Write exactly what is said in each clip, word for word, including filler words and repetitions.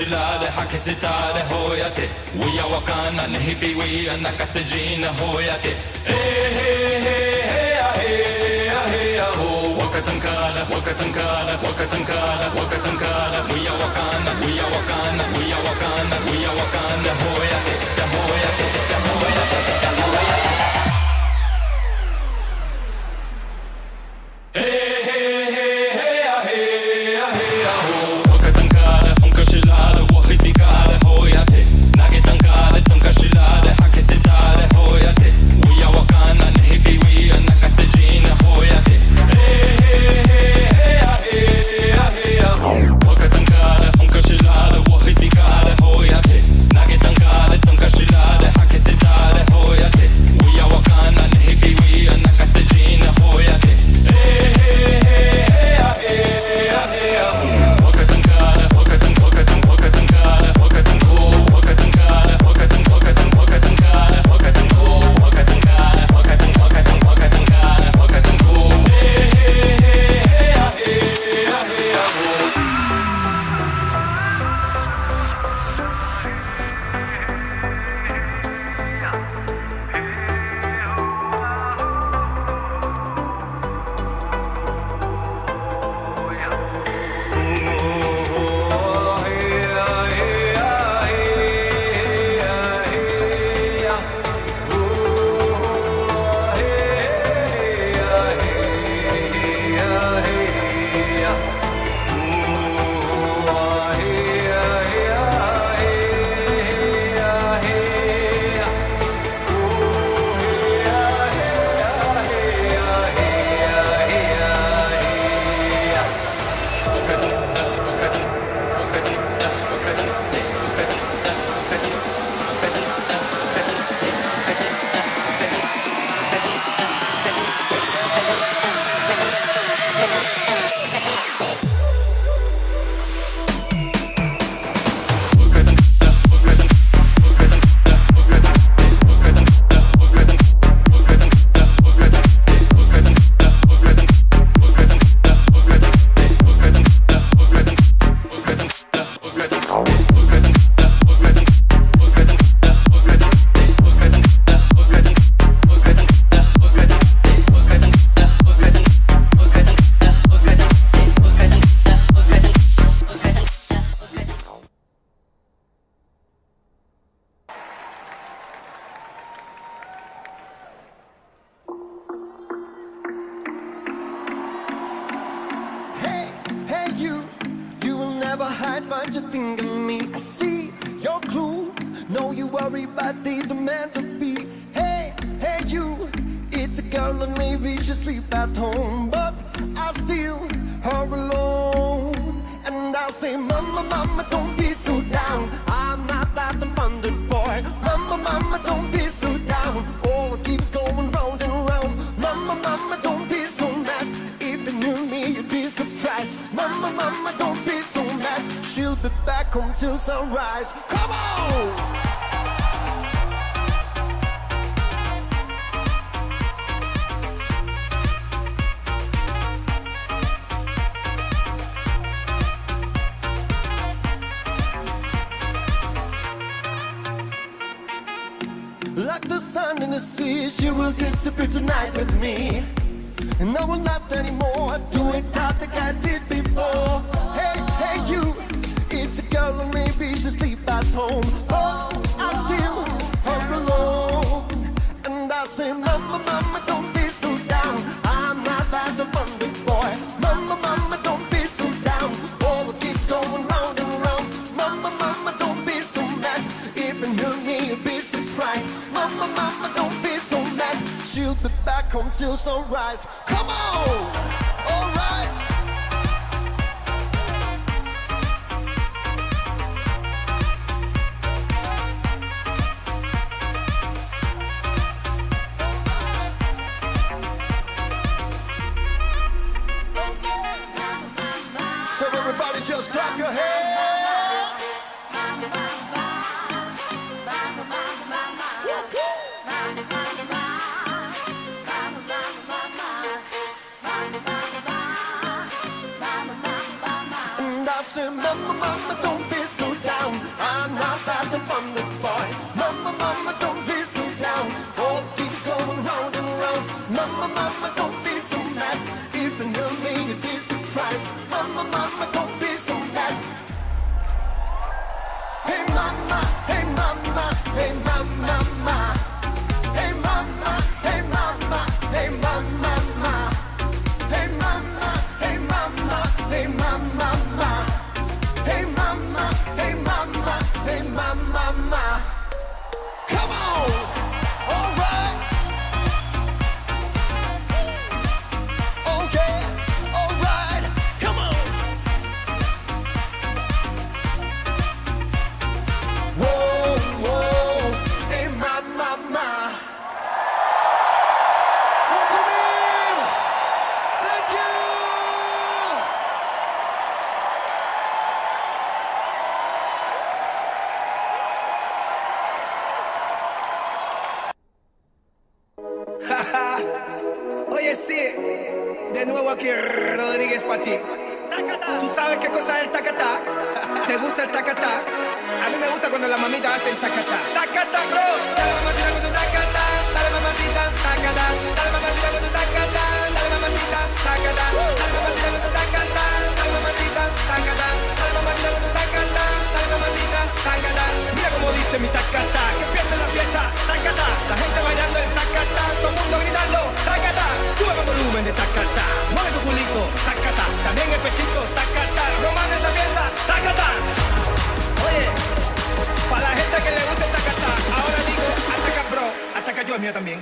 शिलार हक सितार होयते उया वकाना नहीं पी उया नकस जीन होयते ए हे हे हे आहे आहे हो वकतंकाला वकतंकाला वकतंकाला वकतंकाला उया वकाना उया वकाना उया वकाना उया वकाना होयते होयते होयते होयते ए हे हे हे आहे आहे हो वकतंकाला उनका शिलार وهتكال هويته ناقي تنكال تنكشلال حكي ستال هويته ويا وكانا نهبي ويا نكسجين هويته وكتنكال تنكشلال وهتكال هويته ناقي تنكال تنكشلال حكي ستال هويته ويا وكانا نهبي ويا نكسجين هويته Like the sun in the sea, she will disappear tonight with me. And I will not anymore do it like I did before. Hey, hey you, it's a girl and maybe she'll sleep at home, but I still her alone. And I say, mama, mama, don't be so down. I'm not that abundant boy. Mama, mama, don't be so down. All it keeps going round and round. Mama, mama, don't be so mad. Even hear me, you'll be surprised. Mama, mama, don't be so mad. She'll be back home till sunrise. Come on! All right! So everybody just clap your hands. And I say, mama, mama, don't be so down. mama, hey mama, hey mama, hey mama, hey mama, hey mama, hey mama, hey mama, hey mama, hey mama, hey mama, hey mama. Come on, all right. Okay, all right. Come on. Whoa, whoa, hey mama. What's your name? Thank you. Oye, sí, de nuevo aquí Rodríguez para ti. ¿Tú sabes qué cosa es el tacatá? ¿Te gusta el tacatá? A mí me gusta cuando la mamita hace el tacatá. Tacatá, bro. Dale mamacita con tu tacatá. Dale mamacita, tacatá. Dale mamacita con tu tacatá. Dale mamacita, tacatá. Dale mamacita con tu tacatá. Dale mamacita, tacatá. Dale mamacita con tu tacatá. Dale mamacita, tacatá. Mira cómo dice mi tacatá. Que empiece la fiesta, tacatá. La gente bailando el tacatá. Todo el mundo gritando, tacatá. Sube el volumen de tacatá. Mueve tu culito, tacatá. También el pechito, tacatá. Román esa pieza, tacatá. Oye, para la gente que le gusta el tacatá, ahora digo, ataca bro, ataca yo el mío también.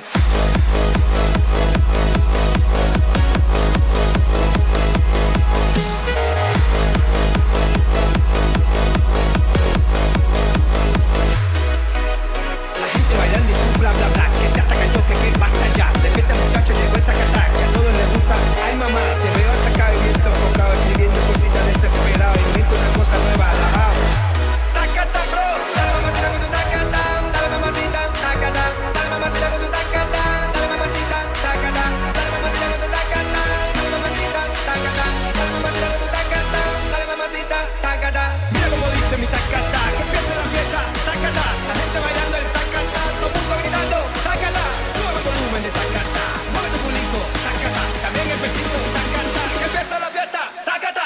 La gente bailando y tú bla bla bla, que se ataca yo, que que basta ya. Despierta muchacho, llegó el tacatá, que a todos les gusta. Ay mamá, te veo atacado y bien sofocado, escribiendo cositas desesperado, invento una cosa nueva, la hago. Tacatá, bro, dale mamacita con tu tacatá, dale mamacita, tacatá, dale mamacita con tu tacatá, dale mamacita, tacatá, dale mamacita con tu tacatá, dale mamacita, tacatá, dale mamacita con tu tacatá, dale mamacita, tacatá. Mira cómo dice mi tacatá, que empiece la fiesta, tacatá, la gente bailando el tacatá, todo el mundo gritando, tacatá, sube el volumen de tacatá, mueve tu culito, tacatá, también el pechito, tacatá, que empiece la fiesta, tacatá.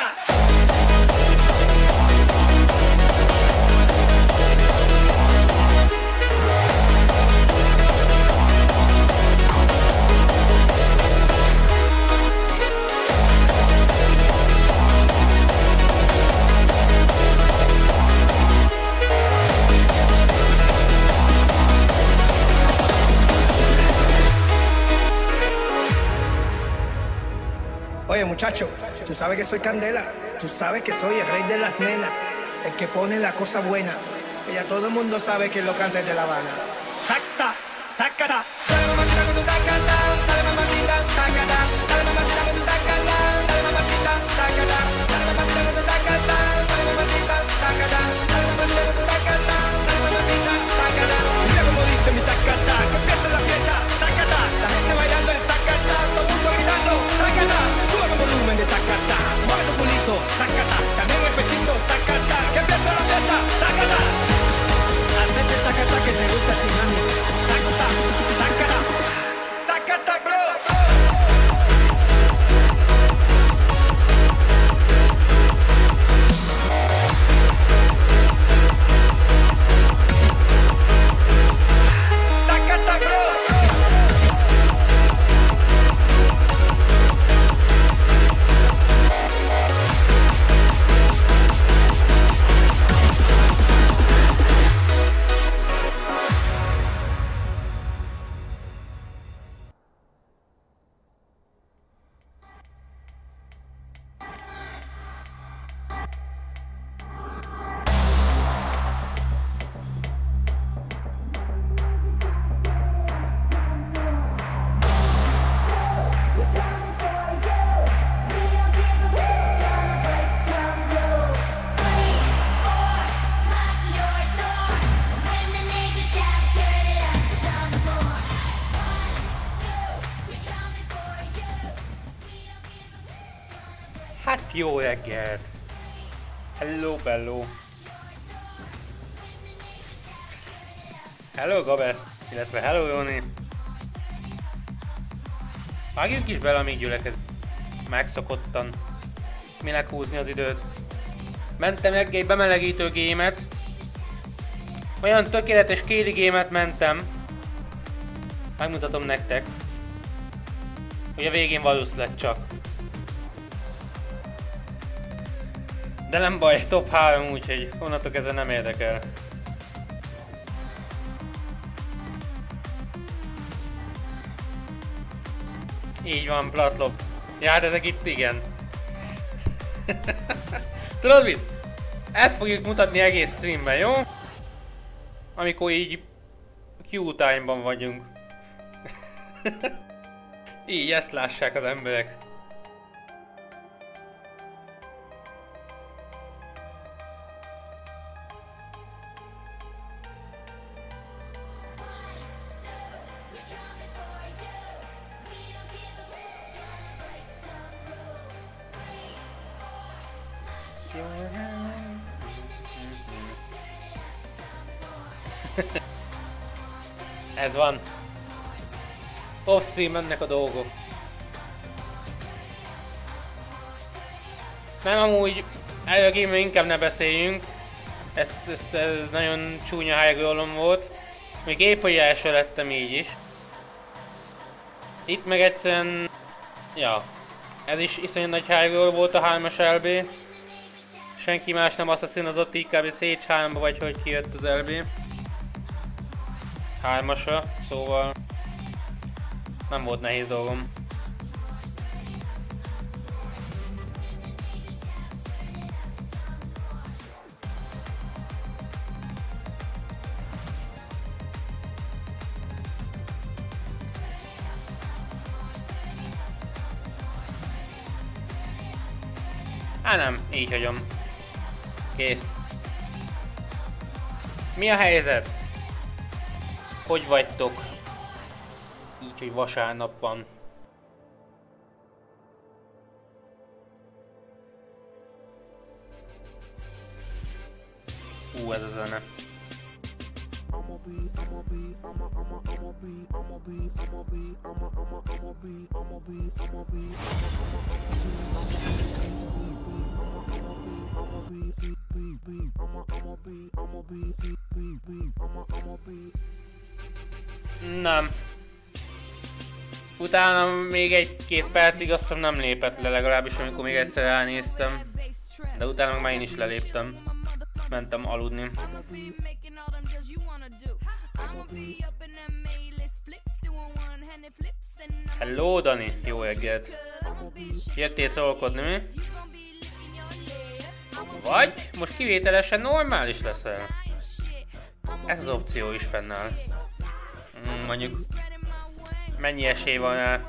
Oye muchacho, tú sabes que soy Candela, tú sabes que soy el rey de las nenas, el que pone la cosa buena, y ya todo el mundo sabe que lo canta de La Habana. Tacta, tacata, dale mamacita con tu tacata, dale mamacita, tacata, dale mamacita con tu tacata, dale mamacita, tacata, dale mamacita con tu tacata, dale mamacita, tacata, dale mamacita con tu tacata, dale mamacita, tacata. Mira cómo dice mi tacata, que empiece la fiesta, tacata, la gente bailando el tacata, todo el mundo gritando, tacata, sube el volumen de tacata, mueve tu culito, tacata, también el pechito, tacata, que empiece la fiesta, tacata. Hacete el tacata que te gusta a ti, mami, tacata, tacata, tacata, bro. Tacata, bro. Hát jó reggelt! Hello, bello! Hello, Gabe! Illetve hello, Joni! Vágjunk is bele, amíg gyülekezett. Megszokottan. Minek húzni az időt? Mentem egy bemelegítő gémet. Olyan tökéletes kéligémet mentem. Megmutatom nektek. Hogy a végén valószínűleg csak. De nem baj, top három, úgyhogy onnantól kezdve nem érdekel. Így van, platlop. Ja, hát ezek itt igen. Tudod mit? Ezt fogjuk mutatni egész streamben, jó? Amikor így Q-time-ban vagyunk. Így ezt lássák az emberek. Ez van. Off-stream mennek a dolgok. Nem, amúgy erről a game-ről inkább ne beszéljünk. Ez, ez, ez nagyon csúnya high-rollom volt. Még épp hogy első lettem így is. Itt meg egyszerűen... Ja. Ez is iszonyú nagy high-roll volt a hármas el bé. Senki más nem assassinozott, így kb. Sage háromba vagy hogy kijött az el bé. Hármasra, szóval nem volt nehéz dolgom. Á nem, így hagyom. Kész. Mi a helyzet? Hogy vagytok? Így, hogy vasárnap van. Ú, ez a zene. Nem. Utána még egy-két percig azt hiszem nem lépett le, legalábbis amikor még egyszer ránéztem. De utána meg már én is leléptem. Mentem aludni. Hello Dani, jó reggelt. Jöttél trollkodni, mi? Vagy most kivételesen normális leszel. Ez az opció is fennáll. Mm, mondjuk mennyi esély van rá?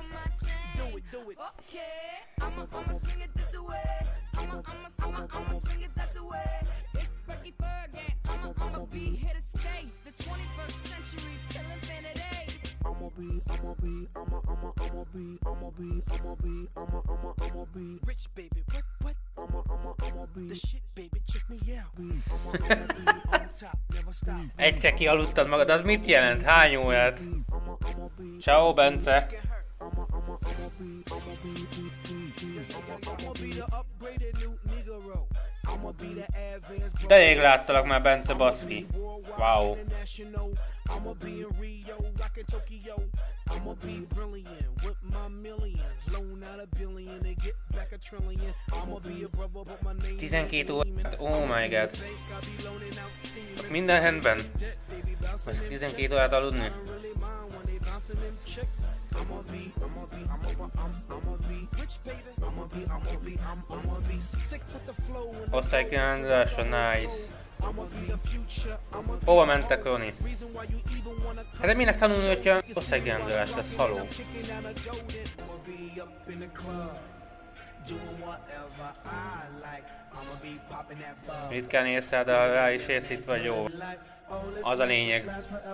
Egyszer kialudtad magad, az mit jelent? Hány órát? Ciao Bence! De rég láttalak már, Bence, baszki. Wow. tizenkét órát? Oh my god. Minden rendben. Most tizenkét órát aludni? Osztálykirándulása, nice. Hova mentek, Roni? Hát de minek tanulni, hogyha osztálykirándulás lesz, haló? Ritkán érsz rá, de rá is érsz, itt vagy jó. Az a lényeg.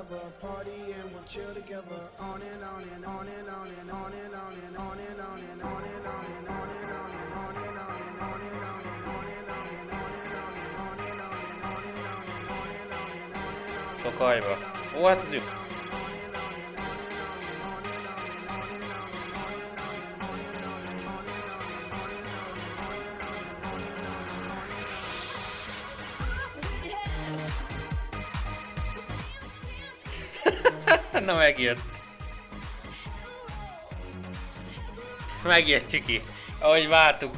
Tokajba. Ó, hát az jó. Na megjött. Megjött Csiki. Ahogy vártuk.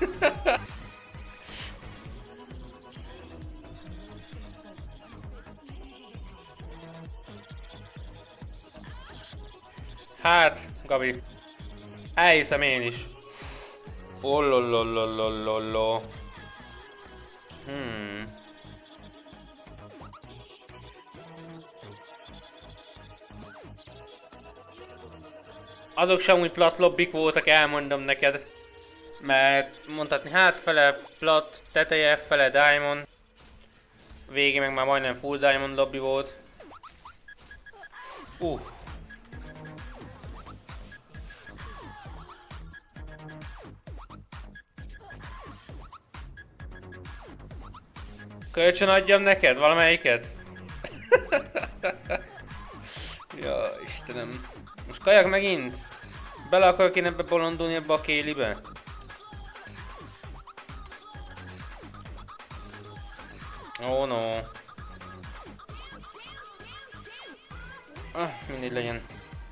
Hát, Gabi. Elhiszem én is. Ollololololololol. Hmm. Azok sem úgy plat lobbik voltak, elmondom neked. Mert mondhatni, hát fele plat, teteje, fele diamond. Végén meg már majdnem full diamond lobby volt. Uh. Kölcsön adjam neked valamelyiket? Ja, Istenem. Most kajak megint? Bele akarok én ebbe bolondulni ebbe a kélibe? Oh no. Ah, mindegy legyen.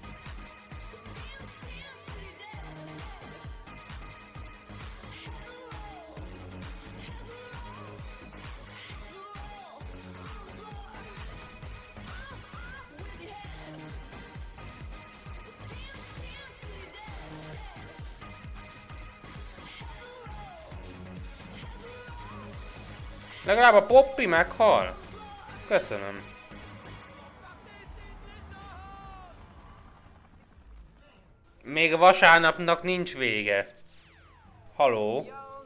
Legalább a Poppy meghal. Köszönöm. Még a vasárnapnak nincs vége. Haló?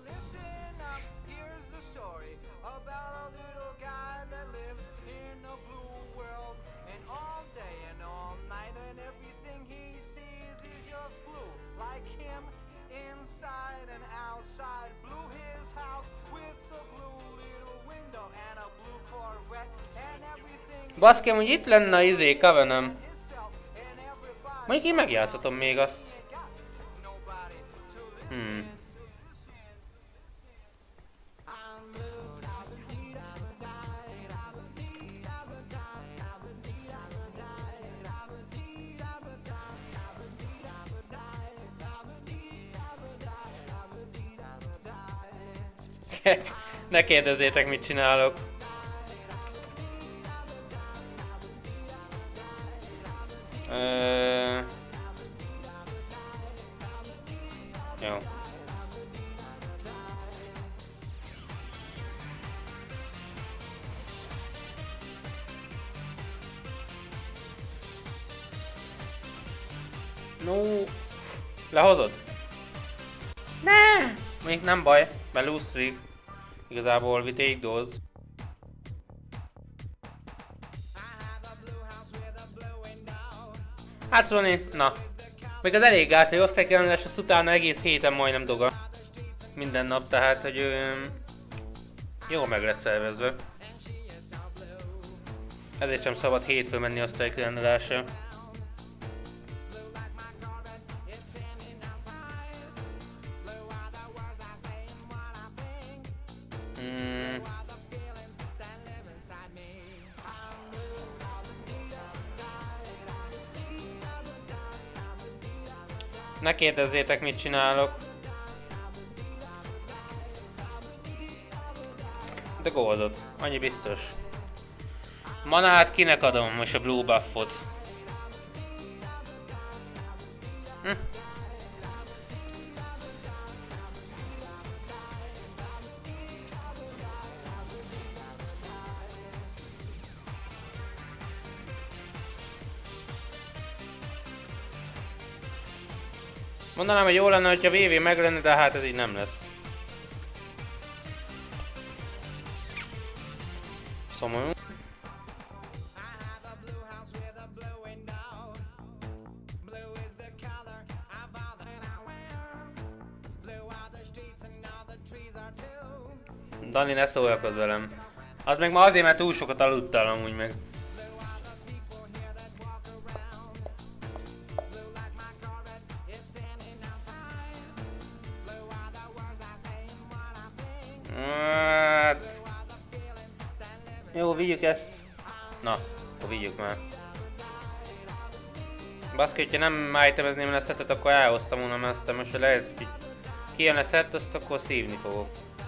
Baszkem, hogy itt lenne a izé, Covenant. Mondjuk én megjátszhatom még azt. Hmm. Ne kérdezzétek, mit csinálok. Ö... Jó. No. Lehozod? Ne! Még nem baj, mert lose streak. Igazából we take those. Hát Roni, na. Még az elég gáz, hogy osztálykiállás, azt utána egész héten majdnem doga. Minden nap, tehát, hogy ö, jó meg lett szervezve. Ezért sem szabad hétfő menni osztálykiállásra. Hmm. Ne kérdezzétek, mit csinálok. De goldot, annyi biztos. Manát kinek adom most a blue buffot? Hm. Mondanám, hogy jó lenne, hogyha vé vé meg lenne, de hát ez így nem lesz. Szomorú. Dani, ne szóljakozz velem. Az meg ma azért, mert túl sokat aludtál amúgy meg. Hát... Jó, vigyük ezt. Na, akkor vigyük már. Baszki, hogyha nem itemezném a szettet, akkor elhoztam volna ezt, de most lehet, hogy kijön a szett, azt akkor szívni fogok.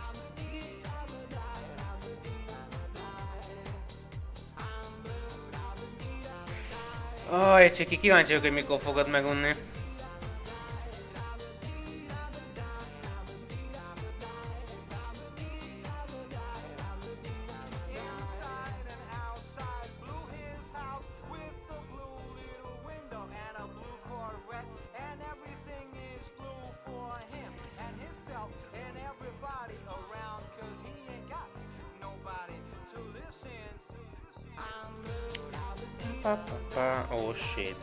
Aj, Csiki, kíváncsi vagyok, hogy mikor fogod megunni. Pa, pa, pa. Oh shit.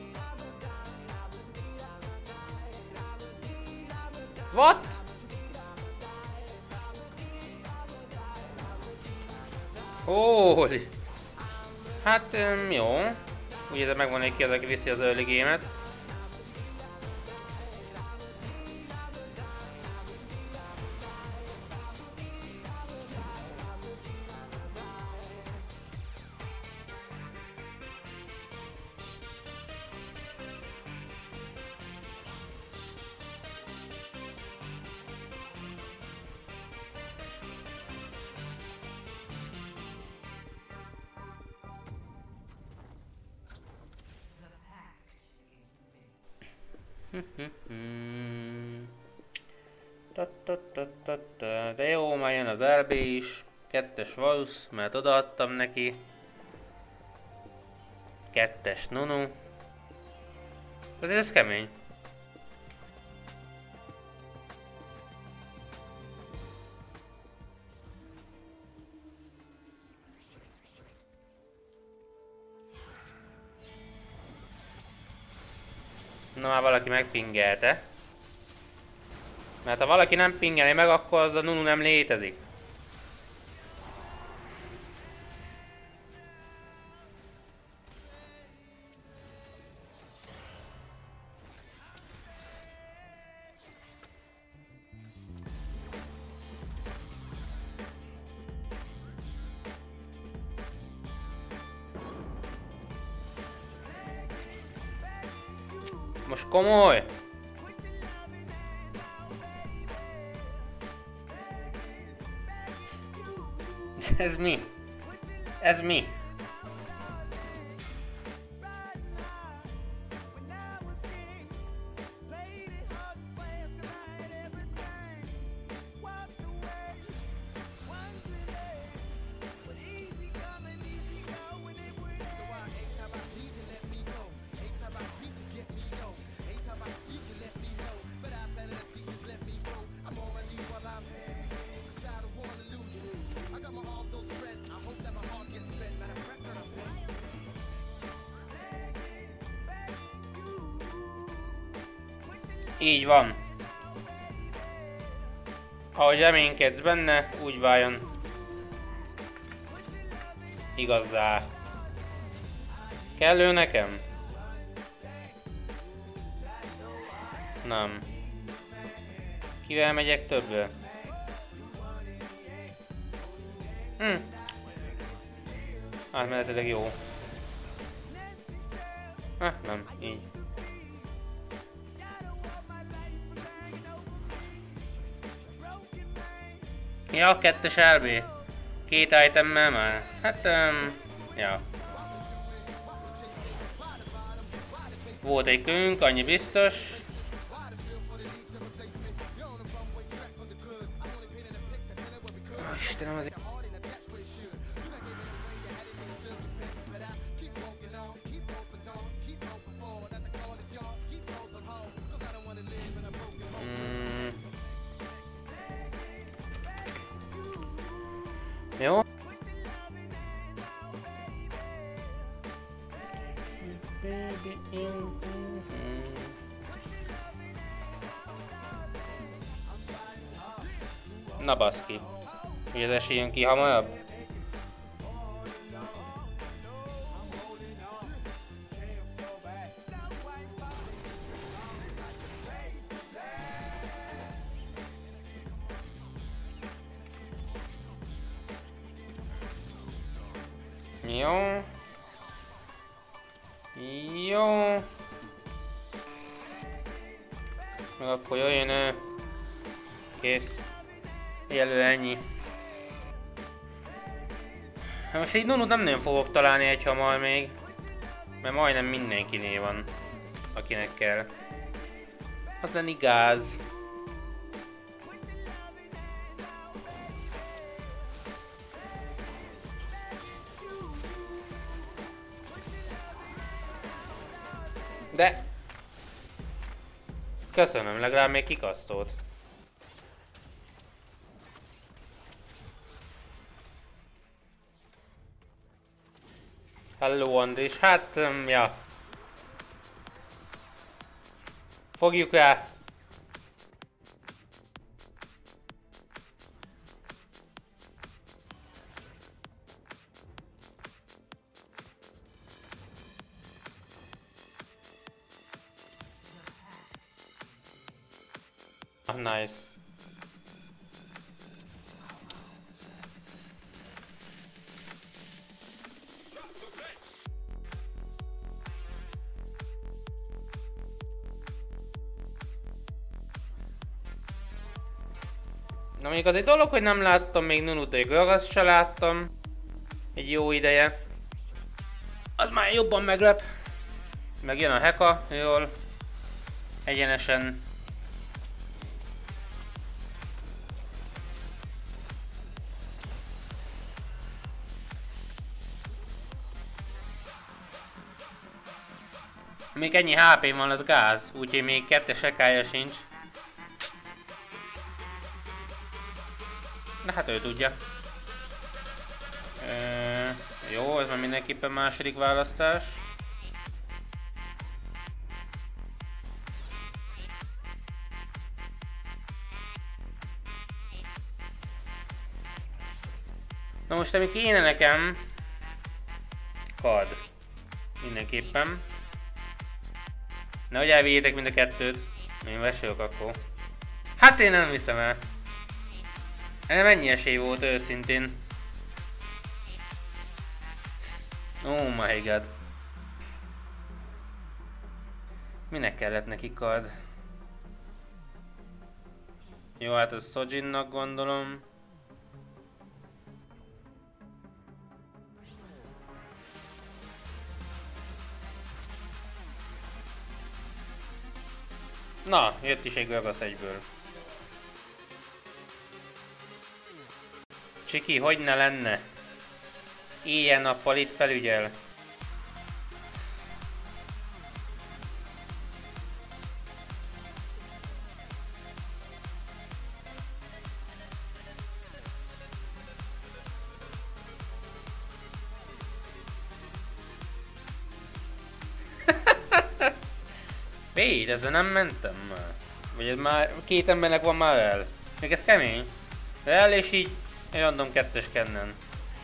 What? Holy. Hát um, jó. Ugye de megvan egy ki az, aki viszi az early game-et. De jó, már jön az er bé is. Kettes Vaus, mert odaadtam neki. Kettes Nunu. Azért ez kemény. Na már valaki megpingelte. Mert ha valaki nem pingelni meg, akkor az a Nunu nem létezik. Most komoly! Ez mi? Ez mi? Így van. Ahogy reménykedsz benne, úgy váljon igazzá. Kellő nekem? Nem. Kivel megyek többre? Hm. Átmenetileg jó. Hát nem, így. Ja, kettes er bé. Két itemmel már. Hát, um, ja. Volt egy kőnk, annyi biztos. Oh, Istenem, az... Jó. Na baszki. Hogy az esély jön ki hamarabb? Jó. Jó. Meg akkor jöjjön ő. Két. Jelő ennyi. Most így Nunut nem nagyon fogok találni egy hamar még. Mert majdnem mindenkinél van, akinek kell. Az lenni gáz. De... Köszönöm, legalább még kikasztót. Hello Andris, hát, um, ja. Fogjuk rá. Ah, nice. Na mondjuk az egy dolog, hogy nem láttam még Nunut, de Gragaszt se láttam. Egy jó ideje. Az már jobban meglep. Meg jön a Heka, jól. Egyenesen. Még ennyi há pé van, az gáz, úgyhogy még kettes sekája sincs. Na hát ő tudja. Ö, jó, ez már mindenképpen második választás. Na most ami kéne nekem... Kard. Mindenképpen. Nehogy elvigyétek mind a kettőt. Én vesélök akkor. Hát én nem viszem el. Ennek mennyi esély volt őszintén? Oh my god. Minek kellett neki kard? Jó, hát ez Sojinnak gondolom. Na, jött is egy Gragas egyből. Csiki, hogy ne lenne? Éjjel-nappal itt felügyel. Véd, ezzel nem mentem már. Vagy ez már két embernek van már el. Még ez kemény. El és így random kettes kennen.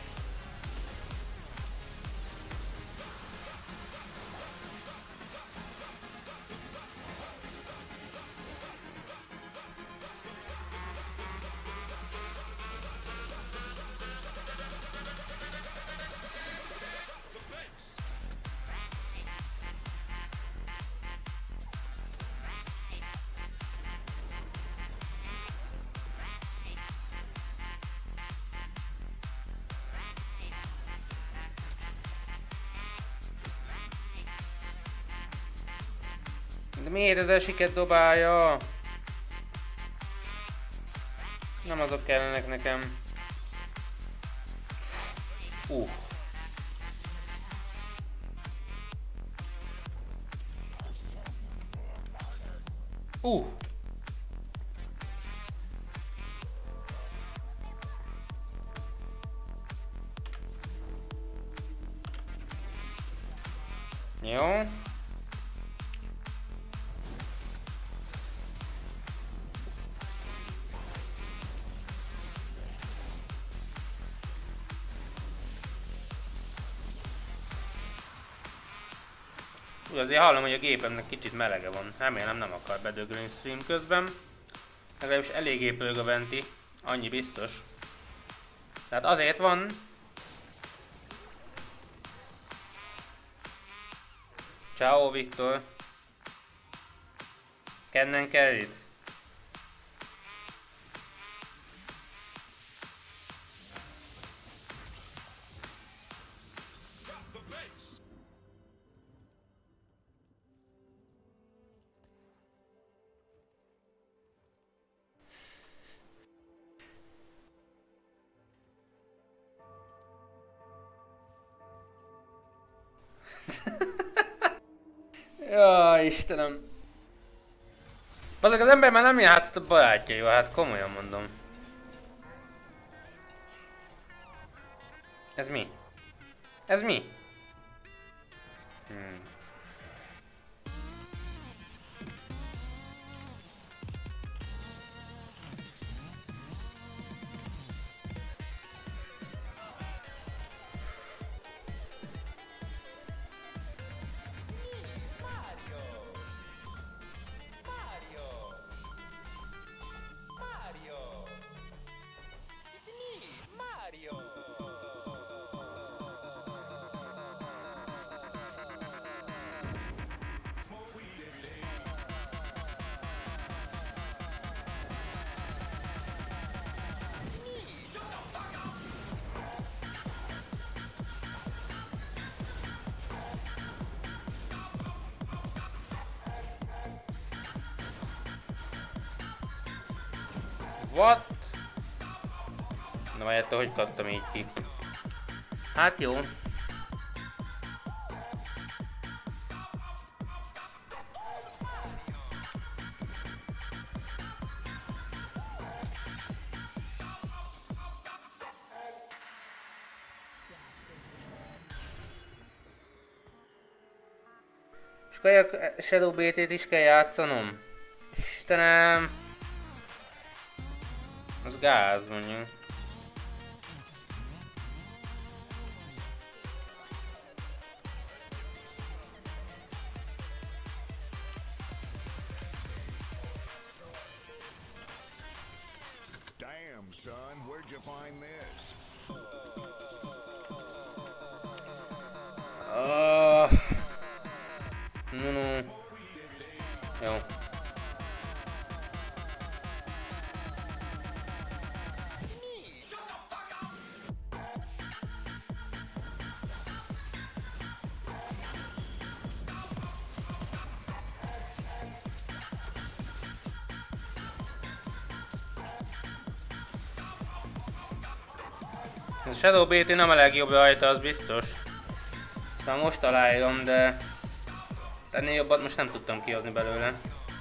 De miért az esiket dobálja? Nem azok kellenek nekem. Uh. Uh. Jó. Úgy azért hallom, hogy a gépemnek kicsit melege van. Remélem nem akar bedögölni stream közben. Legalábbis eléggé pörg a venti. Annyi biztos. Tehát azért van. Ciao Viktor. Kennen kell itt? Jaj, Istenem. Azok az ember már nem játszott a barátjaival, hát komolyan mondom. Ez mi? Ez mi? Hmm. What? Na vagy ettől hogy kaptam így ki? Hát jó. És akkor a Shadow bé té-t is kell játszanom? Istenem! Az gáz mondjuk. Damn, son, where'd you find this? Oh. No, no. Jó. A Shadow bé té nem a legjobb rajta, az biztos. Aztán most találom, de ennél jobbat most nem tudtam kihozni belőle.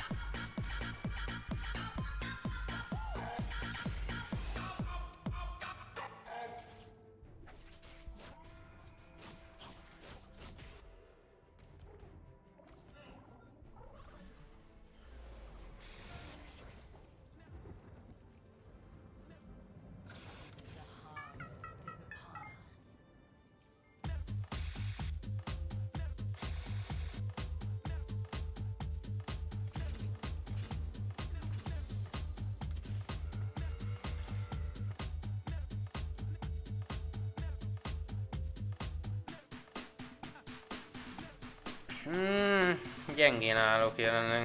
Hmm, gyengén állok jelenleg.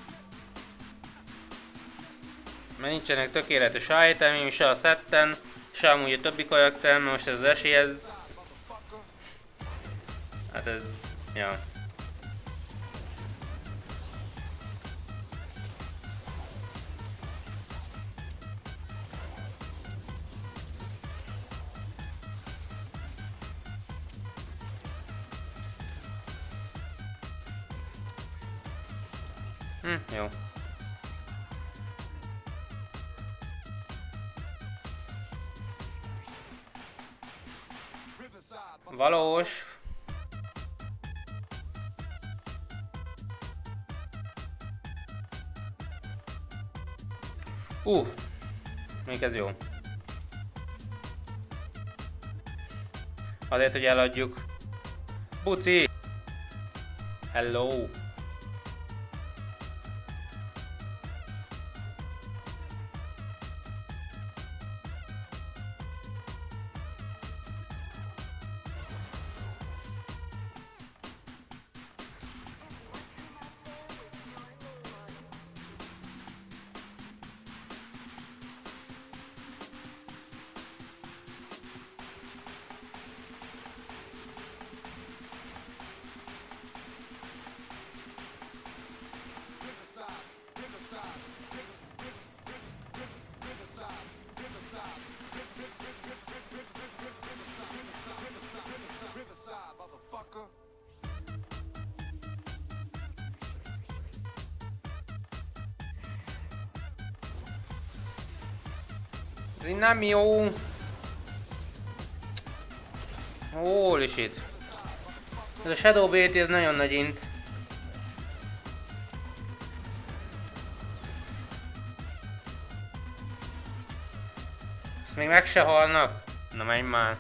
Mert nincsenek tökéletes itemim, se a szetten, se amúgy a többi karakter, most ez az esélyez. Hát ez... ja. Hm, jó. Valós. Uh, még ez jó. Azért, hogy eladjuk. Buci! Hello! Ez így nem jó. Holy shit. Ez a Shadow Beauty, ez nagyon nagy int. Ezt még meg se halnak? Na menj már.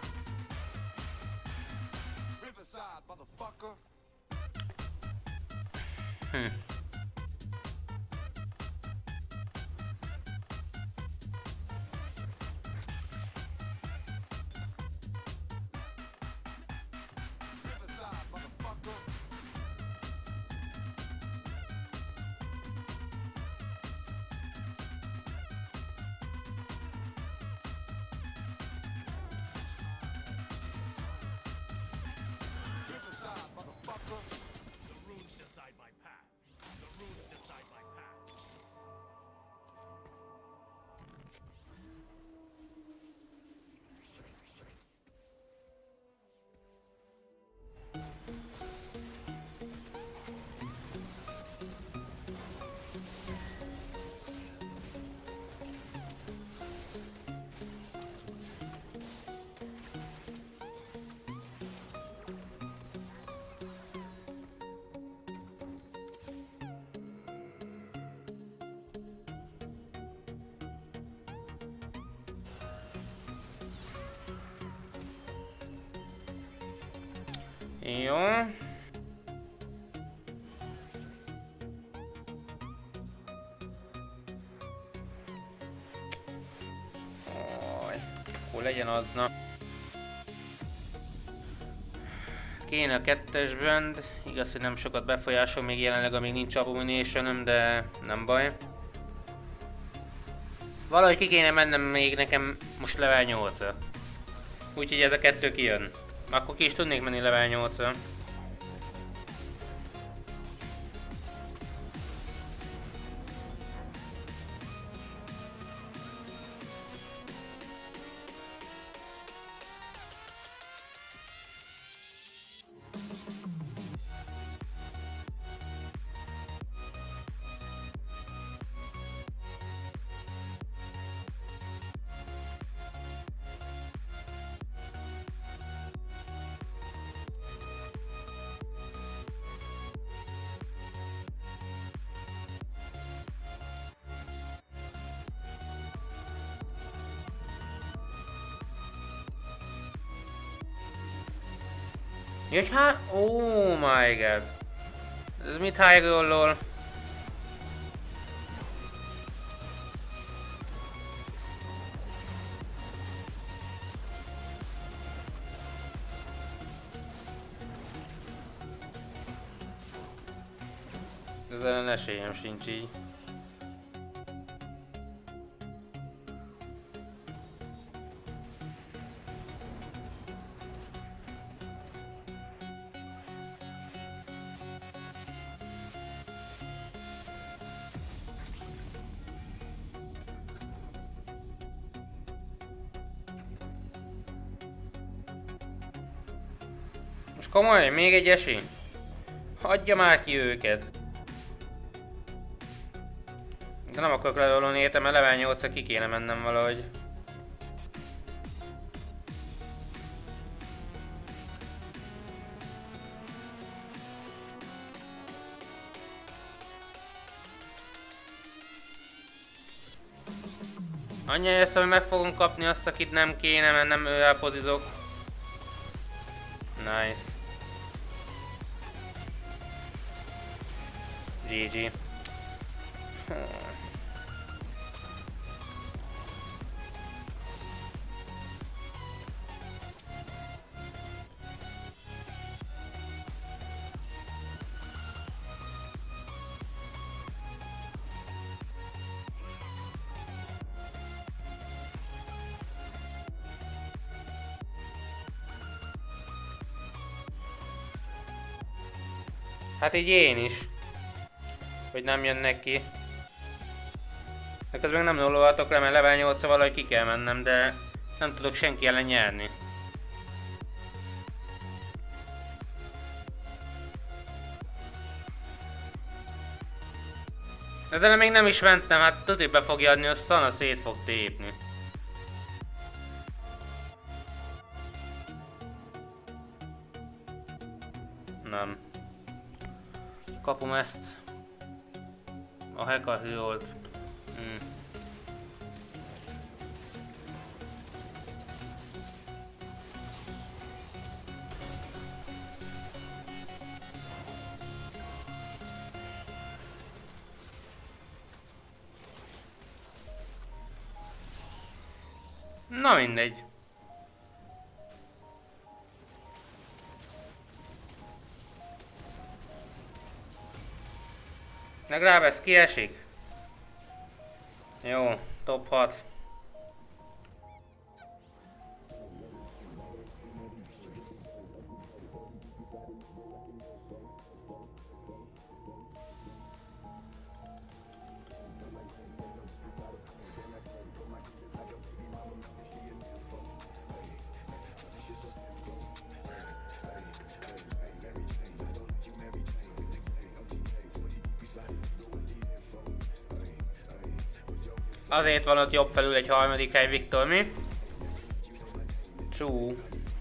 Hm. Jó. Akkor legyen az, na. Kéne a kettes band. Igaz, hogy nem sokat befolyásol még jelenleg, amíg nincs Abomination-öm, de nem baj. Valahogy ki kéne mennem még nekem most level nyolcra. Úgyhogy ez a kettő kijön. Akkor ki is tudnék menni level nyolcra. Jöjj, hát, oh my god. Ez mit high roll-lol? Ezzel esélyem sincs így. Most komolyan, még egy esély? Hagyja már ki őket! De nem akarok levelolni értem, mert level nyolcra ki kéne mennem valahogy. Annyi ezt, hogy meg fogom kapni azt, akit nem kéne, mert nem ő elpozizok. Nice. gé gé. Hát így én is. Hogy nem jönnek ki. De közben nem nullolhatok le, mert level nyolcra valahogy ki kell mennem, de nem tudok senki ellen nyerni. Ezzel még nem is mentem, hát tudja be fogja adni, hogy szana szét fog tépni. Nem. Kapom ezt. A hacker hűolt. Hmm. Na mindegy. Legalább ez kiesik. Jó, top hat. Azért van ott jobb felül egy harmadik hely, Viktor, mi? Csú.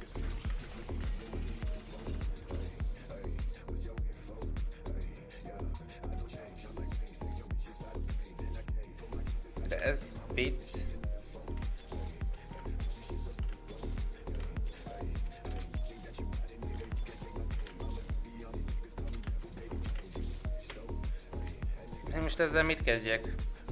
De ez vicc. Én most ezzel mit kezdjek?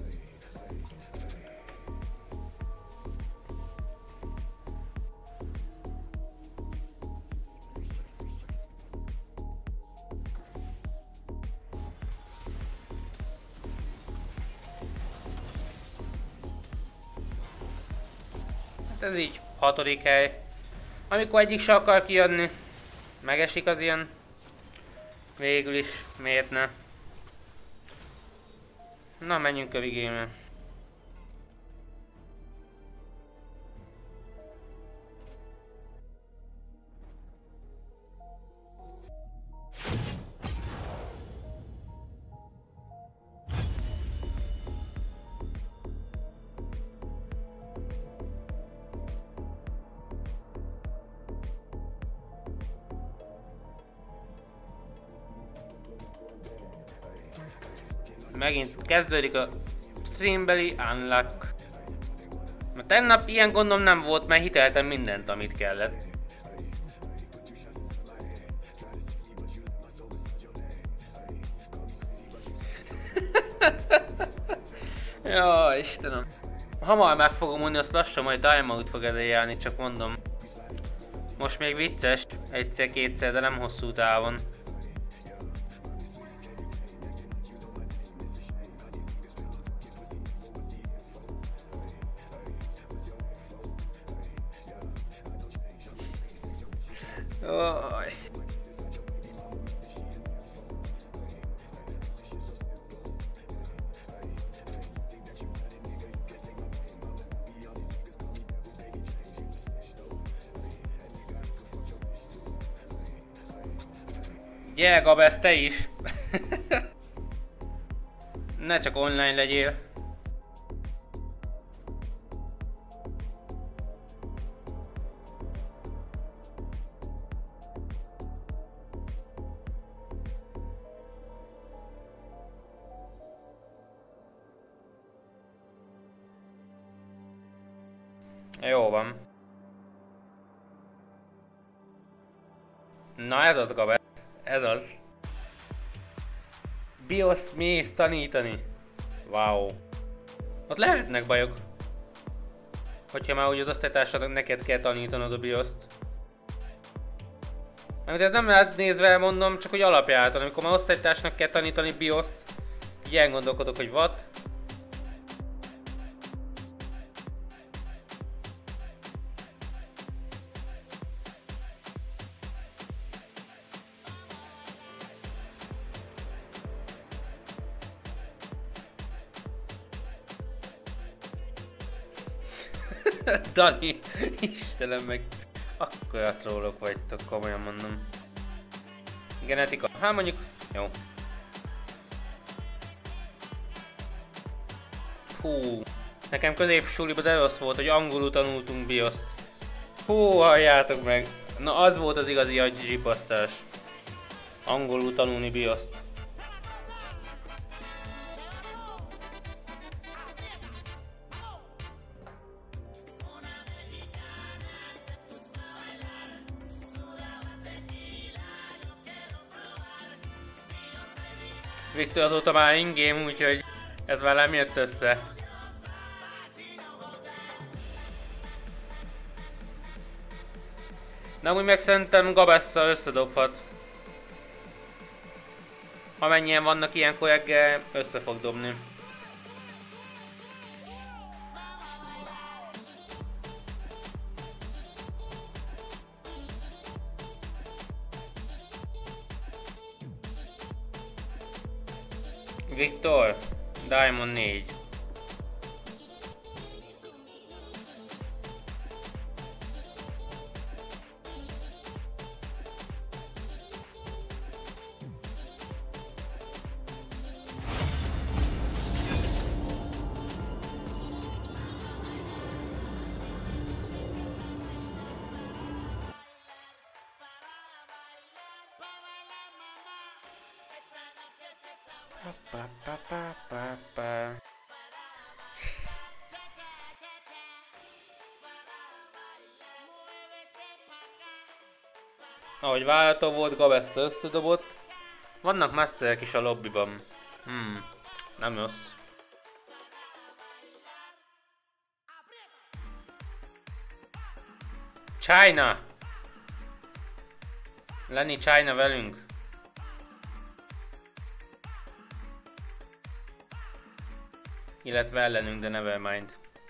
Ez így hatodik hely. Amikor egyik se akar kiadni, megesik az ilyen. Végül is, miért ne? Na, menjünk a vigémre. Megint kezdődik a streambeli unlock. Mert tegnap ilyen gondom nem volt, mert hiteltem mindent, amit kellett. Jaj, Istenem. Hamar meg fogom mondani, azt lassan majd Diamond fog ezzel járni, csak mondom. Most még vicces, egyszer-kétszer, de nem hosszú távon. Oj. Gyere, Gabesz, te is! Ne csak online legyél. Jó van. Na ez az, Gabesz. Ez az. BIOS-t mész tanítani. Wow. Ott lehetnek bajok. Hogyha már úgy az osztálytársadnak neked kell tanítanod a BIOS-t. Amit ez nem lehet nézve mondom, csak hogy alapjáraton, amikor már osztálytársnak kell tanítani BIOS-t, így elgondolkodok, hogy what? Dani, Istenem meg, akkora trollok vagytok, komolyan mondom. Genetika, hát mondjuk, jó. Hú, nekem középsuliban de rossz volt, hogy angolul tanultunk BIOS-t. Hú, halljátok meg, na az volt az igazi agyzsipasztás. Angolul tanulni bioszt. Viktor azóta már in-game, úgyhogy ez velem jött össze. Na úgy meg szerintem Gabesszal összedobhat. Amennyien vannak ilyen kolléggel, össze fog dobni. Viktor, Diamond négy. Pa, pa, pa, pa, pa. Ahogy várható volt, Gabessa összedobott. Vannak masterek is a lobbyban. Hmm, nem rossz. China! Lenni China velünk. Illetve ellenünk, de nevermind.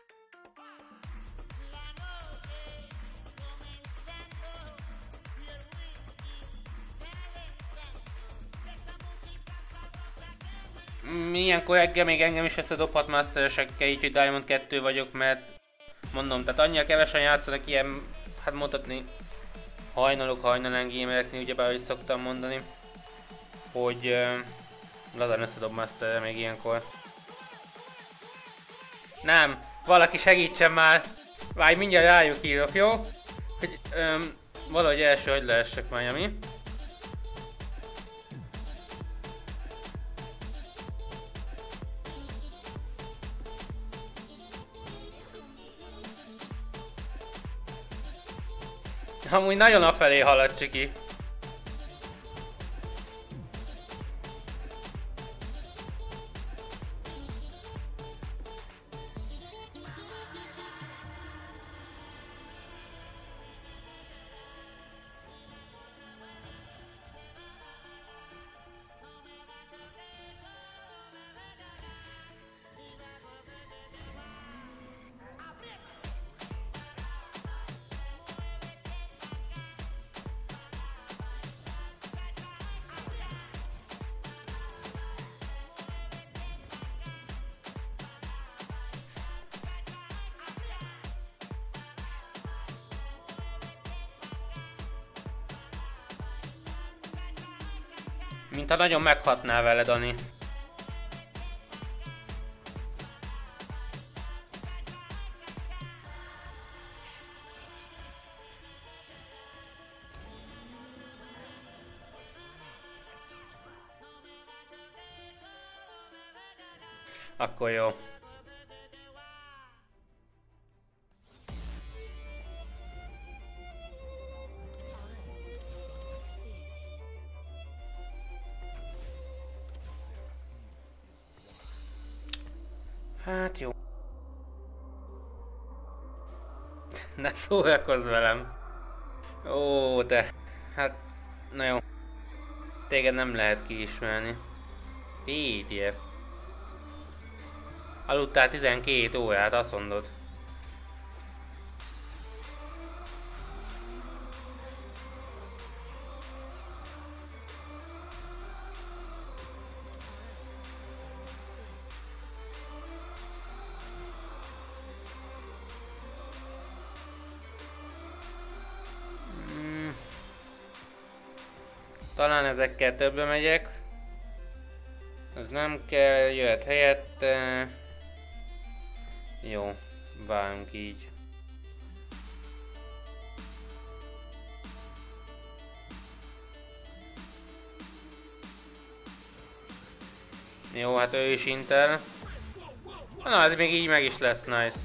Milyenkor reggel még engem is összedobhat masteresekkel, így hogy Diamond kettő vagyok, mert mondom, tehát annyira kevesen játszanak ilyen, hát mondhatni hajnalok, hajnalán gamereknél, ugyebár, ahogy szoktam mondani, hogy uh, lazán összedob masterre még ilyenkor. Nem, valaki segítsen már! Várj, mindjárt rájuk írok, jó? Hogy öm, valahogy első, hogy leessek már, ami. Amúgy nagyon afelé halad, Csiki. Mintha nagyon meghatnál vele, Dani. Akkor jó. Hát jó. Ne szórakozz velem. Ó, te. Hát, na jó. Téged nem lehet kiismerni. pé dé ef. Aludtál tizenkét órát, azt mondod. Talán ezekkel többre megyek. Ez nem kell, jöhet helyette. Jó, várunk így. Jó, hát ő is Intel. Na, ez még így meg is lesz, nice.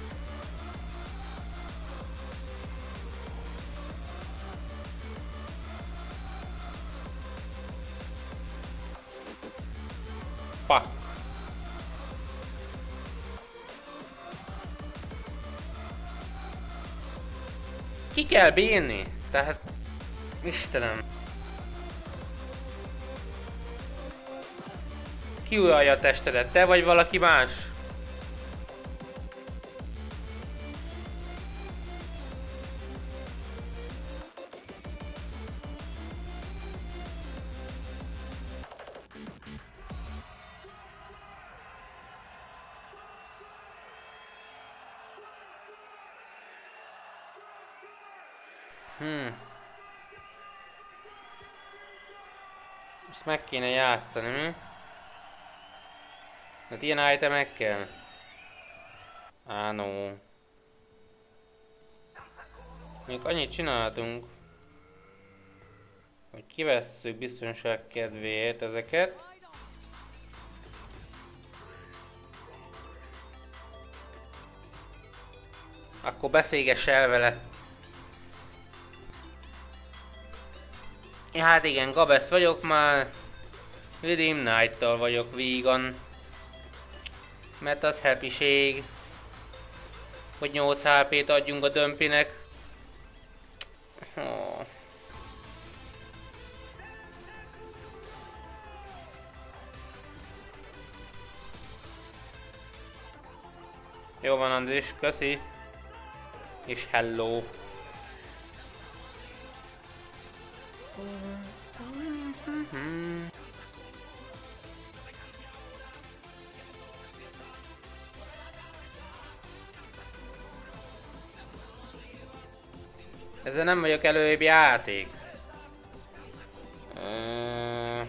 Fuck. Ki kell bírni? Tehát... Istenem. Ki uralja a testedet? Te vagy valaki más? Hmm. Ezt meg kéne játszani, mi? Hát ilyen itemekkel? Á, no. Még annyit csináltunk, hogy kivesszük biztonság kedvéért ezeket. Akkor beszélgess el vele. Ja, hát igen, Gabesz vagyok már. Redeem Knight-tal vagyok vegan. Mert az happység, hogy nyolc há pét adjunk a dömpinek. Oh. Jó van, Andris, köszi. És hello. Ezzel nem vagyok előbb játék. Uh...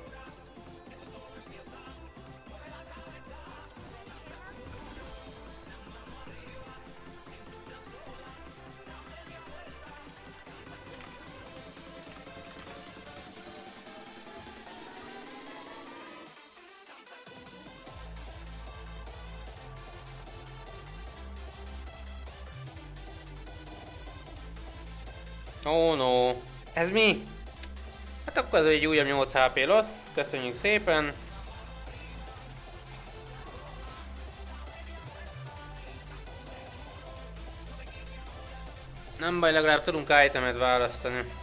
Oh no. Ez mi? Hát akkor ez egy újabb nyolc há pé loss. Köszönjük szépen. Nem baj, legalább tudunk itemet választani.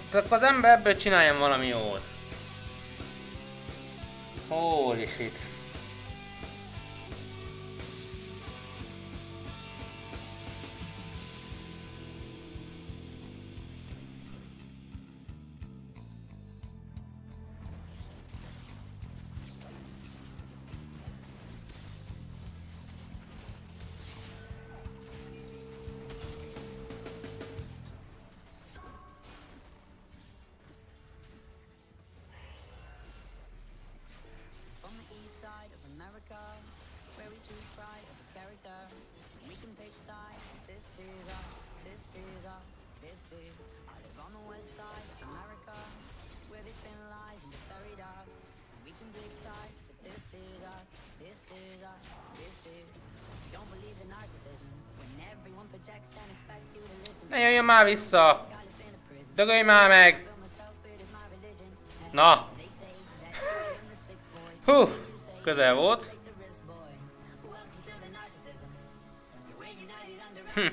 Csak az ember ebből csináljon valami jót. Holy shit. Ne jöjjön már vissza! Dögölj már meg! Na! Hú! Közel volt. Hm.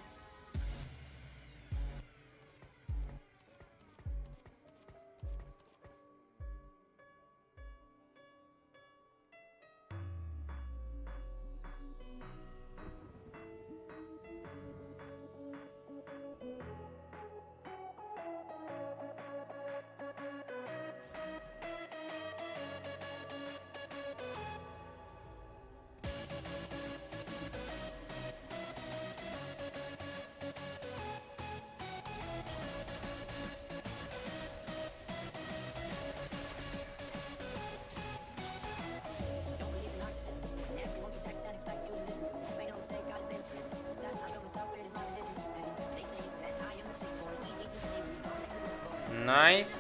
Nice.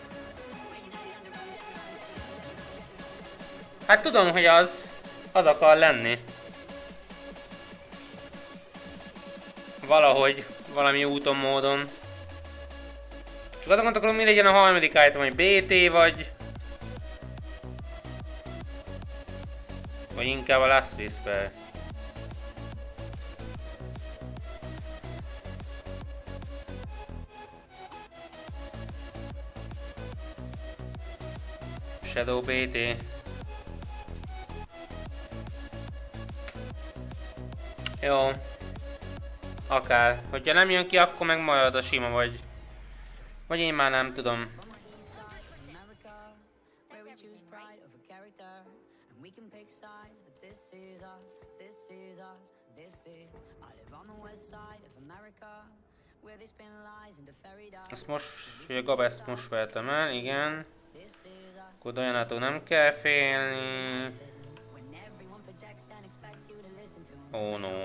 Hát tudom, hogy az, az akar lenni. Valahogy, valami úton, módon. Csak azon gondolkodom, mi legyen a harmadik item, hogy bé té vagy... Vagy inkább a Last Whisper. Shadow bé té. Jó. Akár. Hogyha nem jön ki, akkor meg marad a sima vagy. Vagy én már nem tudom. Ezt most, ugye Gabest most vettem el, igen. Akkor Dianától nem kell félni. Oh no.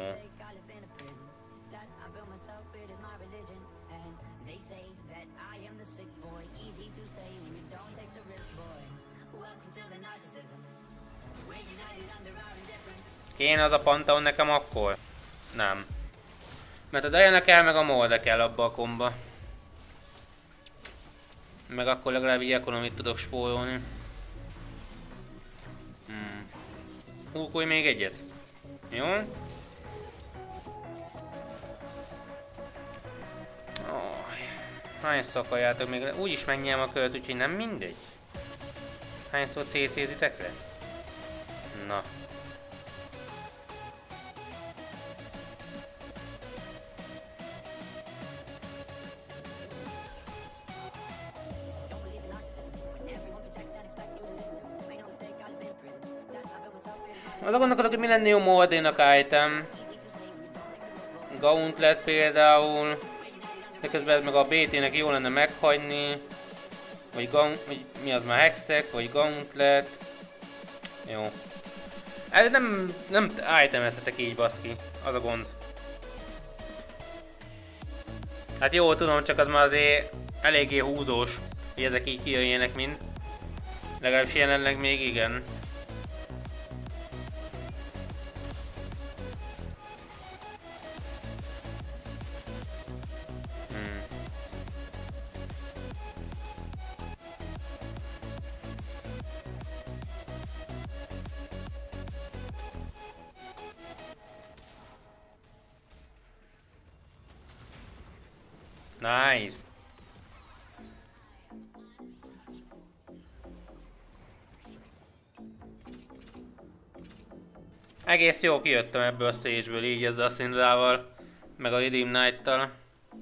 Kéne az a Pantheon nekem akkor? Nem. Mert a Diana kell, meg a Molde kell abba a komba. Meg akkor legalább így ekonomit tudok spórolni. Hmm. Húkulj még egyet. Jó? Oh. Hányszor akarjátok még? Úgyis megnyelem a kört, úgyhogy nem mindegy. Hányszor cé cé-zitek le? Na. Azon gondolkodok, hogy mi lenne jó Moldénak item. Gauntlet például. De közben ez meg a bé té-nek jó lenne meghagyni. Vagy, vagy mi az már, Hextech, vagy Gauntlet. Jó. Ez nem, nem itemezhetek így, baszki. Az a gond. Hát jó, tudom, csak az már azért eléggé húzós, hogy ezek így kijöjjenek mind. Legalábbis jelenleg még igen. Nice. Egész jó kijöttem ebből a stage-ből így ezzel a Syndraval, meg a Redeem Knight-tal.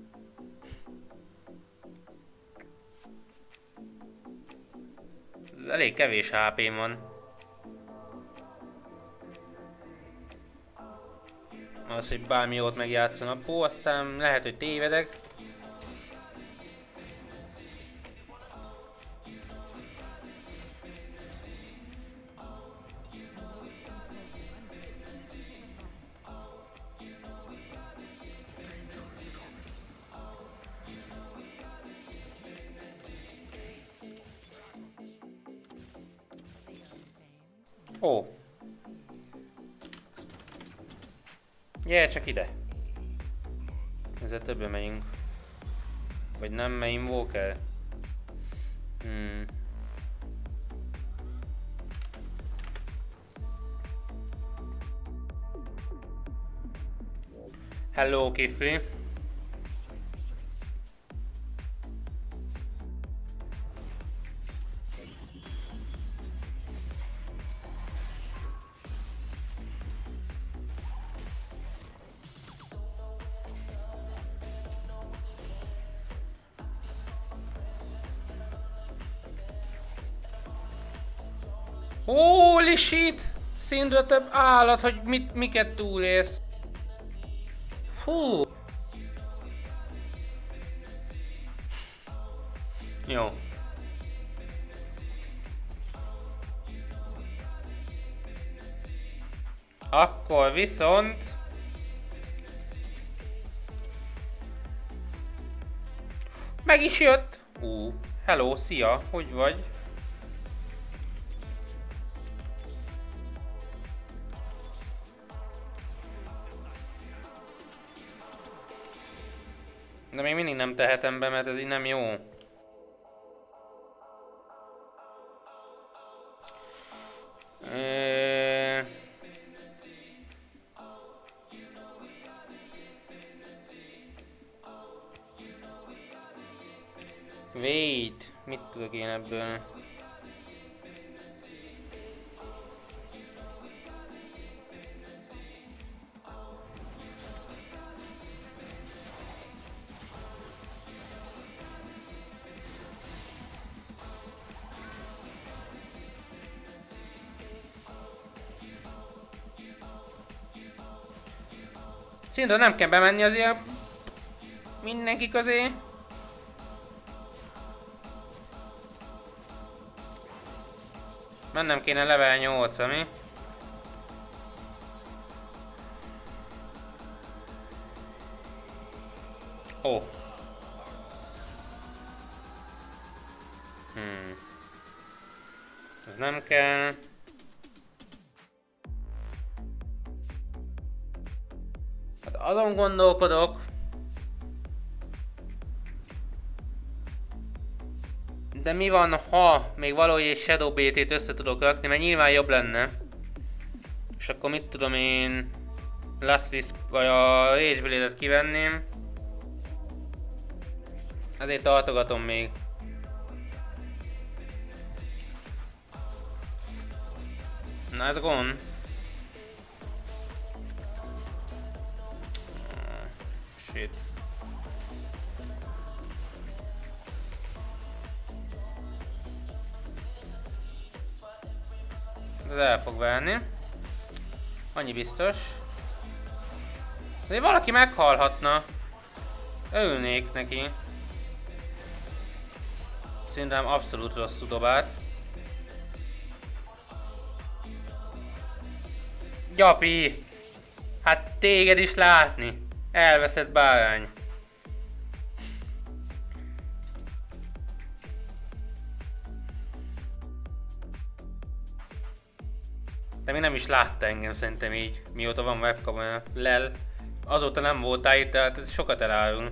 Ez elég kevés há pém van. Az, hogy bármi jót megjátszon a Pó, aztán lehet, hogy tévedek. Ó. Gyere csak ide. Ezzel többen megyünk. Vagy nem, mert Invoker? Hmm. Hello, Kifli. Holy shit! Syndra, te állat, hogy mit, miket túlélsz. Fú! Jó. Akkor viszont... Meg is jött! Ú, uh, hello, szia, hogy vagy? De még mindig nem tehetem be, mert ez így nem jó. E... Wait, mit tudok én ebből? Syndra, nem kell bemenni azért mindenki közé. Mennem kéne level nyolc, mi? Ó. Oh. Hmm. Ez nem kell. Hát azon gondolkodok. De mi van, ha még valahogy egy Shadow bé té-t össze tudok rakni, mert nyilván jobb lenne. És akkor mit tudom én... Last Wisp vagy a Rage Blade-et kivenném. Ezért tartogatom még. Na ez gond. Oh, shit. Ez el fog válni. Annyi biztos. Azért valaki meghalhatna. Örülnék neki. Szerintem abszolút rosszul dobált. Gyapi! Hát téged is látni. Elveszett bárány. De még nem is látta engem szerintem így, mióta van webkamera. Lel. Azóta nem voltál itt, tehát ez sokat elárul.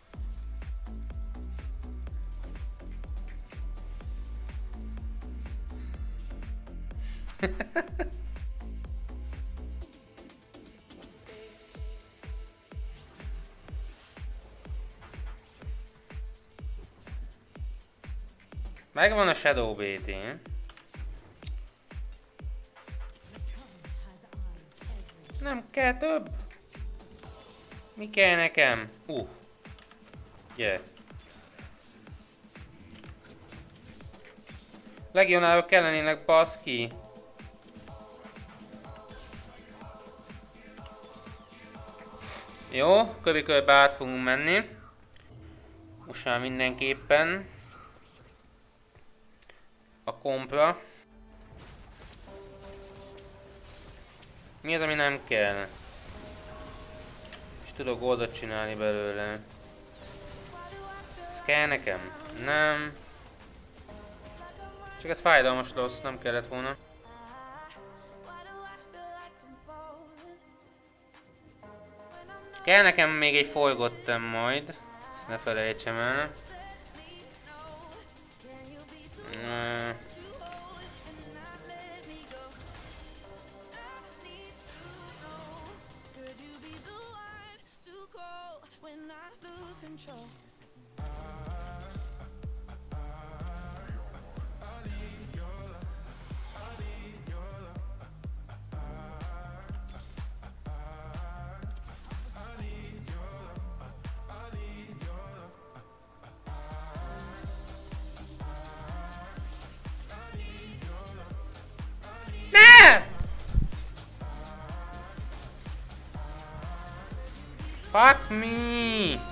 Megvan a Shadow bé té. Nem kell több? Mi kell nekem? Uh. Yeah. Legionárok kellenének, baszki. Jó, kövi-körbe át fogunk menni. Most már mindenképpen. A kompra. Mi az, ami nem kell? És tudok goldot csinálni belőle. Ez kell nekem? Nem. Csak ez fájdalmas rossz, nem kellett volna. Kell nekem még egy folgottem majd. Ezt ne felejtsem el. Uh. Fuck me!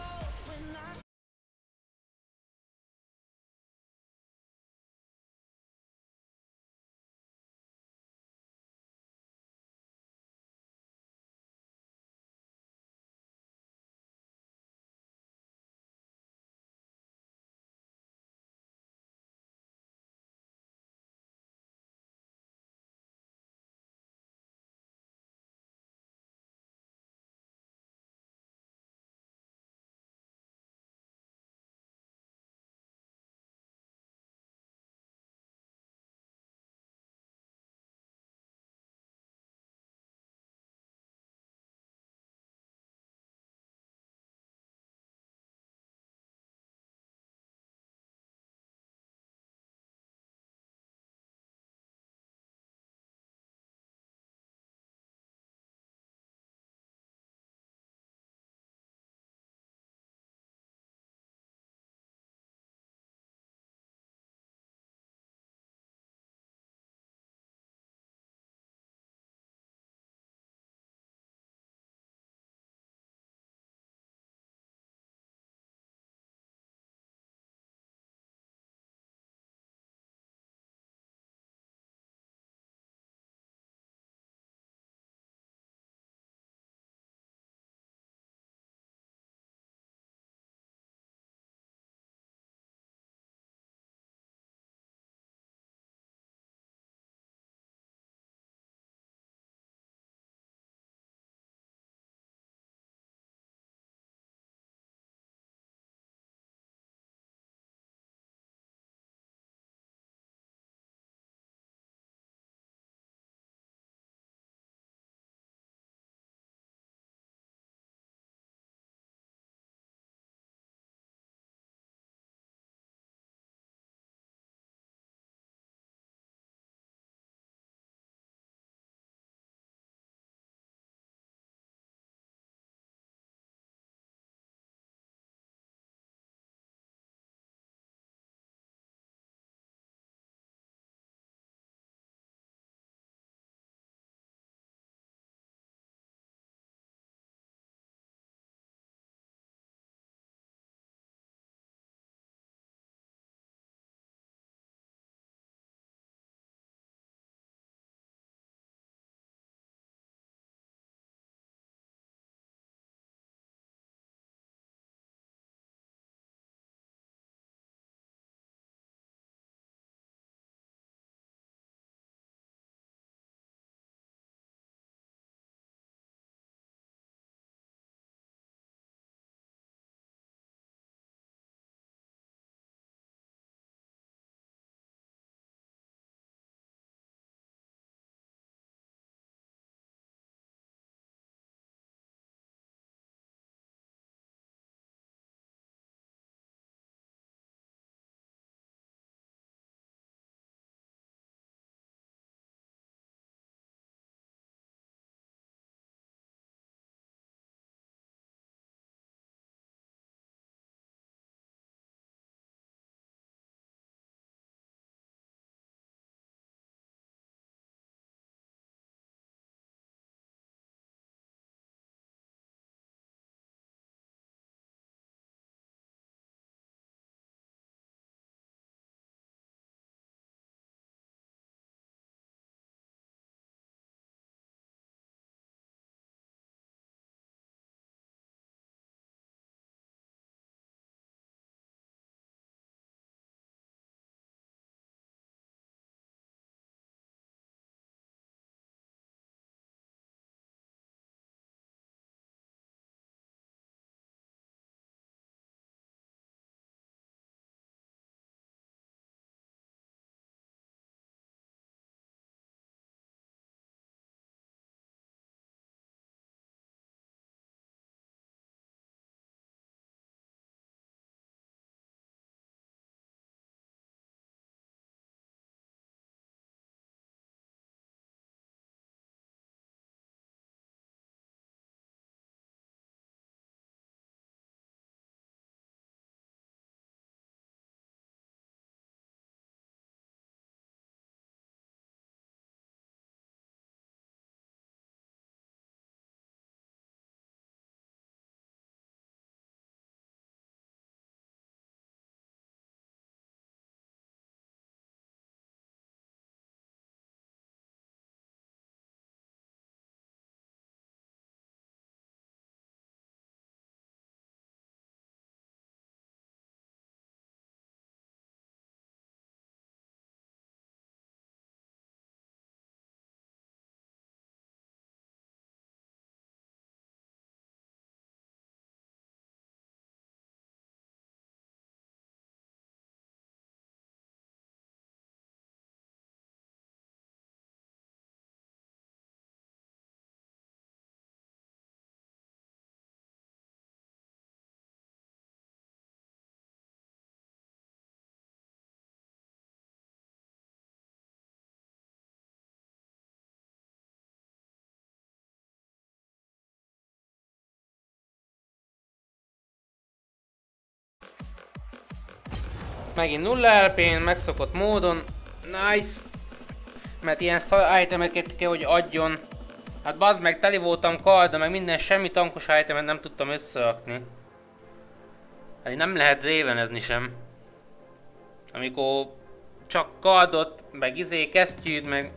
Megint nulla el pén, megszokott módon. Nice. Mert ilyen szar itemeket kell, hogy adjon. Hát bazd meg, teli voltam karddal, meg minden semmi tankos itemet nem tudtam összerakni. Hát nem lehet dravenezni sem. Amikor csak kardot, meg izé, kesztyűd, meg...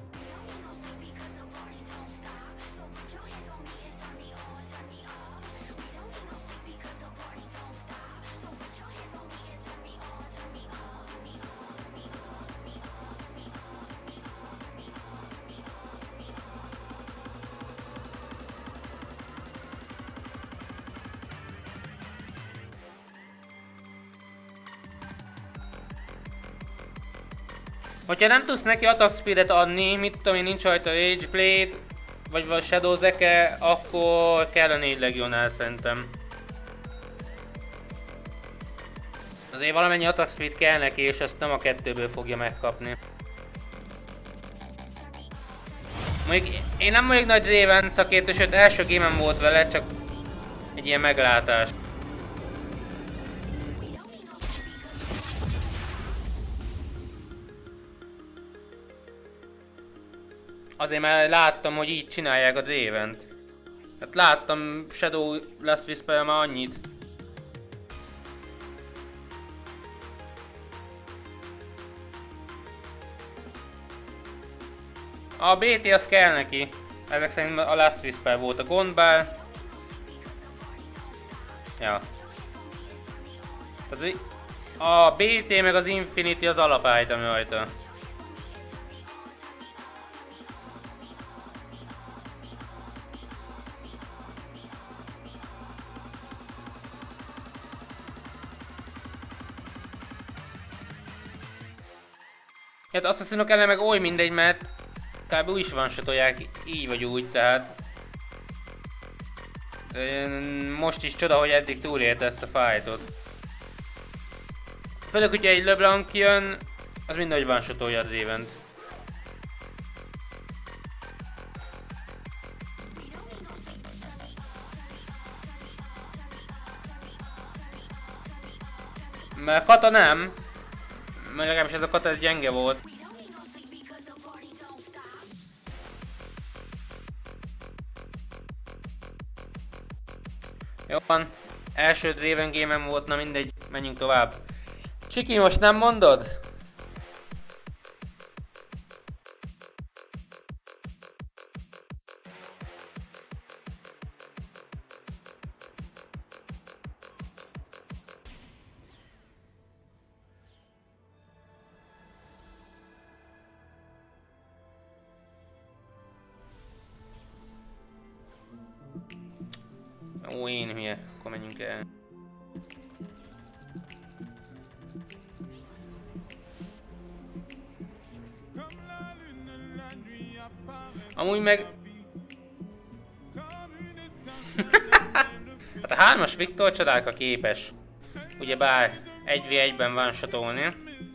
Hogyha nem tudsz neki attack speedet adni, mit tudom én, nincs rajta Rage Blade, vagy vagy Shadow Zeke, akkor kell a négy legionál szerintem. Azért valamennyi attack speed kell neki, és ezt nem a kettőből fogja megkapni. Mondjuk én nem vagyok nagy Draven szakértő, sőt első gémem volt vele, csak egy ilyen meglátás. Azért már láttam, hogy így csinálják a Dravent. Hát láttam Shadow Last Whisper már annyit. A bé té az kell neki. Ezek szerint a Last Whisper volt a gond, bár... Ja. Tehát a bé té meg az Infinity az alap item rajta. Hát azt hiszem, ellen meg oly mindegy, mert kb. Úgy is van satolják, így vagy úgy, tehát... Most is csoda, hogy eddig túlélte ezt a fightot. Főleg, hogyha egy LeBlanc jön, az mindegy van satolja az event. Mert Kata nem. Mert legalábbis ez a Kata ez gyenge volt. Jó van, első Draven game-em volt, na mindegy, menjünk tovább. Csiki, most nem mondod? Ó, én hülye, akkor menjünk el. Amúgy meg... Hát a hármas Viktor csodálka képes. Ugyebár egy vé egyben van satolni.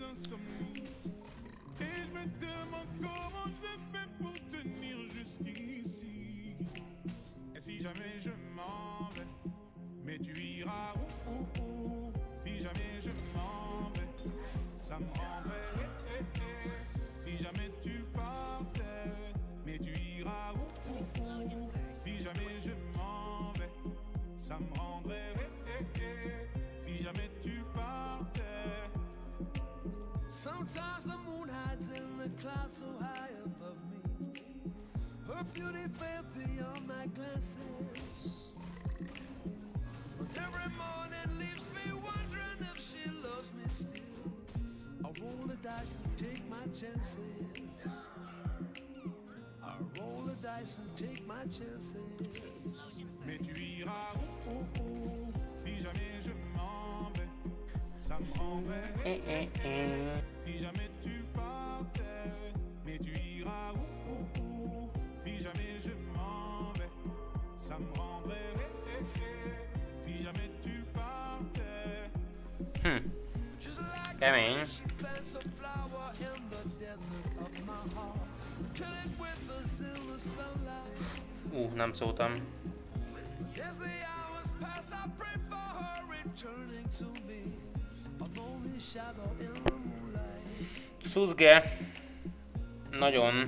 Sometimes the moon hides in the clouds so high above me. Her beauty fell beyond my glances. But every morning leaves me wondering if she loves me still. I roll the dice and take my chances. I roll the dice and take my chances. Mais tu iras où, où, où, si jamais je m'en vais. Ça me rendrait Eh, eh, eh. si jamais tu partais, mais tu iras où, où, où, si jamais je m'en vais, ça me rendrait eh, eh, eh, si jamais tu partais. Hmm. Kemény. Uh, nem szóltam. Szuzge. Nagyon.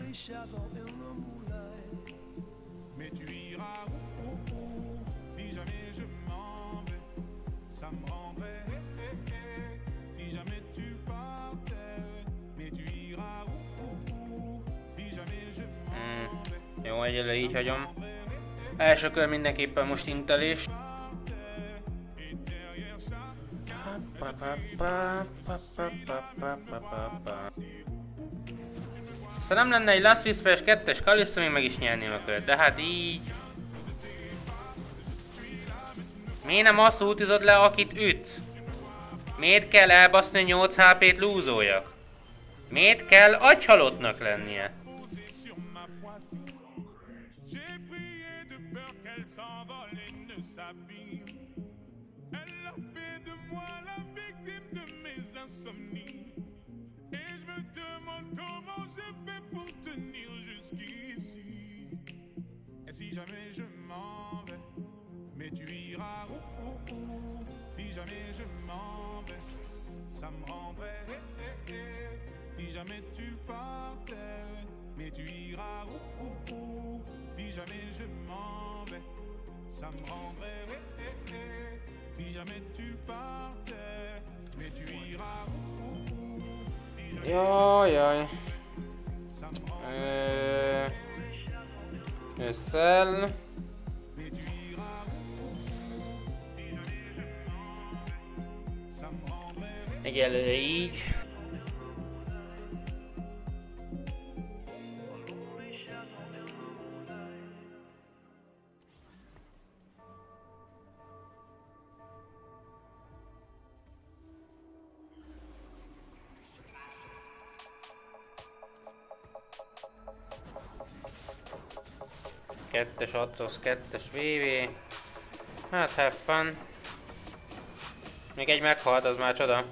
Hmm. Jó, egyelőre így hagyom. Első kör mindenképpen most intelés. Szóval nem lenne egy Last Whisper-es kettes Kallisto, még meg is nyerném a kört, de hát így... Miért nem azt ultizod le, akit ütsz? Miért kell elbaszni nyolc há pét lúzója? Miért kell agyhalottnak lennie? Si jamais je m'en vais, mais tu iras où, où, où. Si jamais je m'en vais, ça me rendrait eh, eh, eh. Si jamais tu partais, mais tu iras où, où, où. Si jamais je m'en vais, ça me rendrait eh, eh, eh. Si jamais tu partais, mais tu iras où, où, où. Jaj, jaj. Ö... Összel. Egyelőre így. Kettes Atrosz, kettes vé vé. Hát have fun. Még egy meghalt, az már csoda.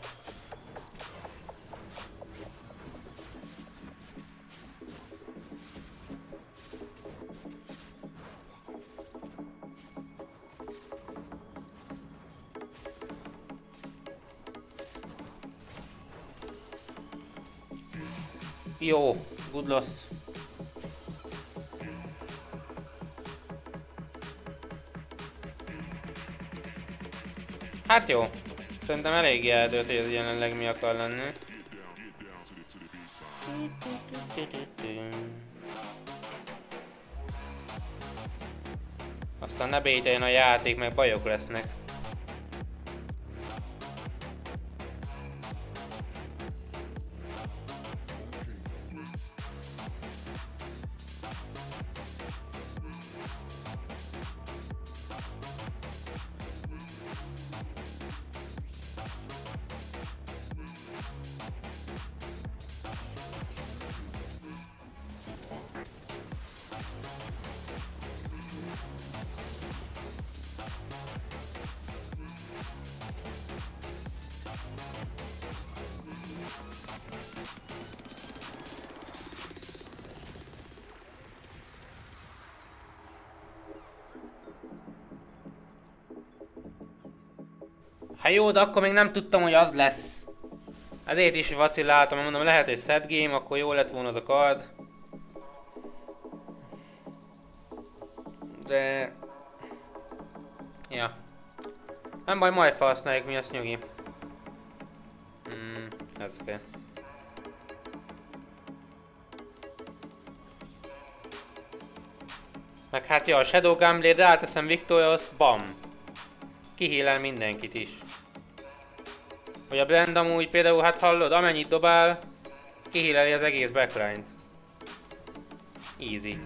Jó, good loss. Hát jó. Szerintem eléggé eldőlt, hogy ez jelenleg mi akar lenni. Aztán ne bételjen a játék, meg bajok lesznek. Hát jó, de akkor még nem tudtam, hogy az lesz. Ezért is vacilláltam, mert mondom, lehet egy set game, akkor jó lett volna az a kard. De... Ja. Nem baj, majd felhasználjuk mi, azt nyugi. Hmm, ez kell. Meg hát ja, a Shadow Gunblade-re ráteszem Victorious, bam! Kihílel mindenkit is. Vagy a Blend amúgy például, hát hallod, amennyit dobál, kihíleli az egész backline-t. Easy.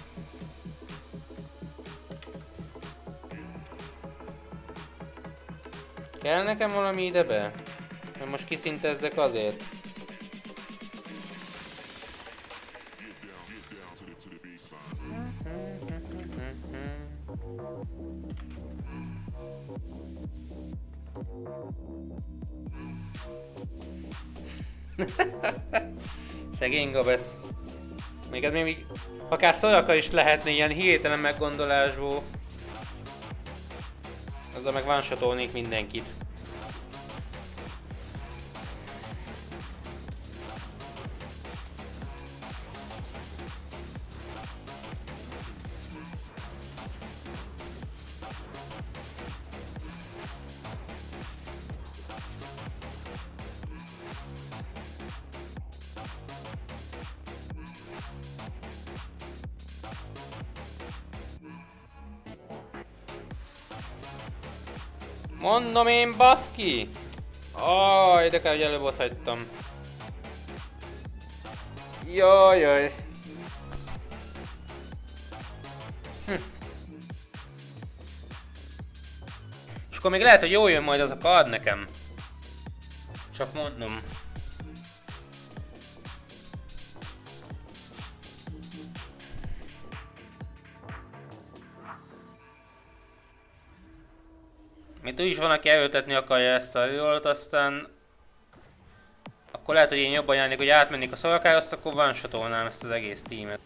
Kell nekem valami ide be? Mert most kiszintezzek azért. Szegény Gabesz. Még ez még akár Soraka is lehetne ilyen hirtelen meggondolásból. Azzal meg one-shotolnék mindenkit. Mondom én, baszki! Aj, de kell, hogy előbb ott hagytam. Jaj, jaj. Hm. És akkor még lehet, hogy jól jön majd az a kard nekem. Csak mondom. Mint úgy is van, aki erőltetni akarja ezt a rerolt, aztán akkor lehet, hogy én jobban járnék, hogy átmennék a szolgára, azt akkor one-shotolnám ezt az egész teamet.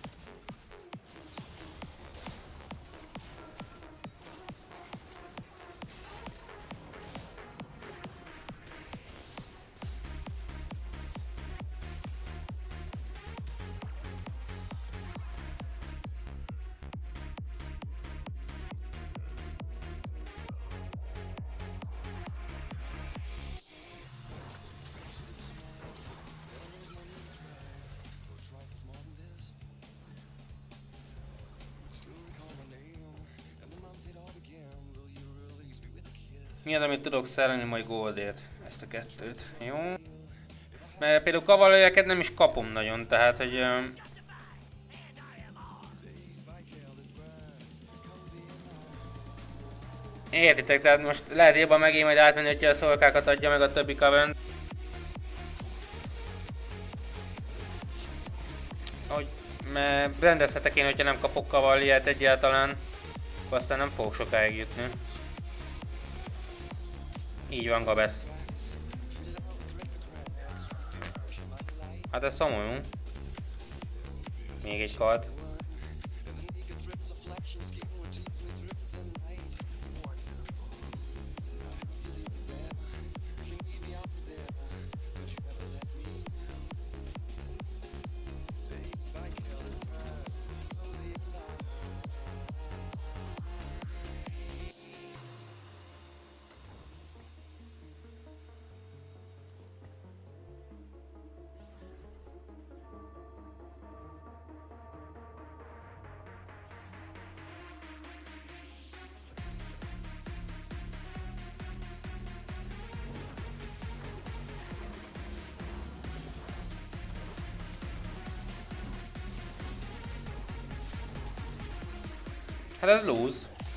Mi az, amit tudok szerelni majd goldért? Ezt a kettőt. Jó. Mert például kavallereket nem is kapom nagyon, tehát hogy... Uh... Értitek, tehát most lehet jobban megint majd átmenni, hogyha a szolgákat adja meg a többi kavern. Hogy... Mert rendezhetek én, hogyha nem kapok kavallert egyáltalán. Akkor aztán nem fogok sokáig jutni. Így van, Gabesz. Hát ez szomorú. Még egy kard. Hát ez lose.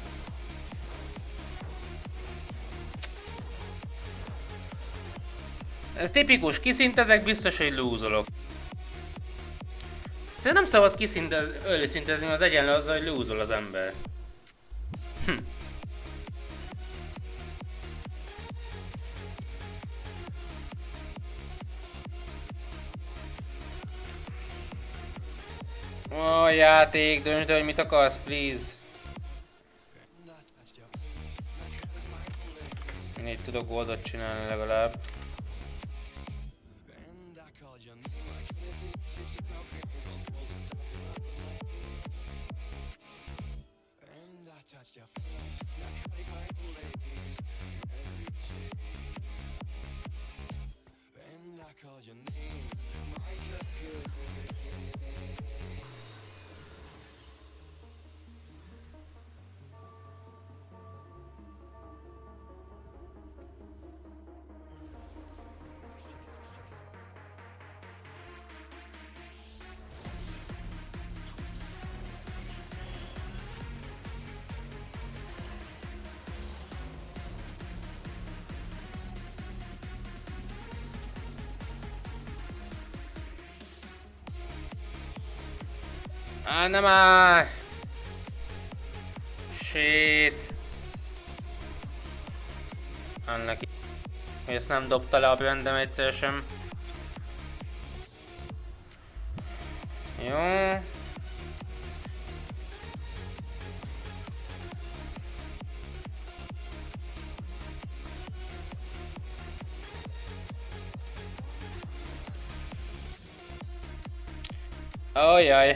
Ez tipikus, kiszintezek, biztos, hogy lose-olok. Szerintem nem szabad kiszintezni, az egyenlő azzal, hogy lose-ol az ember. Hm. Ó, játék, döntsd el, hogy mit akarsz, please. Én így tudok goldot csinálni legalább. Á, nem áll! Shit! Annak, hogy ezt nem dobta le a brandem egyszer sem. Jó. Ajaj.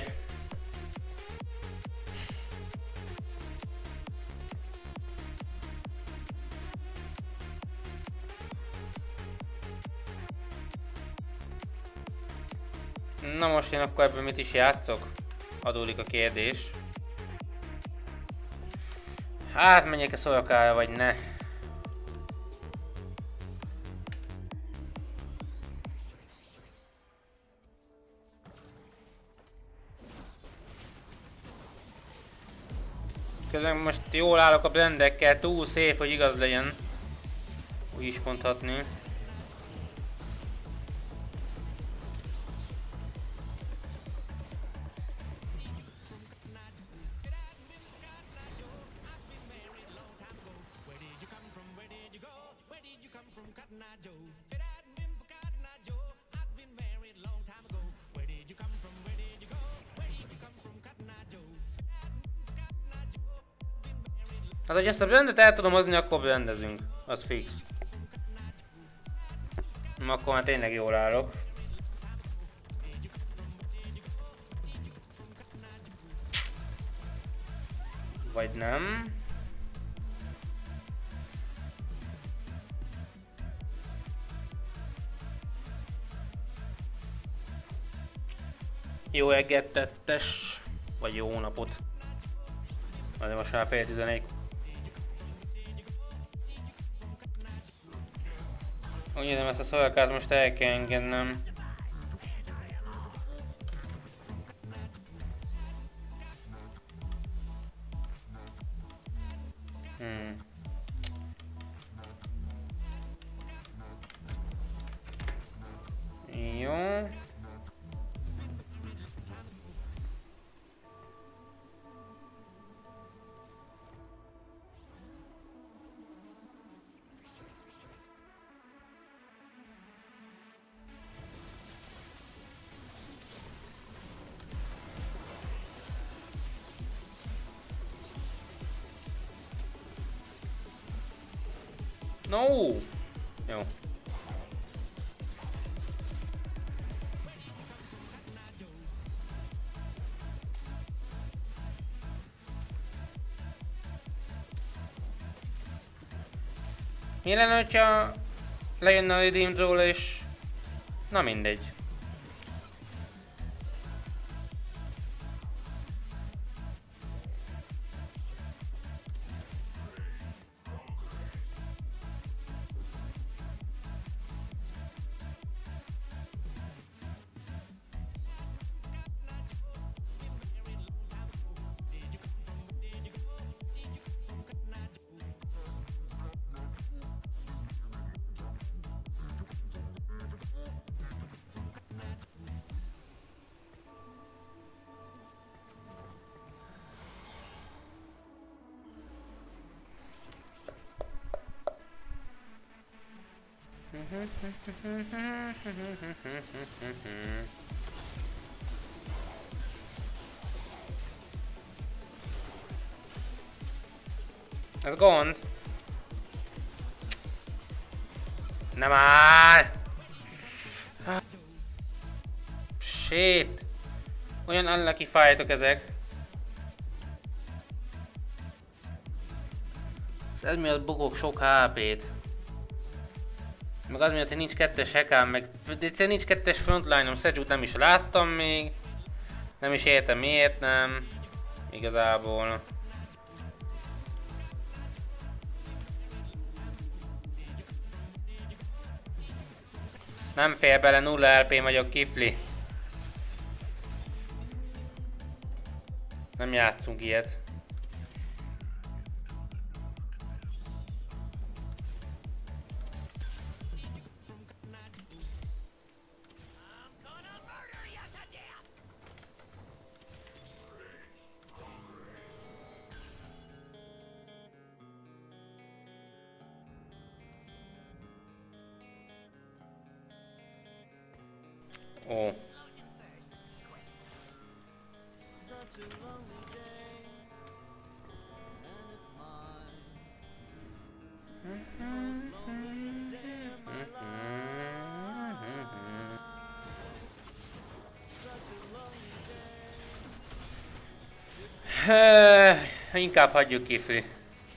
Na most én akkor ebből mit is játszok? Adódik a kérdés. Hát menjek a Sorokára vagy ne? Közben most jól állok a blendekkel, túl szép, hogy igaz legyen. Úgy is mondhatni. Hát, hogy ezt a blendet el tudom hozni, akkor blendezünk. Az fix. Akkor már tényleg jól állok. Vagy nem. Jó egget tettes. Vagy jó napot. Azért most már fél tizenegy. Úgy érzem, ezt a szolgálkázt most el kell engednem. Hmm. Jó. No! Jó. Mi lenne, hogyha lejönne a Redeemed róla és... Na mindegy. Ez gond. Nem áll! Shit! Olyan unlucky fightok ezek. Ez miatt bukok sok há pét. Meg az miatt, hogy nincs kettes hekám, meg egyszerűen nincs kettes frontline-om, Seju't nem is láttam még. Nem is értem miért nem. Igazából. Nem fér bele, nulla el pé vagyok, kifli. Nem játszunk ilyet. Ó. Inkább hagyjuk kifli.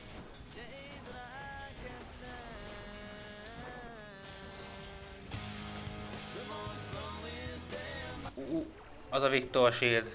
Uh, az a Victor Shield.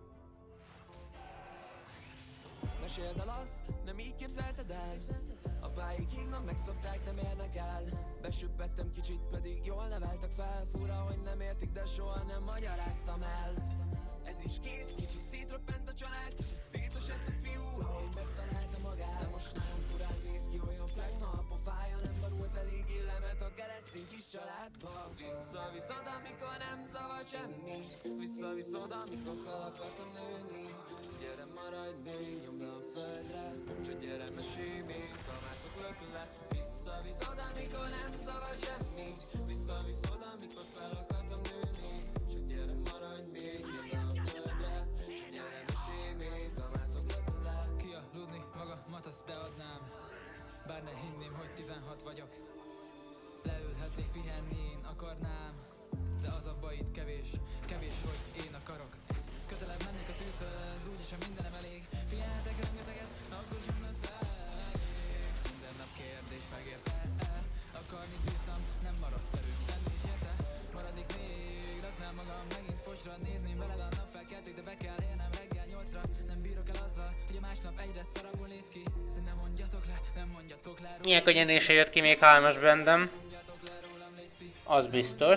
Meséld el azt, nem így képzelted el. A apáik hívnak, megszokták, nem érnek el. Besüppettem kicsit, pedig jól neveltek fel. Fura, hogy nem értik, de soha nem magyaráztam el. Ez is kész, kicsi szétröppent a család, kicsi szétesett a fiú, ahogy megtalálta magát. De most nem furán néz ki, olyan flagma a pofája, nem barult elég illemet a keresztény kis családba. Vissza-visszod, amikor nem zavar semmi, vissza-visszod, amikor fel akartam nőni. Gyere, maradj még, nyomd le a földre, csak gyere, mesélj még, ha mászok löp le. Vissza-visszod, amikor nem zavar semmi, vissza-visszod, amikor fel akartam nőni. Csak gyere, maradj még, nyomd le a földre, csak gyere, mesélj még, ha mászok löp le. Kialudni magamat azt beadnám, bár ne hinném, hogy tizenhat vagyok. Leülhetnék, pihenni én akarnám, de az a baj itt kevés, kevés, hogy én akarok. Közelebb mennék a tűzhöz, úgyis ha mindenem elég. Pihenhetek rengeteget, akkor sem lesz elég. Minden nap kérdés, megérte-e? Akarni bírtam, nem maradt erőm, tenni is érte. Maradik még, raknám magam megint fosra. Nézném veled a nap felkelték, de be kell érnem reggel nyolcra. Nem bírok el azzal, hogy a másnap egyre szarabul néz ki. De nem mondjatok le, nem mondjatok le rólam. Milyen könnyen se jött ki még hármas Brandem. Az biztos.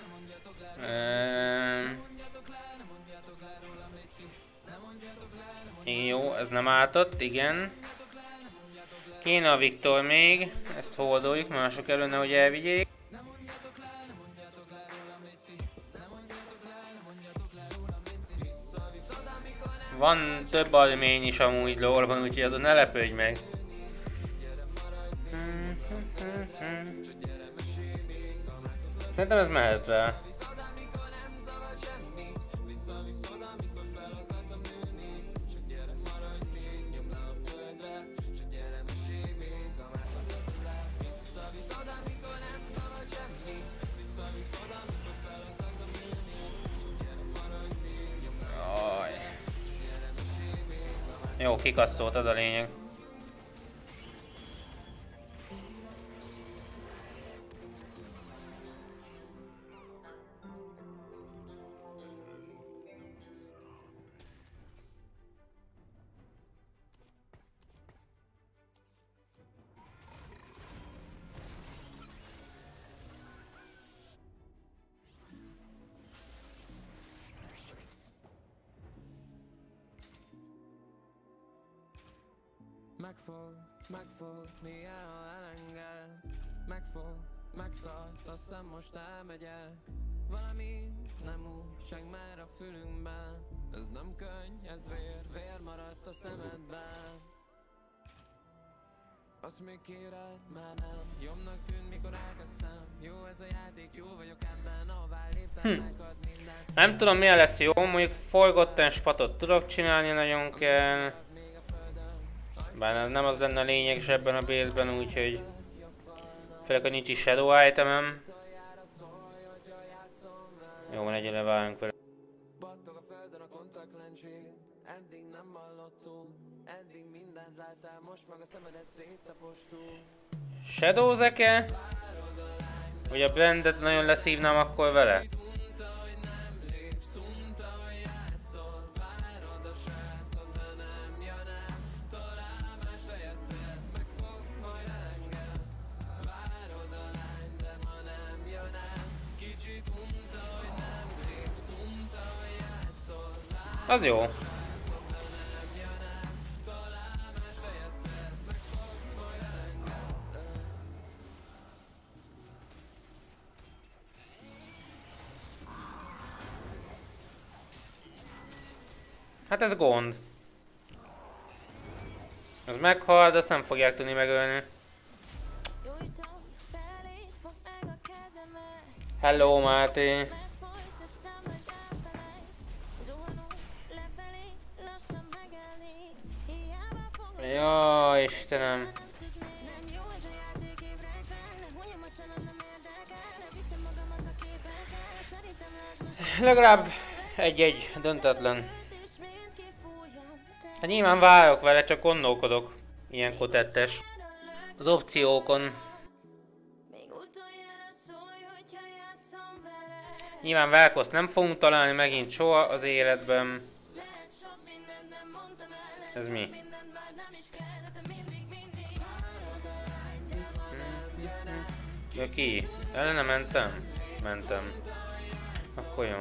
Ehm... Jó, ez nem ártott, igen. Kéne a Viktor még, ezt holdoljuk, mások elő nehogy elvigyék. Van több almény is amúgy lore-ban, úgyhogy azon ne lepődj meg. Szerintem ez mehet rá. Jó, kikasztolt, az a lényeg. Megfog, megfog, milyen ha elenged. Megfog, megtart, azt hiszem most elmegyek. Valami nem úgy cseng már a fülünkben. Ez nem könny, ez vér, vér maradt a szemedben. Azt még kéred, már nem. Jobbnak tűnt, mikor elkezdtem. Jó ez a játék, jó vagyok ebben, ahová léptem, hm. megad minden. Nem tudom milyen lesz jó, mondjuk Forgotten spatot tudok csinálni, nagyon kell. Bár ez nem az lenne a lényeges ebben a base-ben, úgyhogy főleg, hogy nincs is shadow itemem. Jó, van, egyre várjunk vele. Shadowzek-e? Vagy a Brandet nagyon leszívnám akkor vele? Az jó. Hát ez gond. Ez meghal, de azt nem fogják tudni megölni. Hello, Máté. Jaj, Istenem. Legalább egy-egy döntetlen. Hát nyilván várok vele, csak gondolkodok. Ilyenkor tettes. Az opciókon. Nyilván Velkoszt nem fogunk találni megint soha az életben. Ez mi? Ja, ki? Ellene mentem? Mentem. Akkor jó.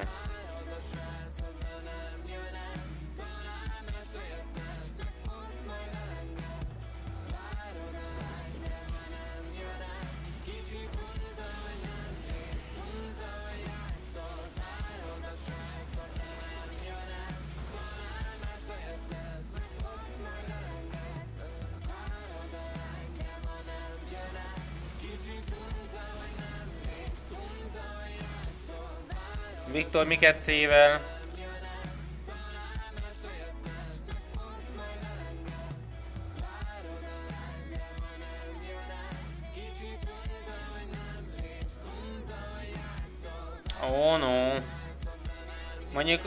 Viktor miket szével? Ó, oh, no. Mondjuk...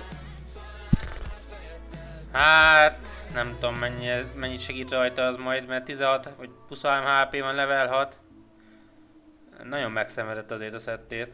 Hát... Nem tudom mennyi, mennyit segít rajta az majd, mert tizenhat vagy huszonhárom há pé van, level hat. Nagyon megszenvedett azért a szettét.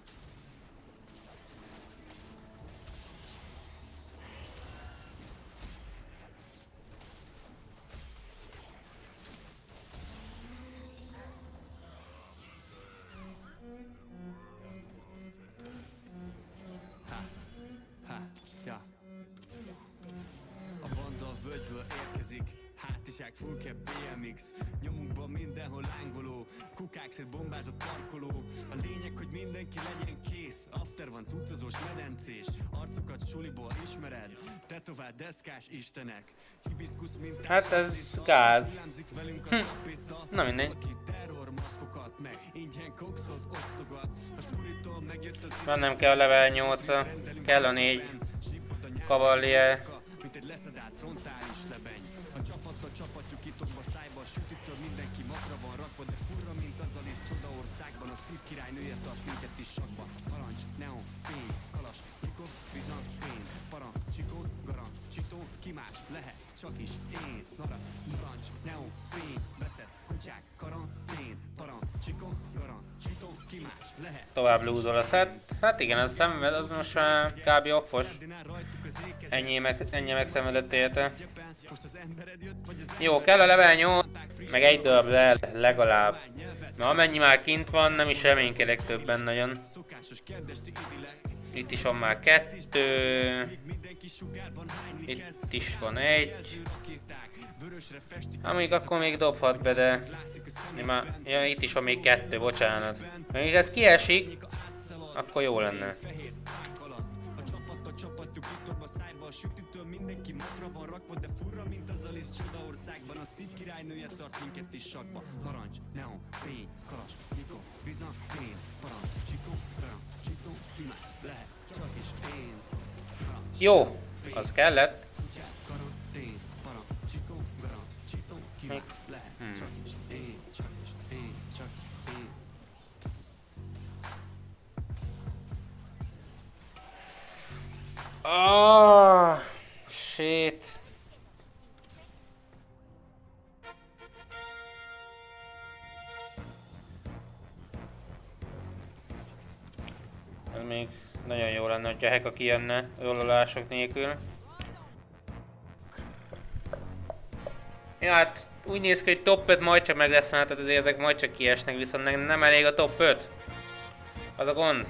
Fullcap bé em iksz, nyomunkban mindenhol lángoló, kukák szét bombázott parkoló. A lényeg, hogy mindenki legyen kész, after van cuccozós medencés, arcokat suliból ismered, tetovált deszkás istenek, hibiszkusz mintás. Hát ez gáz. Hm. Na mindegy. Már nem kell a level nyolc-a, kell a négy Cavalier. Mint egy leszedált frontális lebeny. A csapatta csapatjuk titokba szájba, a sütüktől mindenki makra van rakva, de furra, mint az Alice csodaországban, a szív királynője tart minket is sakba. Parancs, neon, fény, kalas, mikor, bizantén, parancs, csikó, garan, csitó, ki más lehet, csak is én, nara, parancs, neon, fény, veszed, kutyák, karantén, parancs, csikó, garan, csitó, ki más lehet. Tovább lúzol a szett. Hát igen, az szenved, az most már kb. Offos. Ennyi, meg, ennyi megszenvedett érte. Jó, kell a level nyolc, meg egy darab lel, legalább. Na amennyi már kint van, nem is reménykedek többen nagyon. Itt is van már kettő. Itt is van egy. Amíg akkor még dobhat be, de... Már, ja, itt is van még kettő, bocsánat. Még ez kiesik, akkor jó lenne. Mindenki makra van rakva, de furra, mint az Alice csodaországban, a szív királynője tart minket is sakba. Parancs, neon, fény, kalas, mikor, bizantén, parancs, csikó, parancs, csitó, ki más lehet, csak is én. Parancs, jó, az kellett. karantén, parancs, csikó, parancs, csitó, ki más lehet, hmm. csak is én, csak is én, csak is én. Oh, shit. Ez még nagyon jó lenne, hogyha Heka kijönne rololások nélkül. Ja, hát úgy néz ki, hogy top öt majd csak meg lesz, hát az érdek majd csak kiesnek, viszont nem elég a top öt. Az a gond.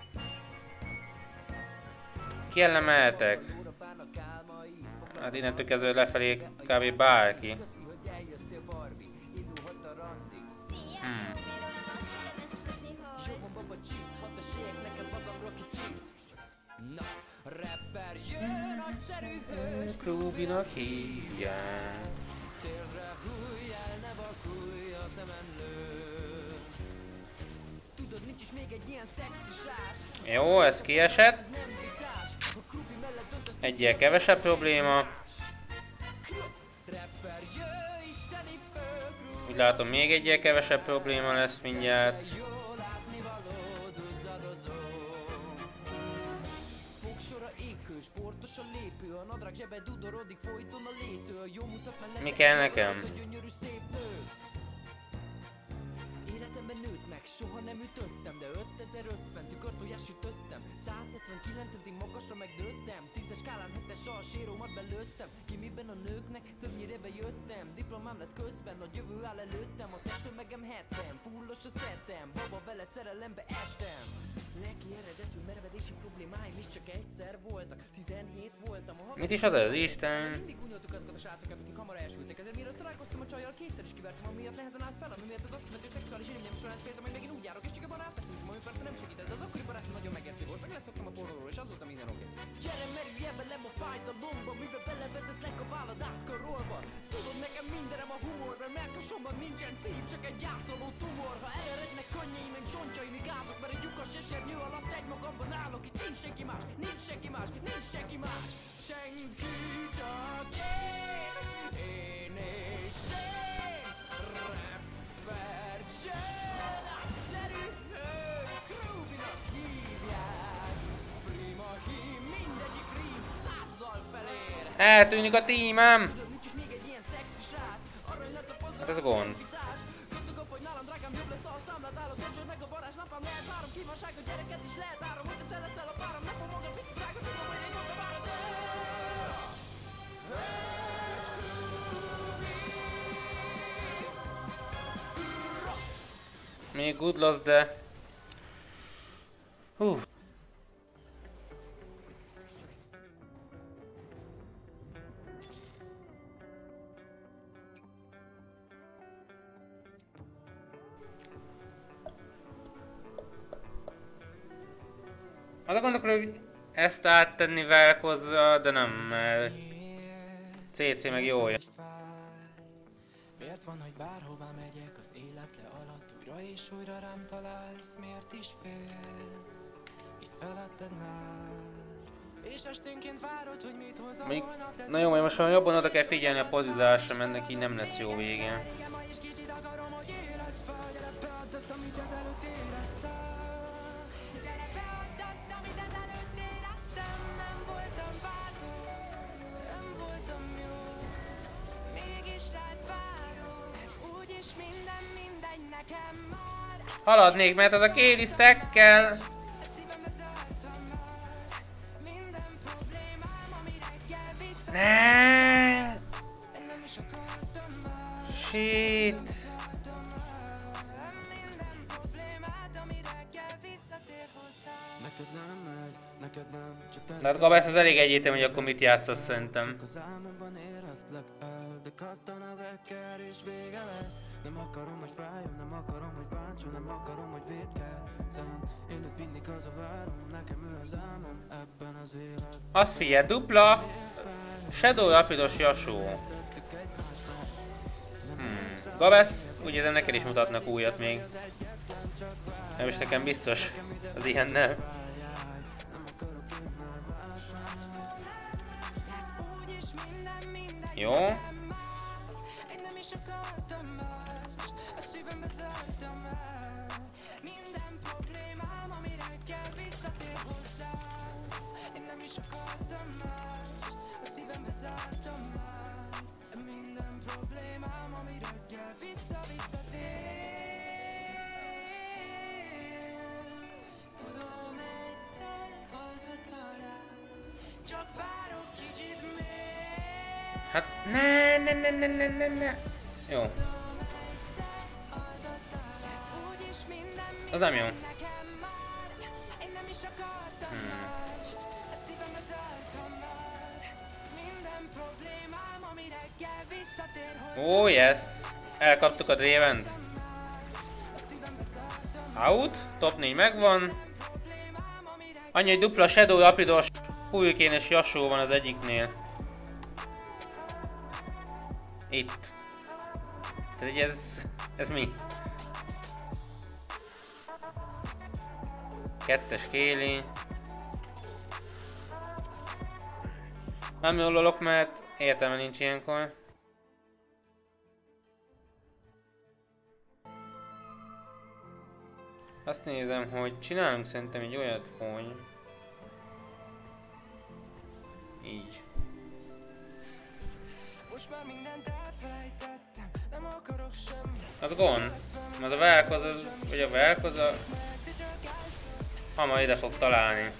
Ki ellen mehetek? Hát innentől kezdve lefelé kb. Bárki. Hmm. Scrooby-nak hívják. Jó, ez kiesett. Egyel kevesebb probléma. Úgy látom, még egyel kevesebb probléma lesz mindjárt. Mi kell nekem? Életemben nőtt meg, soha nem ütöttem, de ötezer-ötven tükörtojás sütöttem, százhetvenkilenc centig magasra megnőttem, tízes skálán hetes a sérómat belőttem, ki miben a nőknek többnyire éve jöttem, diplomám lett közben, nagy jövő áll előttem. A testtömegem hetven, fullos a szettem, baba veled szerelembe estem. Lelki eredetű merevedési problémáim is csak egyszer voltak, tizenhét voltam. A mit is az az Isten? mindig unyoltuk azokat a srácokat, akik hamar elsültek. Ezért mielőtt találkoztam a csajjal, kétszer is kivertem, amiatt nehezen állt fel, ami miatt az azt vető szexuális élményem során féltem, hogy megint úgy járok, és csak a barát leszünk, ami persze nem segített, de az akkori barátom nagyon megértő volt, meg leszoktam a porróról, és azóta minden oké. Gyere, merülj ebben a fájdalomba, mivel belevezetlek a vállad átkarolva. Tudod, nekem mindenem a humor, mert melkasomban nincsen szív, csak egy gyászoló tumor. Ha elerednek könnyei, meg csontjaim igázok, mert egy lyukas esernyő alatt egy magamban állok. Itt nincs senki más, nincs senki más, nincs senki más. Senki, csak én, én és én. Rapper Jön, egyszerű hős, Krubinak hívják. Prima hím, mindegyik rím százzal felér. Eltűnik a tímem! Nincs is még egy ilyen szexi srác. Aranylat a pozor, Hát ez gond. tudtuk, hogy nálam drágám jobb lesz, ha a számlát állok. Döntsön meg a varázs napám, lehet várom kívánság, a gyereket is lehet áram. Hogyha te leszel a párom, ne fog magad vissza, drága, tudom, hogy én ott a várad. Még good loss, de... Hú. Arra gondolok, hogy ezt áttenni Velkozra, de nem, mert cé cé meg jó. Miért van, hogy bárhová megyek az éleple alatt, újra és újra rám találsz, miért is félsz? Hisz feletted már, és esténként várod, hogy mit hoz a Még... holnap, de Na jó, majd most már jobban oda kell figyelni a pozizásra, mert neki nem lesz jó vége. ma is kicsit akarom, hogy érezd fel, gyere beadd azt, amit ezelőtt éreztem. Gyere beadd azt, amit ezelőtt éreztem. Nem voltam bátor, nem voltam jó, mégis rád várok, úgyis minden mindegy nekem már. Haladnék, mert az a Kéli Stackkel. Szívembe zártam már minden problémám, ami reggel vissza. Ne. Nem is akartam már. Shit. Minden problémát, ami reggel visszatér hozzám. Neked nem megy, neked nem, csak te. De hát Gabász, az elég egyértelmű, hogy akkor mit játszasz szerintem. Az álmomban érhetlek el, de kattan a vekker és vége lesz. Nem akarom, hogy fájjon, nem akarom, hogy bántson, nem akarom, hogy vétkezzem. Én őt mindig hazavárom, nekem ő az álmom ebben az életben. Azt figyelj, dupla Shadow Rapidos Yasuo. Hmm. Gabász, úgy érzem, neked is mutatnak újat még. Nem is nekem biztos az ilyennel. Jó. Én nem is akartam mást, a szívembe zártam el minden problémám, ami reggel visszatér hozzám. Én nem is akartam mást, a szívembe zártam el minden problémám, ami reggel vissza-visszatér. Tudom, egyszer hazatalálsz, csak várok kicsit még. Hát ne, ne, ne, ne, ne, ne, ne. Jó. Az nem jó. Hmm. Ó, oh, yes. Elkaptuk a Draven-t. Out. Top négy megvan. Annyi, hogy dupla Shadow Rapidos Hurricane és Yasuo van az egyiknél. Itt. Tehát ez... ez mi? Kettes Kéli. Nem jól lolok, mert értelme nincs ilyenkor. Azt nézem, hogy csinálunk szerintem egy olyat, hogy... Így. Az gond. Az a Velkoz, az, vagy a Velkoz a... hamar ide fog találni.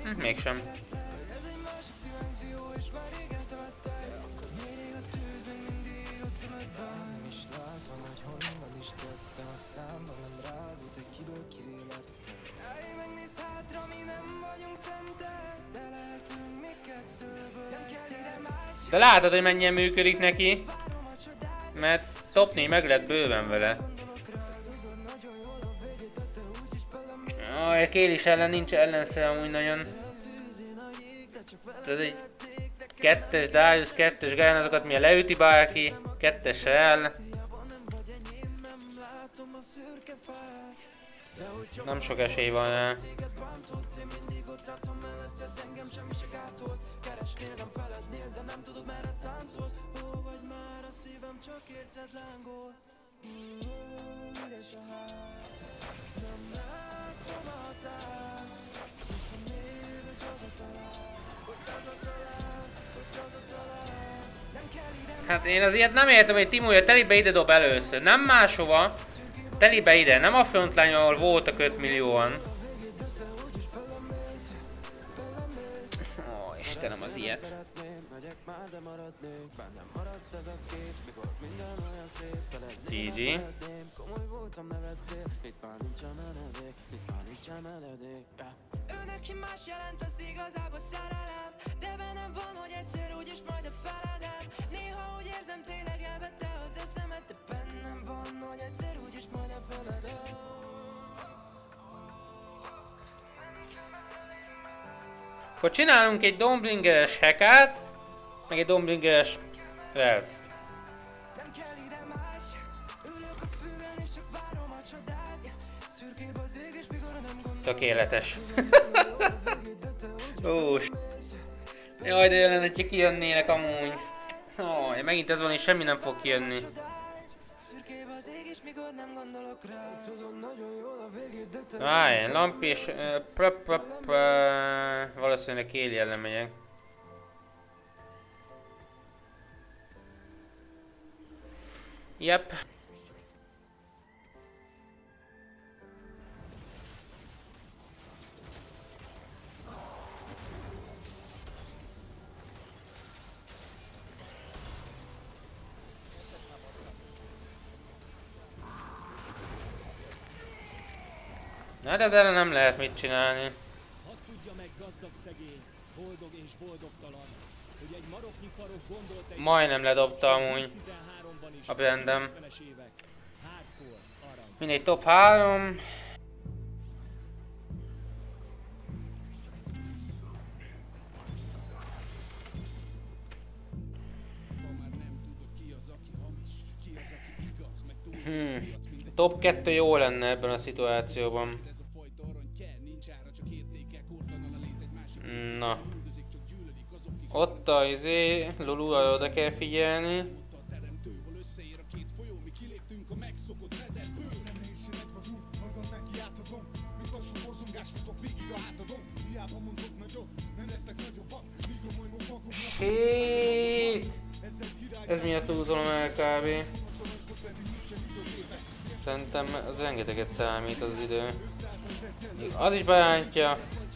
Hm, mégsem. De látod, hogy mennyien működik neki? Mert szopni meg lett bőven vele. Aj, Kélis ellen nincs ellensze amúgy nagyon. Ez egy kettes Darius, kettes Gaian, azokat milyen leüti bárki, kettes el. Nem sok esély van rá. Hát én az ilyet nem értem, hogy Timója telibe ide dob először. Nem máshova. Telibe ide, nem a frontline, ahol voltak öt millióan. Ó, Istenem, az ilyet. gé gé. Neki más jelent, az igazából szerelem, de bennem van, hogy egyszer úgyis majd a feledem. Néha úgy érzem, tényleg elvette az eszemet, de bennem van, hogy egyszer úgyis majd a feledem. Akkor csinálunk egy domblingeres hekát, meg egy domblingeres relt. Tökéletes. Ó, jaj, de jó lenne, hogyha kijönnének amúgy. Ó, megint ez van, és semmi nem fog kijönni. Várj, Lampi és... Uh, pröp, pröp, uh, valószínűleg Kéli ellen megyek. Yep. Na de ezzel nem lehet mit csinálni. Hadd tudja meg gazdag szegény, boldog és boldogtalan, hogy egy maroknyi farok gondolt egy... Majdnem ledobta amúgy a brandem. Mindegy, top három. Hmm. Top kettő jó lenne ebben a szituációban. Na. Ott a izé, Lulura oda kell figyelni. Shit! Ez miatt húzolom el kb. Szerintem az rengeteget számít az idő. Még az is berántja.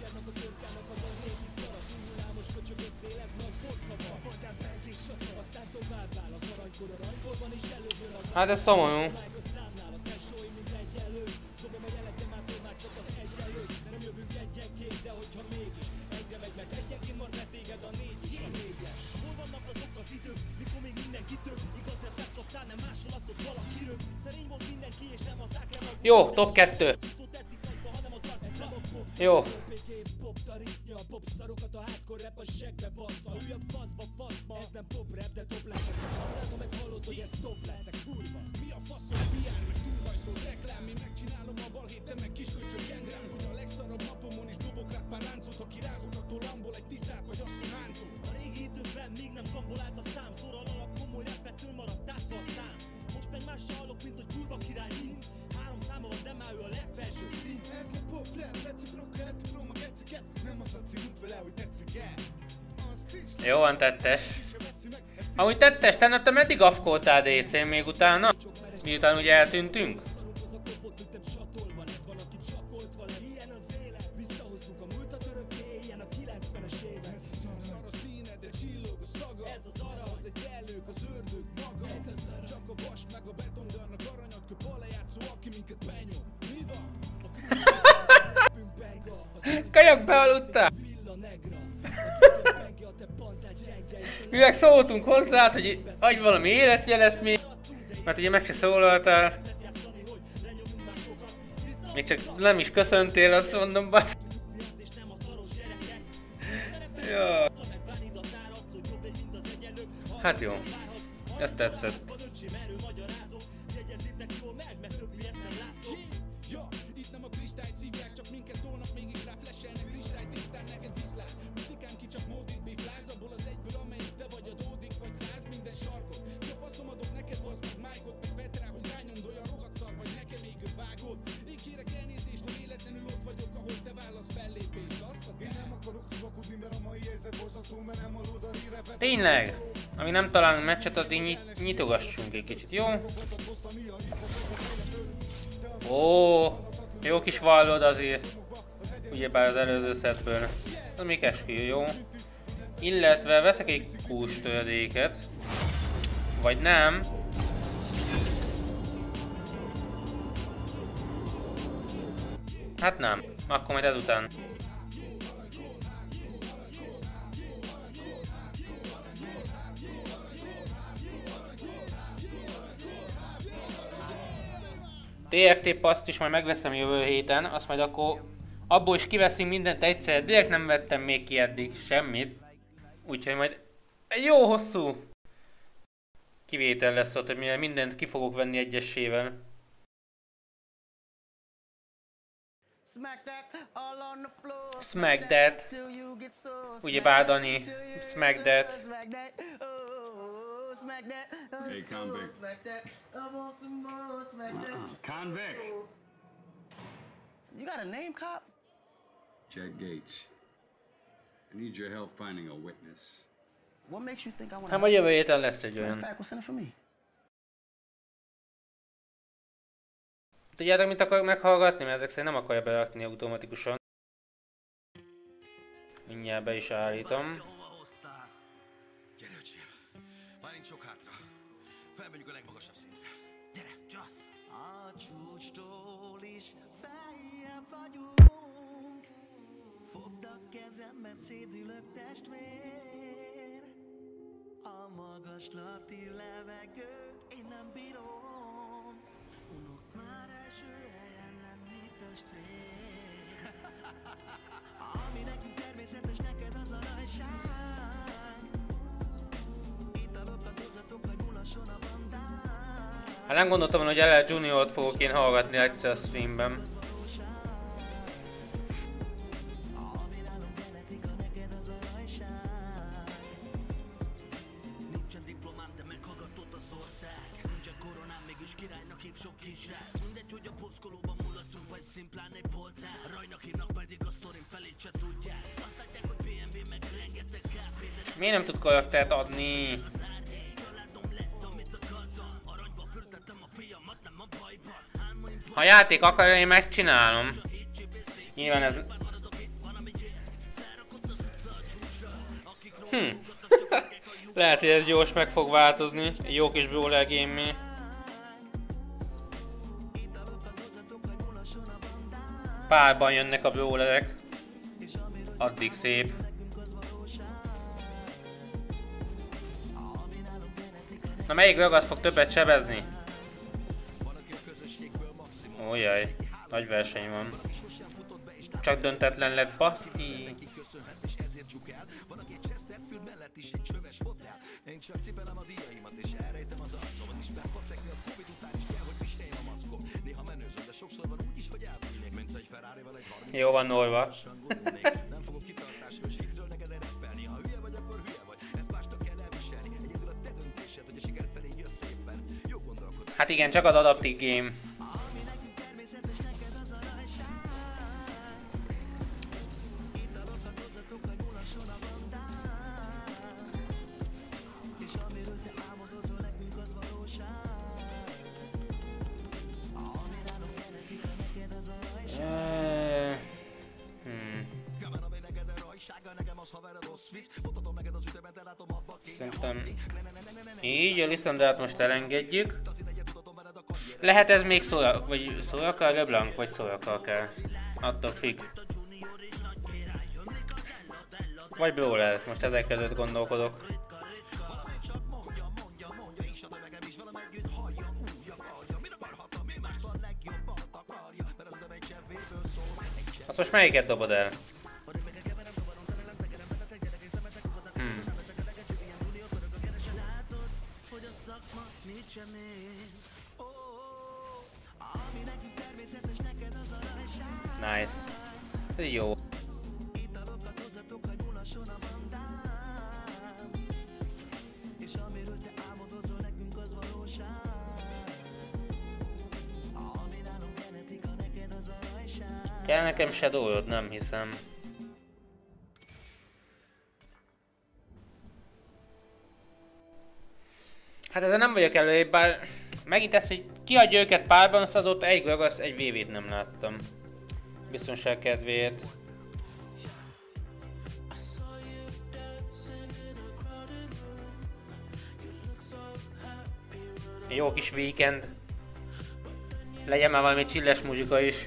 Hát ez szomorú. Jó, top kettő. Jó. Jó van, tettes. Amúgy tettes, te meddig afkoltál dé cén még utána? Miután ugye eltűntünk? kilencvenes évek. Szar a színe, de csillog a szaga. Ez az ara, az egy ellők, az ördög maga. Ez az ara. Csak a vas meg a beton, de annak aranyat köp a lejátszó, aki minket benyom. Mi van? Kajak bealudtál! Mivel szóltunk hozzá, hogy adj valami életjelet még, mert ugye meg se szólaltál. Még csak nem is köszöntél, azt mondom, basz. Ja. Hát jó, ezt tetszett. Ja, itt nem a kristályt szívják, csak minket tolnak, mégis rá flashelnek kristály tisztán, neked viszlát. Muzikám ki csak módit bifláz, abból az egyből, amelyik te vagy adódik, vagy száz minden sarkot. Ki a faszom adok neked, az meg májkot, meg vedd rá, hogy rányomd, olyan rohadt szar vagy, nekem még vágod. Én kérek elnézést, hogy véletlenül ott vagyok, ahol te válasz fellépést. Azt a én nem akarok civakodni, mert a mai érzet borzasztó, mert nem hallod a rírepet. Tényleg! Ami nem találunk meccset, addig nyit, nyitogassunk egy kicsit, jó? Ó, jó kis vallod azért. Ugyebár az előző szetből. Az még eskü, jó? Illetve veszek egy kús töredéket. Vagy nem. Hát nem. Akkor majd ezután. té ef té paszt is majd megveszem jövő héten, azt majd akkor abból is kiveszünk mindent egyszer, direkt nem vettem még ki eddig semmit. Úgyhogy majd egy jó hosszú kivétel lesz ott, hogy mindent ki fogok venni egyesével. Smack that. Ugyebár Dani, smack that. Hey, convict. Uh-uh. Convict. You got a name, cop? Jack Gates. I need your help finding a witness. What makes you think I want to? Hát majd jövő héten lesz egy olyan. Fact, send it for me. Tudjátok, mit akarok meghallgatni? Mert ezek szerint nem akarja berakni automatikusan. Mindjárt be is állítom. Gyere, öcsém. Már nincs sok hátra. Felmegyünk a legmagasabb szintre. Gyere, Just! A csúcstól is feljebb vagyunk. Fogd a kezemet, szédülök testvér. A magaslati levegőt én nem bírom. Unok már első helyen lenni testvér. Ami nekünk természetes, neked az a rajság. Italokat hozzatok, hogy mulasson a bandán. Hát nem gondoltam, hogy el el Juniort fogok én hallgatni egyszer a streamben. Nincsen diplomám, de meghallgatott az ország. Nincsen koronám, mégis királynak hív sok kisrác. Mindegy, hogy a poszkolóban mulattunk, vagy szimplán egy boltnál. Rajnak hívnak, pedig a sztorim felét se tudják. Azt látják, hogy bé em vé meg rengeteg ká pé, de Miért nem tud karaktert adni? Ha a játék akarja, én megcsinálom. Nyilván ez... Hm. Lehet, hogy ez gyors meg fog változni. Egy jó kis brawler game-mé. Párban jönnek a brawlerek. Addig szép. Na melyik ragasz fog többet sebezni? Ójaj, nagy verseny van. Csak döntetlen lett, baszki. Jó van, Norva. Hát igen, csak az adaptív game. Szerintem így a Lissandrát most elengedjük. Lehet ez még Soraka, vagy Soraka LeBlanc, vagy Soraka kell. Attól függ. Vagy Brawler, most ezek között gondolkodok. Azt most melyiket dobod el? Hmm. Nice. Ez jó. Kell nekem Shadowod? Nem hiszem. Hát ezzel nem vagyok előrébb, bár megint ezt, hogy kiadja őket párban, azt azóta egy Gragas, egy vé vét nem láttam. Biztonság kedvéért. Jó kis weekend. Legyen már valami chilles muzsika is.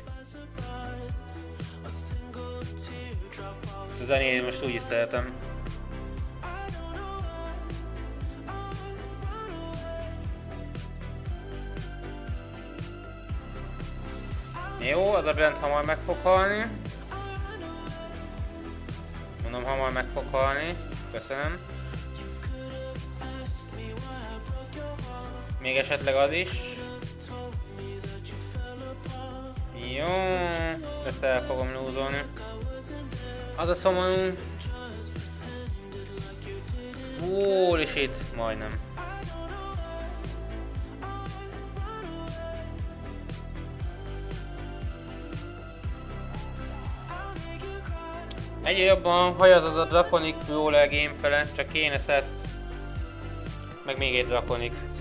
A zenét most úgy is szeretem. Jó, az a Brent hamar meg fog halni. Mondom, hamar meg fog halni. Köszönöm. Még esetleg az is. Jó, ezt el fogom lúzolni. Az a szomorú. Holy shit, majdnem. Egyre jobban hajaz az a Draconic Brawler game fele, csak kéne szett. Meg még egy Draconic.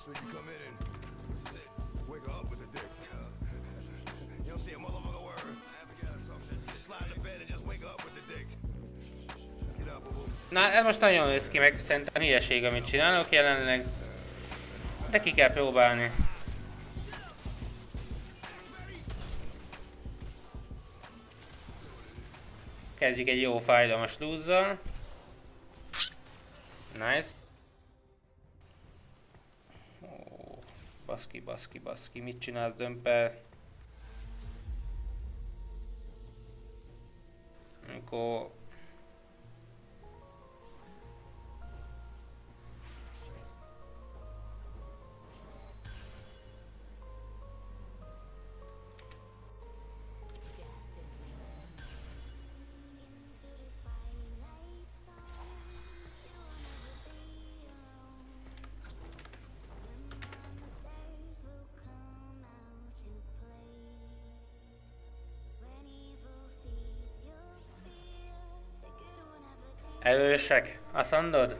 So you come in and wake her up with the dick. You don't see a motherfucker word. Slide in the bed and just wake her up with the dick. Get up, boo. Na, ez most nagyon néz ki, meg szerintem hülyeség, amit csinálok jelenleg. De ki kell próbálni. Kezdjük egy jó fájdalmas lúzzal. Nice. Oh, baszki, baszki, baszki. Mit csinálsz, dömper? Amikor... Erősek, azt mondod?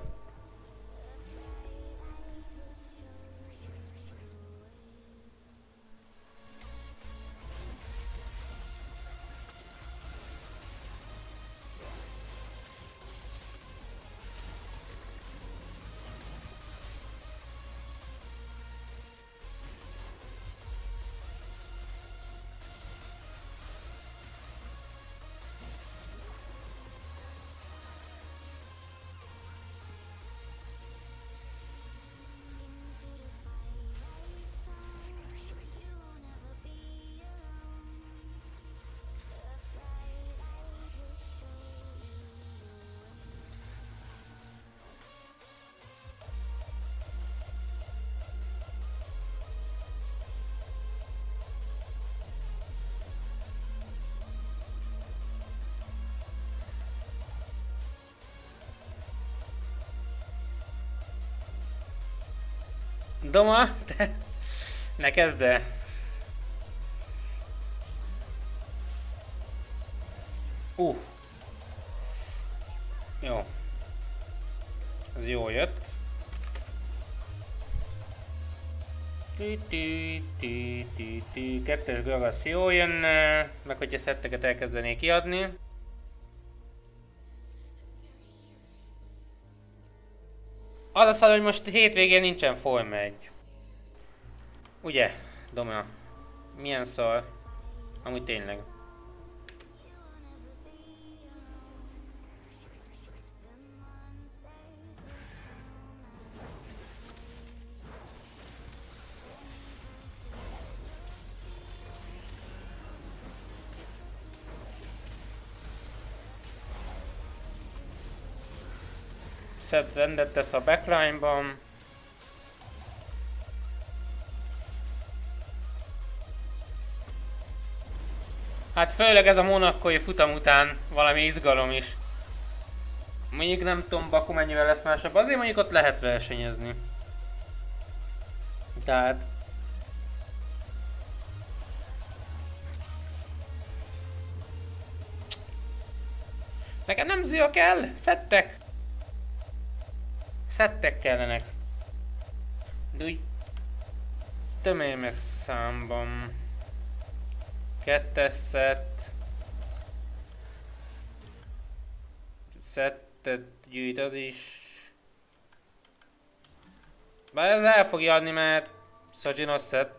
Doma, te... Ne kezd el! Uh. Jó. Ez jól jött. Tű, tű, tű, tű, tű. Kettes Gragas jól jönne, meg hogyha szetteket elkezdenék kiadni. Az a szar, hogy most hétvégén nincsen Forma egy. Ugye, Doma? Milyen szar? Amúgy tényleg. Szed rendet tesz a backline-ban. Hát főleg ez a monakói futam után valami izgalom is. Mondjuk nem tudom, Baku mennyivel lesz másabb, azért mondjuk ott lehet versenyezni. Tehát... Nekem nem zia kell, szettek! Szettek kellenek. De úgy... Tömélj meg számban. Kettes szett. Szettet gyűjt az is. Bár ez el fogja adni, mert Sojinos szett.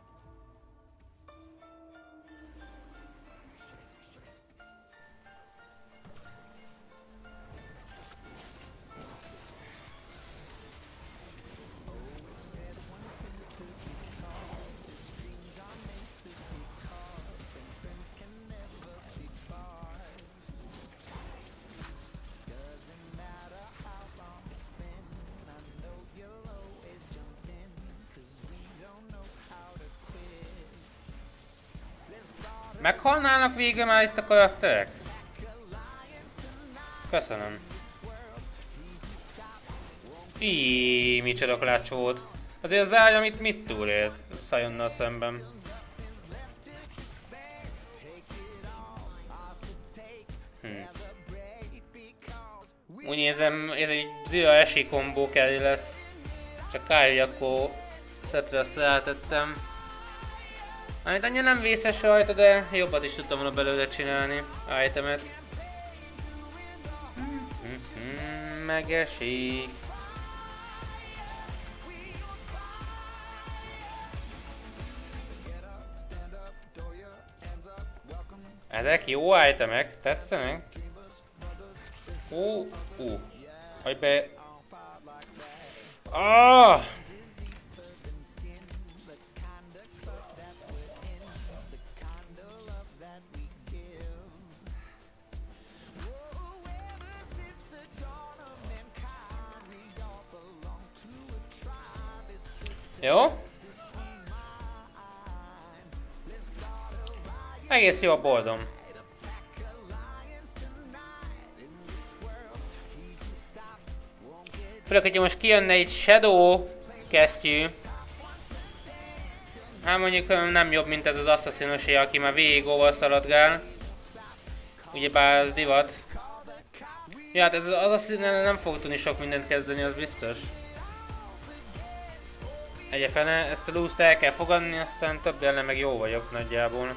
Meghalnának végül már itt a karakterek? Köszönöm. Íííí, micsoda klács volt. Azért az ágy, amit mit túlélt Sayonnal szemben. Hm. Úgy nézem, ez egy zero esély kombó kell lesz. Csak kár, hogy akkor Szetre azt rátettem. Amit annyira nem vészes rajta, de jobbat is tudtam volna belőle csinálni. Itemet. Megesik. Ezek jó itemek, tetszenek? Ú, ú. Hogy be... Ah! Jó? Egész jó a boldom. Főleg, hogyha most kijönne egy Shadow kesztyű. Hát mondjuk nem jobb, mint ez az Assassin-osé, aki már végig óval szaladgál. Ugyebár ez divat. Ja, hát ez az Assassin-nel nem fog tudni sok mindent kezdeni, az biztos. Egyefene, ezt a lúzt el kell fogadni, aztán több ellen meg jó vagyok nagyjából.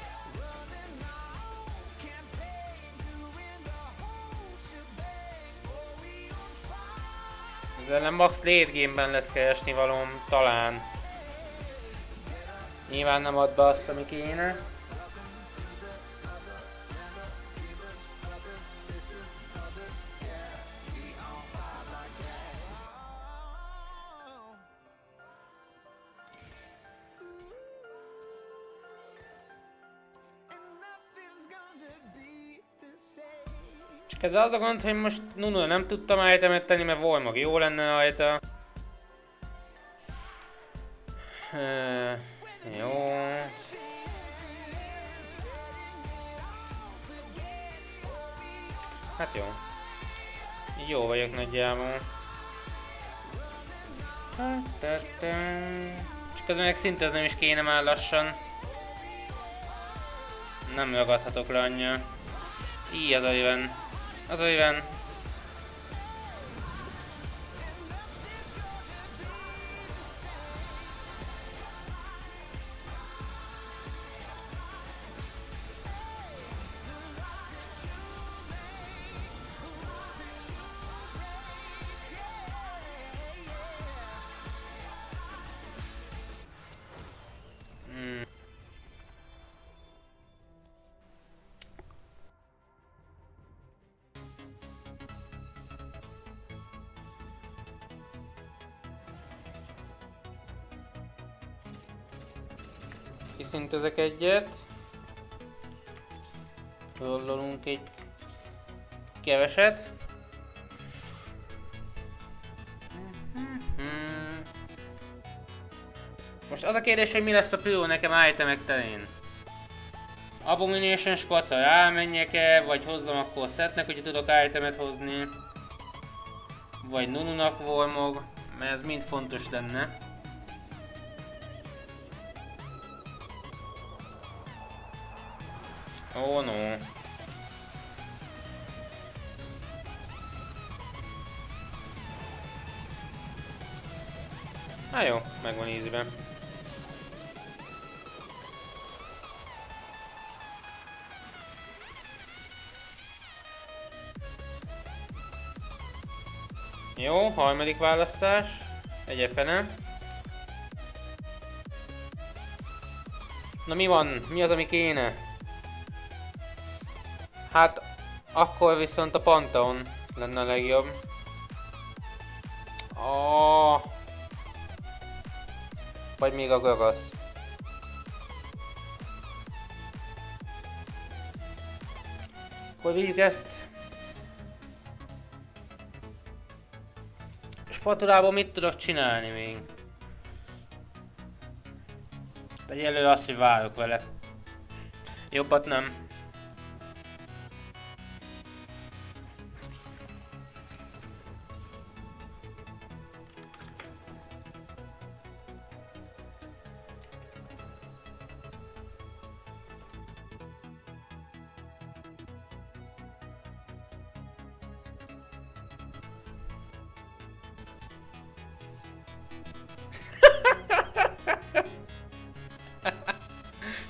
Ez ellen max late game-ben lesz keresni valóm, talán. Nyilván nem ad be azt, ami kéne. Csak ez az a gond, hogy most Nunu nem tudtam itemet tenni, mert Volmog jó lenne rajta. Uh, jó. Hát jó. Jó vagyok nagyjából. Csak közben meg szinte nem is kéne már lassan. Nem ragadhatok le annyira. Így az olyan. Az olyan. Kiszintezek egyet. Rollolunk egy keveset. Most az a kérdés, hogy mi lesz a pyro nekem itemek terén. Abomination Spotra rámenjek-e, vagy hozzam akkor Sethnek, hogyha tudok itemet hozni. Vagy Nununak Vormog, mert ez mind fontos lenne. Oh no. Hát jó, megvan ízben. Jó, harmadik választás. Egyefene. Na mi van? Mi az, ami kéne? Hát, akkor viszont a Pantheon lenne a legjobb. Oh. Vagy még a Gragas. Akkor vigyük ezt. Spatulából mit tudok csinálni még? Egyelőre azt, hogy várok vele. Jobbat nem.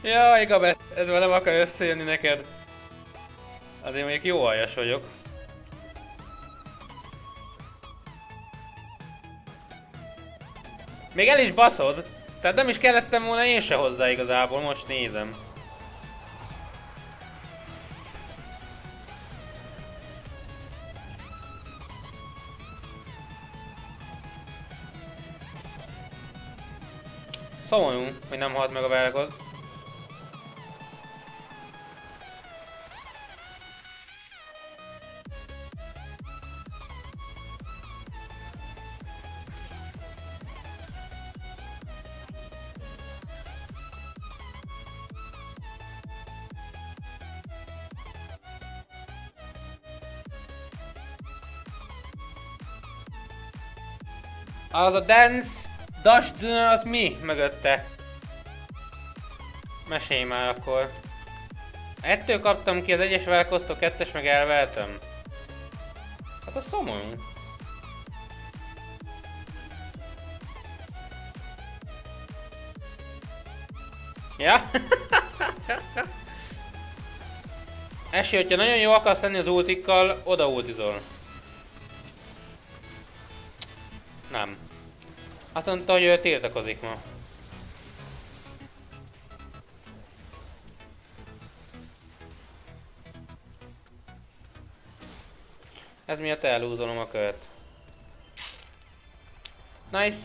Jaj, Gabe, ez már nem akar összejönni neked. Azért mondjuk jó aljas vagyok. Még el is baszod. Tehát nem is kellettem volna én se hozzá igazából, most nézem. Szomorú, hogy nem halt meg a Vel'Koz. Az a dance, dash dune az mi mögötte? Mesélj már akkor. Ettől kaptam ki az egyes Vel'Koztól, kettes meg elveltem. Hát a szomorú. Ja? Esi, hogyha nagyon jó akarsz lenni az ultikkal, oda ultizol. Nem. Azt mondta, hogy ő tiltakozik ma. Ez miatt elúzolom a kört. Nice.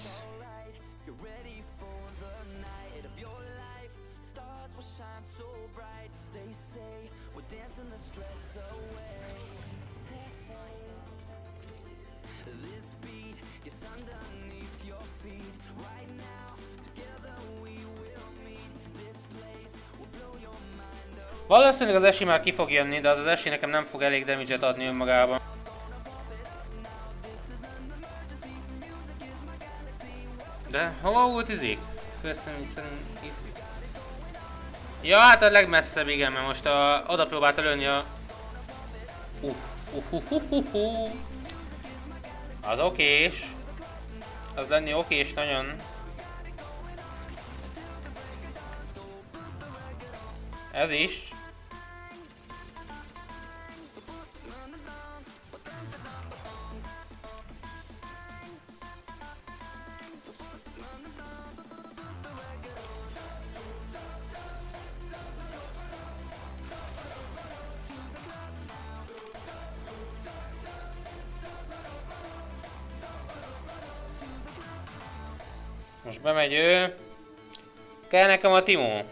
Valószínűleg az Esi már ki fog jönni, de az az Esi nekem nem fog elég damage-et adni önmagában. De hova ultizik? Ja, hát a legmesszebb, igen, mert most a, oda próbálta lőni a... Uh, uh, uh, uh, uh, uh. Az okés. Az lenni okés nagyon. Ez is. Most bemegy ő. Kell nekem a Timo.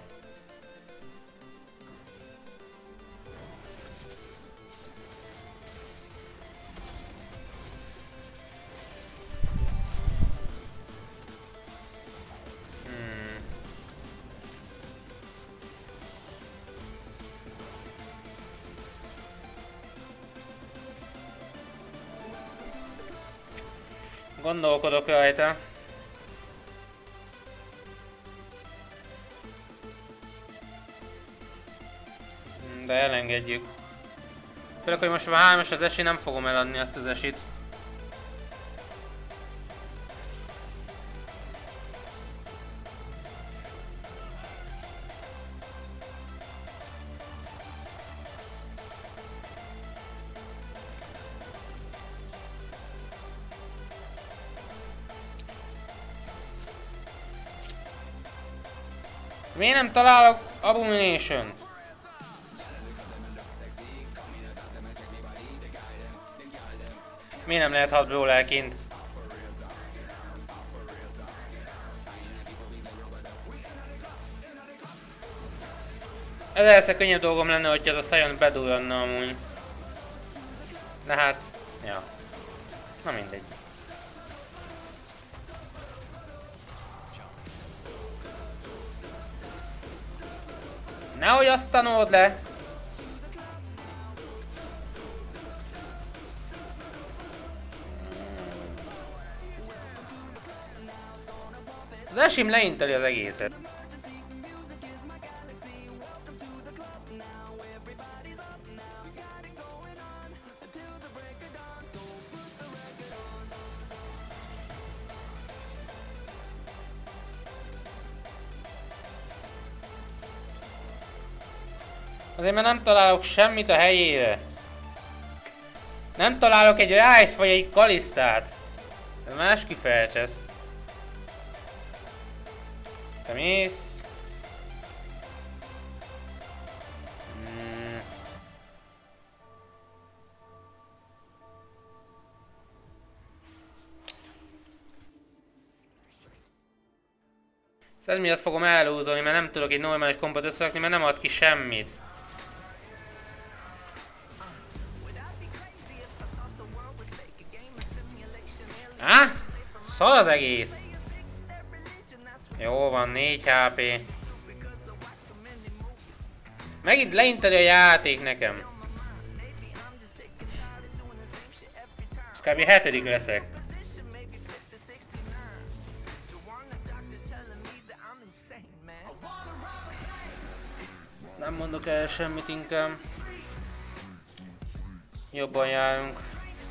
Gondolkodok rajta. De elengedjük. Főleg, hogy most már hármas az Esi, nem fogom eladni azt az Esit. Miért nem találok Abomination-t? Miért nem lehet hat brawler kint? Ez elsze könnyebb dolgom lenne, hogy az a Sion bedurranna amúgy. De hát, ja. Na mindegy. Nehogy azt tanuld le! Az Esim leinteli az egészet. Azért mert nem találok semmit a helyére. Nem találok egy Ryze vagy egy Kalistát. Ez más kifelcsesz. Te mész. Hmm. Ez miatt fogom elhúzolni, mert nem tudok egy normális kompot összerakni, mert nem ad ki semmit. Há? Szal az egész. Jó van, négy há pé. Megint leinteli a játék nekem. Ez kb. hetedik leszek. Nem mondok el semmit inkább. Jobban járunk.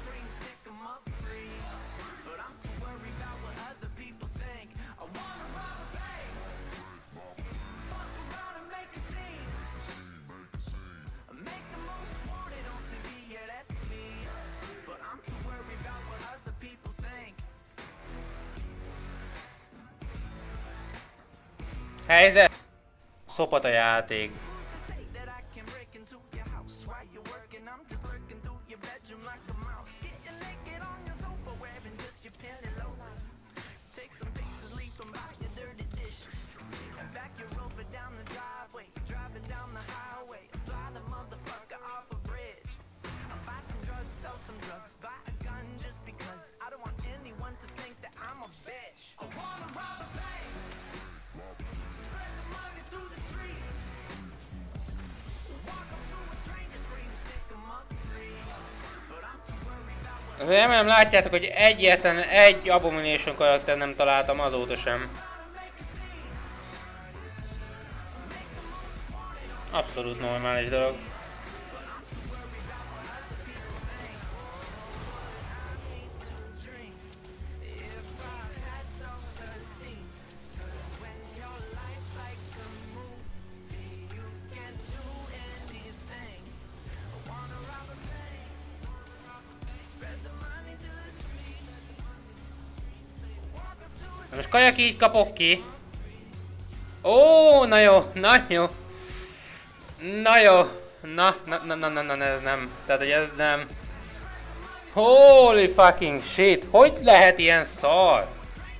Helyzet! Szopat a játék. Remélem látjátok, hogy egyetlen egy Abomination karakter nem találtam azóta sem. Abszolút normális dolog. Most kajak így kapok ki. Ó, na jó, na jó. Na jó. Na, na, na, na, na, na, ez nem. Tehát, hogy ez nem. Holy fucking shit. Hogy lehet ilyen szar?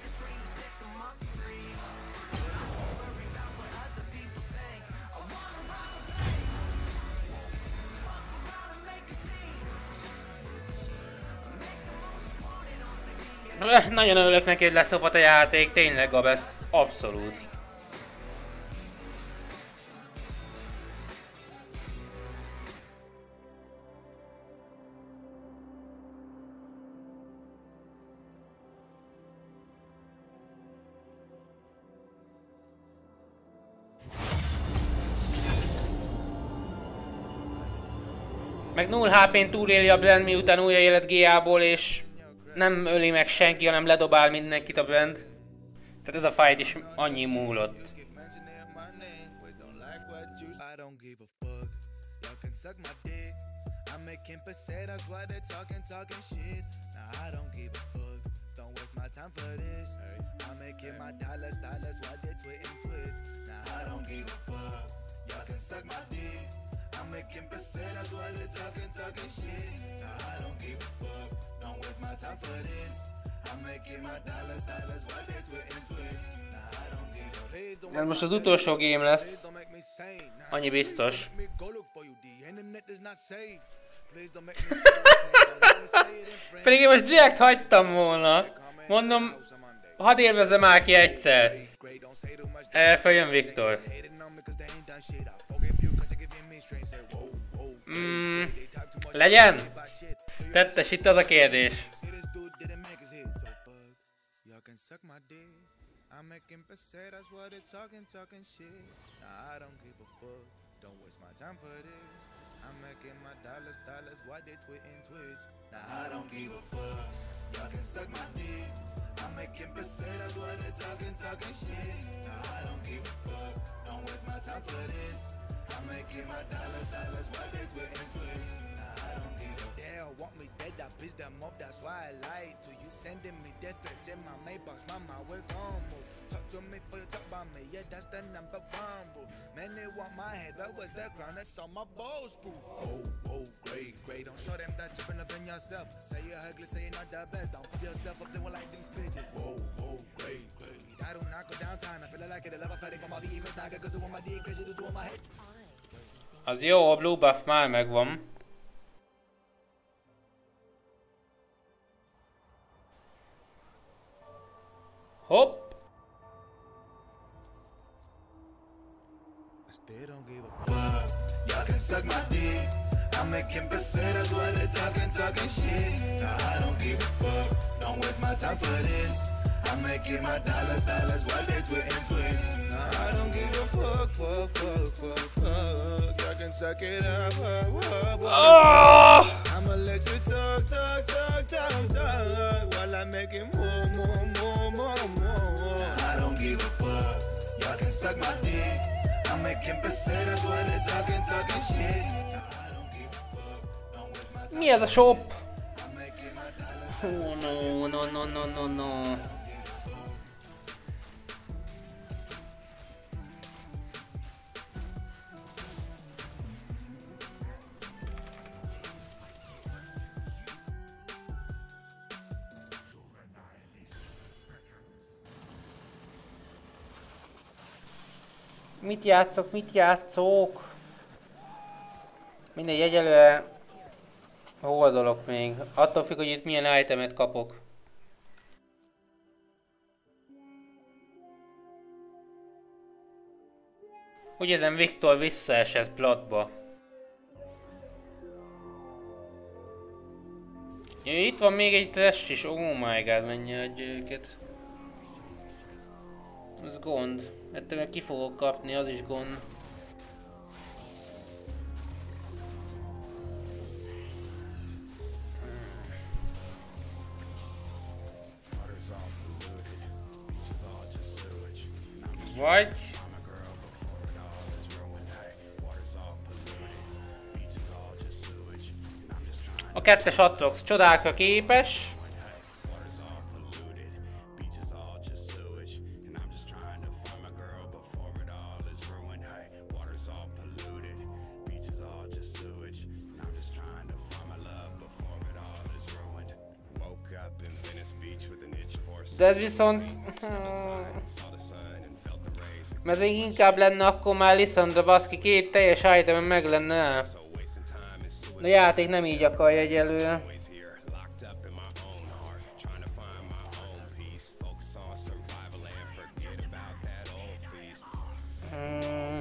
Nagyon örülök neki, hogy leszopat a játék, tényleg Gabesz, abszolút. Meg nulla há pén túléli a Brand, miután újra élet gé á-ból, és nem öli meg senki, hanem ledobál mindenkit a Brand. Tehát ez a fight is annyi múlott. I'm making pesetas while they're talking, talking shit. Nah, I don't give a fuck. Don't waste my time for this. I'm making my dollars, dollars while they're tweeting tweets. Nah, I don't give a fuck. Ez most az utolsó game lesz. Annyi biztos. Pedig én most direkt hagytam volna. Mondom, hadd élvezzem már ki egyszer. Elföljön Viktor. Mm, legyen? Tettes, itt az a kérdés. I'm making my dollars, dollars while they twitting twits. Nah, I don't give a damn. Want me dead, I bitch them off, that's why I lied to you. Sending me death threats in my Maybach, mama, we're gon' move. Talk to me for you talk about me, yeah, that's the number one rule. Man, they want my head, but what's the crown? That's all my balls fruit. Oh, oh, great, great. Don't show them that you're loving yourself. Say you're ugly, say you're not the best. Don't put yourself up there like these bitches. Oh, oh, great, great. I do not go downtown. I feel like it, I love fighting for my V, it's not good, cause I want my D, crazy to do on my head. Az jó, a blue buff már megvan. Hopp! They don't give a fuck. Y'all can suck my dick. I'm making percentages while they talking, talking shit. Nah, I don't give a fuck. Don't waste my time for this. I'm making my dollars, dollars while they twitting twits. Nah, I don't give a fuck, fuck, fuck, fuck, fuck. Y'all can suck it up, up, up, up. Oh! I'ma let you talk, talk, talk, talk, talk. While I'm making more, more, more, more, more. Nah, I don't give a fuck. Y'all can suck my dick. I'm making percentages while they talking, talking shit. Mi ez a shop? Oh no, no, no, no, no, no. Mit játszok, mit játszok? Mindegy, egyelőre holdolok még. Attól függ, hogy itt milyen itemet kapok. Úgy érzem, Viktor visszaesett platba. Ja, itt van még egy trash is, oh my god, mennyi adja őket. Ez gond. Ettől meg ki fogok kapni, az is gond. Vagy... A kettes Atrox csodákra képes. De ez viszont... Mert még inkább lenne, akkor már Lissandra baszki, két teljes item meg lenne. De a játék nem így akarja egyelőre. Hmm.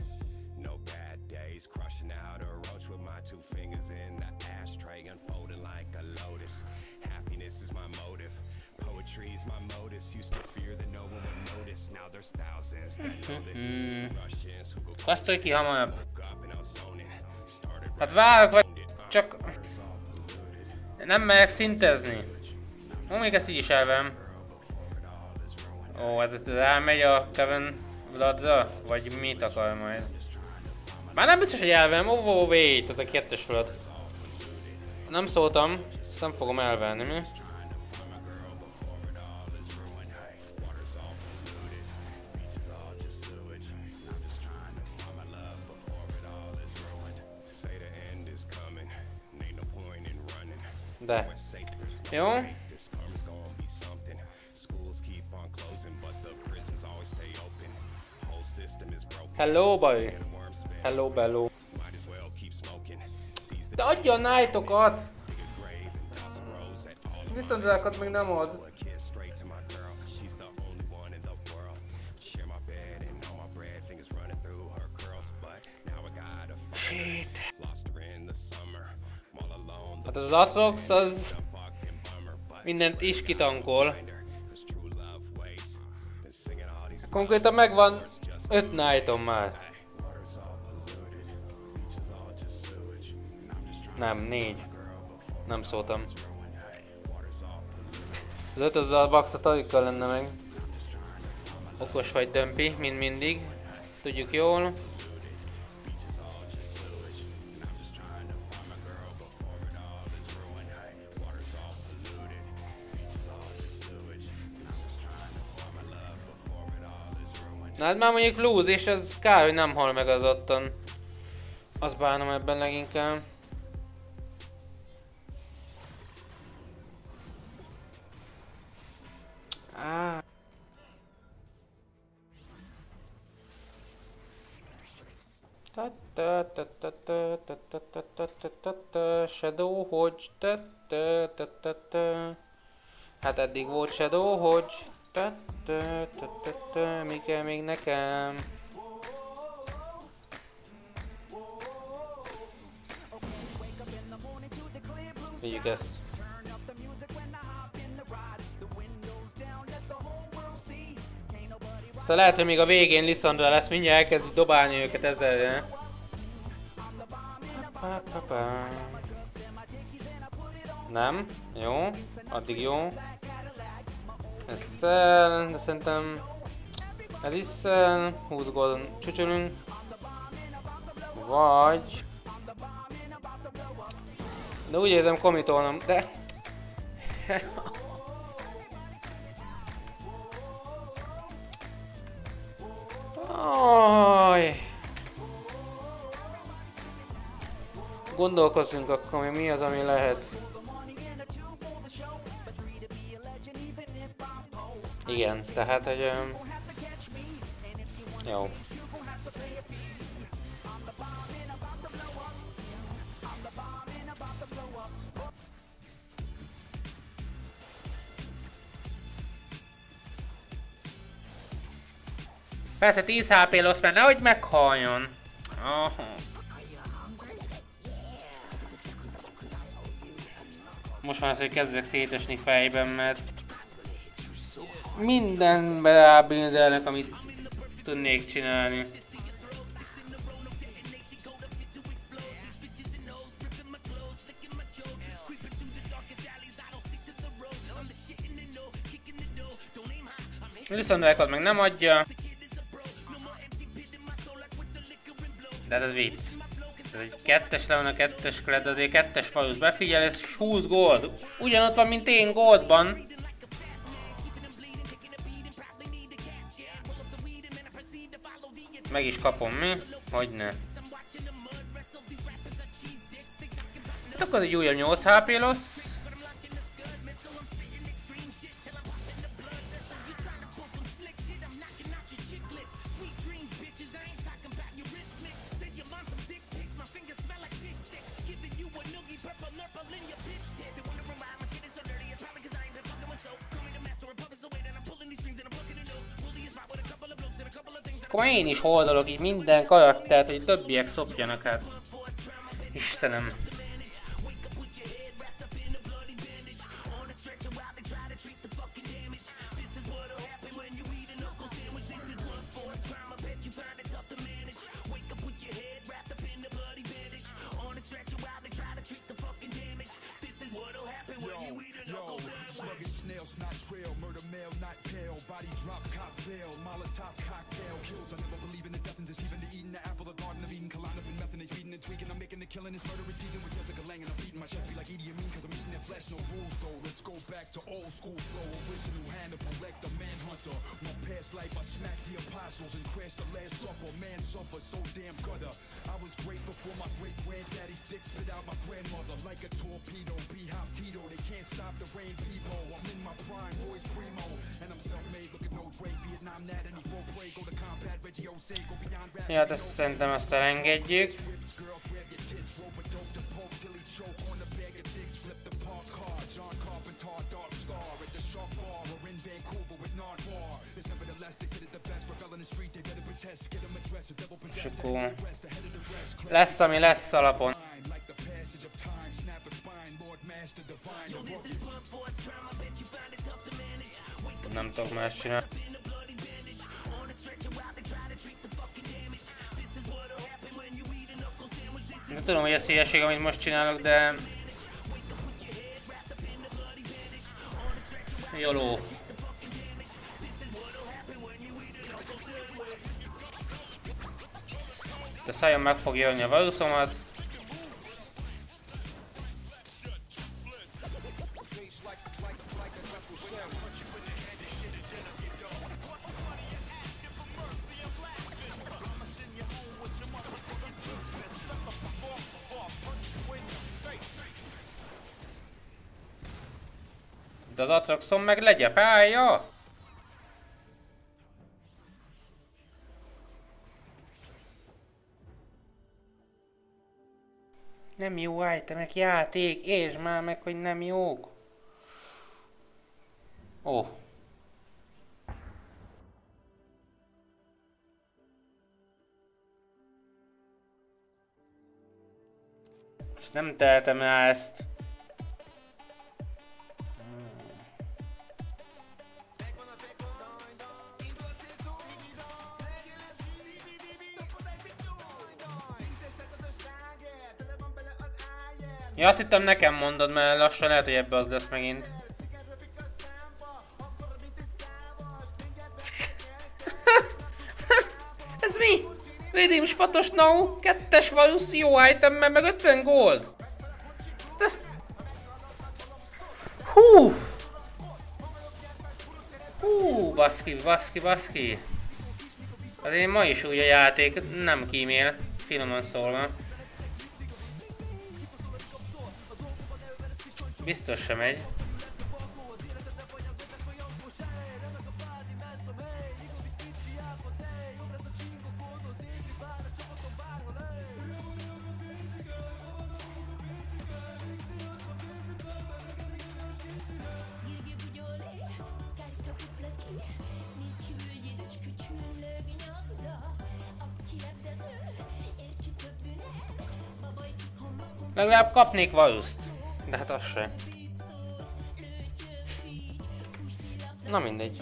Hmm. Kasztolj ki hamarabb. Hát várok, vagy csak... Nem merek szintezni. Ó, még ezt így is elvem. Ó, ez rámegy a Kevin Vladza? Vagy mit akar majd? Már nem biztos, hogy elvem. Ó, oh, oh, wait, ez a kettes Vlad. Nem szóltam, ezt nem fogom elvenni, mi? De. Jó? Hello, boy. Hello, bello. De adja a knightokat! Viszondrákat még nem ad. Shit. Hát az Atrox az mindent is kitankol. Konkrétan megvan öt knightom már. Nem, négy. Nem szóltam. Az ötözer bucksot alig lenne meg. Okos vagy dömpi, mint mindig. Tudjuk jól. Na hát már mondjuk lose, és ez kár, hogy nem hal meg az ottan. Azt bánom ebben leginkább. Ah. Shadow Hodge. Hát eddig volt Shadow Hodge. Mi kell még nekem? Vigyük ezt. Szóval lehet, hogy még a végén Lissandra lesz, mindjárt elkezdi dobálni őket ezzel. Nem? Jó. Addig jó. Ezzel, de szerintem Elisszel, húsz goldon csücsülünk. Vagy... De úgy érzem komitolnom, de... Aj. Gondolkozzunk akkor, hogy mi az, ami lehet. Igen, tehát egy... Um... Jó. Persze tíz há pé loss, mert nehogy meghaljon. Aha. Most van az, hogy kezdek szétesni fejben, mert mindenbe rábindelnek, amit tudnék csinálni. Liszandrákat meg nem adja. De ez vicc. Ez egy kettes leon, a kettes kled, azért kettes falusz befigyel, ez húsz gold. Ugyanott van, mint én goldban. Meg is kapom, mi? Hogyne. Hát akkor egy újabb nyolc há pé loss. Akkor én is holdolok így minden karaktert, hogy többiek szopjanak át. Istenem. Killing this murderous season with Jessica Lange and I'm beating my chest be like Edie Amin cause I'm eating that flesh, no rules though. Let's go back to old school flow, original Hannibal Lecter, manhunter. My past life I smacked the apostles and crashed the last supper. Man suffered so damn gutter. I was great before my great granddaddy's dick spit out my grandmother like a torpedo. B-hop Tito, they can't stop the rain, people. I'm in my prime, Royce Primo, and I'm self-made. Look at no Dre, Vietnam, Nat, any full play. Go to combat, Reggie Osei, go beyond rap. Ja, ezt szerintem ezt elengedjük. És akkor lesz, ami lesz alapon. Nem tudok más csinálni. De tudom, hogy ez hülyeség, amit most csinálok, de... Joló. De Sion meg fogja ölni a Varuszomat. De az Atraxon meg legyepálja! Nem jó itemek, játék, és már meg, hogy nem jók. Ó. Oh. Ezt nem tehetem el ezt. Ja, azt hittem nekem mondod, mert lassan lehet, hogy ebbe az lesz megint. Ez mi? Redeem spatos now, kettes valusz, jó itemmel, meg ötven gold. Hú! Hú, baszki, baszki, baszki. Azért ma is úgy a játék, nem kímél, finoman szólva. Biztos sem megy. Legalább kapnék valuszt. De hát az se. Na mindegy.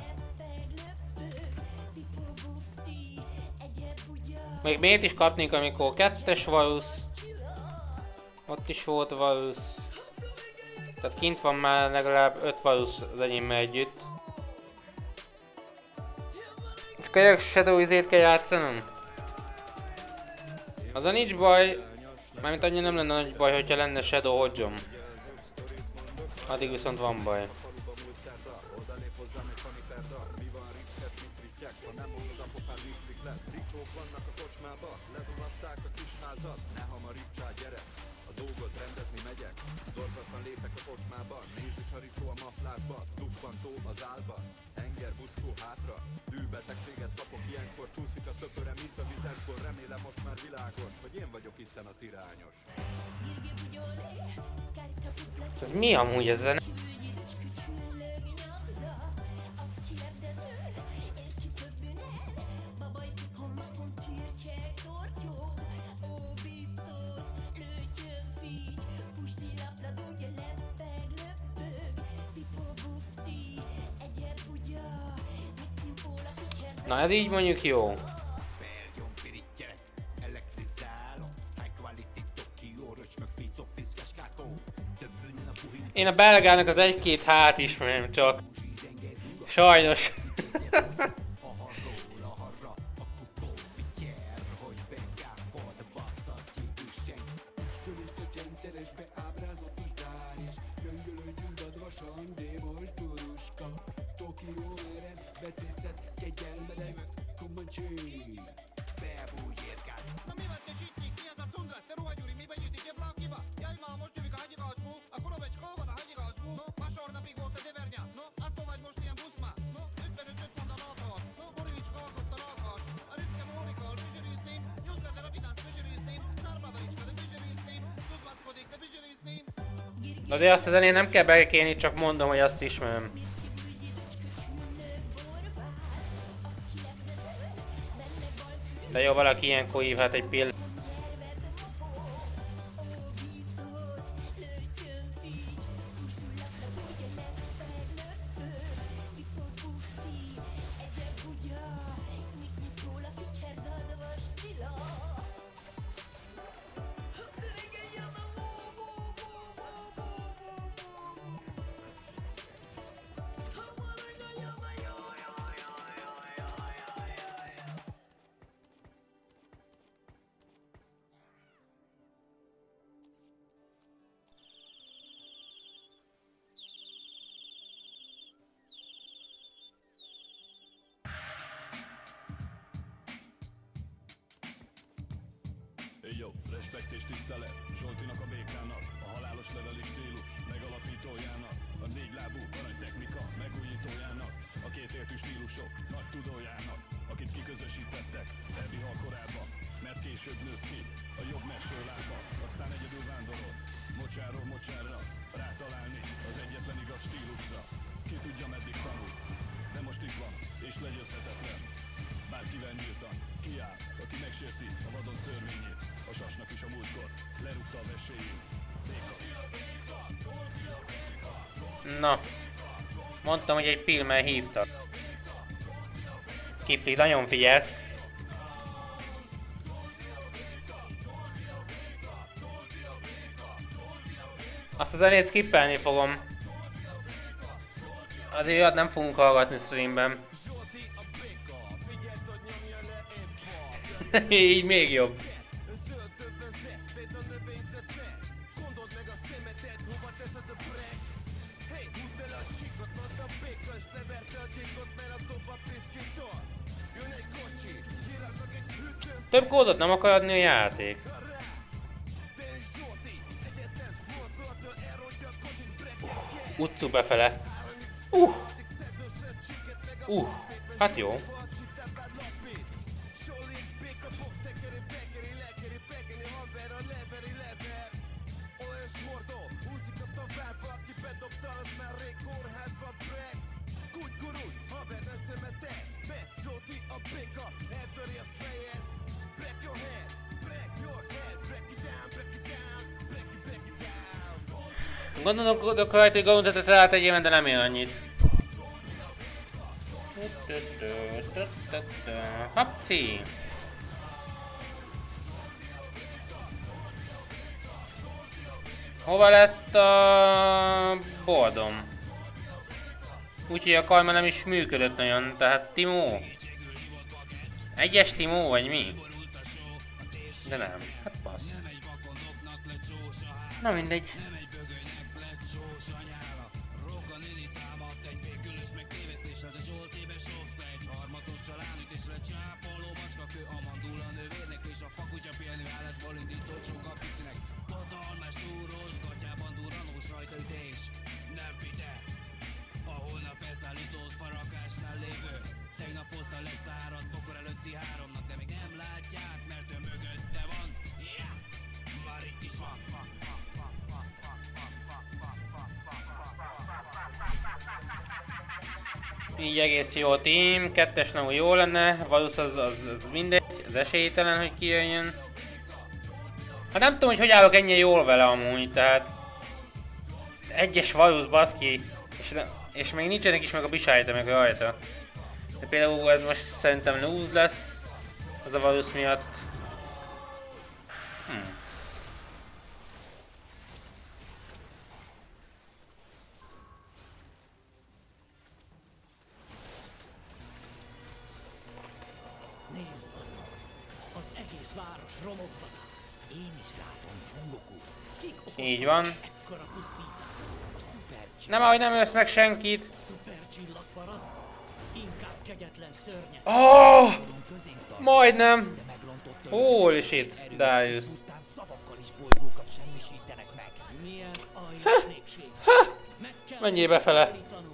Még miért is kapnék, amikor kettes valusz. Ott is volt valusz. Tehát kint van már legalább öt valusz az enyémmel együtt. És akkor Shadow izét kell játszanom. Az a nincs baj. Mármint annyi nem lenne nagy baj, hogyha lenne Shadow Hodgom. Addig viszont van baj. Mi amúgy ez zene? Na ez így mondjuk jó. Én a belgának az egy-két hát ismerem csak. Sajnos. Azért azt az elén nem kell bekéni, csak mondom, hogy azt ismerem. De jó, valaki ilyenkor hívhat egy pill. Jó, respekt és tisztelet Zsoltinak, a békának, a halálos leveli stílus megalapítójának, a négy lábú aranytek stílusok nagy tudójának, akit kiközösítettek Ebi hal korábban, mert később nőtt ki a jobb meső lába, aztán egyedül vándorol, mocsáról mocsárra, rátalálni az egyetlen igaz stílusra. Ki tudja meddig tanul, de most itt van, és legyőzhetetlen. Bárkivel nyíltan, kiáll, aki megsérti a vadon törvényét, a sasnak is a múltkor lerúgta a vesélyét. Na, mondtam, hogy egy filmmel hívtak. Kifli, nagyon figyelsz. Azt a zenét skippelni fogom. Azért olyat nem fogunk hallgatni streamben. Így még jobb. Több kódot nem akar adni a játék. Utcu befele. Uh. Uh. Hát jó. Gondolok rajta, hogy Gauntetet rátegyem, de nem ér annyit. Hapci! Hova lett a boldom? Úgyhogy a karma nem is működött nagyon, tehát Timó? Egyes Timó vagy mi? De nem, hát passz. Na mindegy. Így egész jó a team, kettes Nau jó lenne, Valus az, az, az mindegy, az esélytelen, hogy kijöjjön. Hát nem tudom, hogy hogy állok ennyire jól vele amúgy, tehát... Egyes Valus baszki, és, és még nincsenek is meg a bisájtemek rajta. De például ez most szerintem lose lesz, az a Valus miatt. Hmm. Nézd az, az egész város romokban. Én is látom, Csongoku. Kik okoznak Így van. ekkora pusztítást? A szupercsillag. Nem, ahogy nem ölsz meg senkit. Szupercsillag parasztok? Inkább kegyetlen szörnyek. Oh! Majdnem. Holy shit, Darius. Szavakkal is bolygókat semmisítenek meg. Milyen aljas népség. Menjél befele.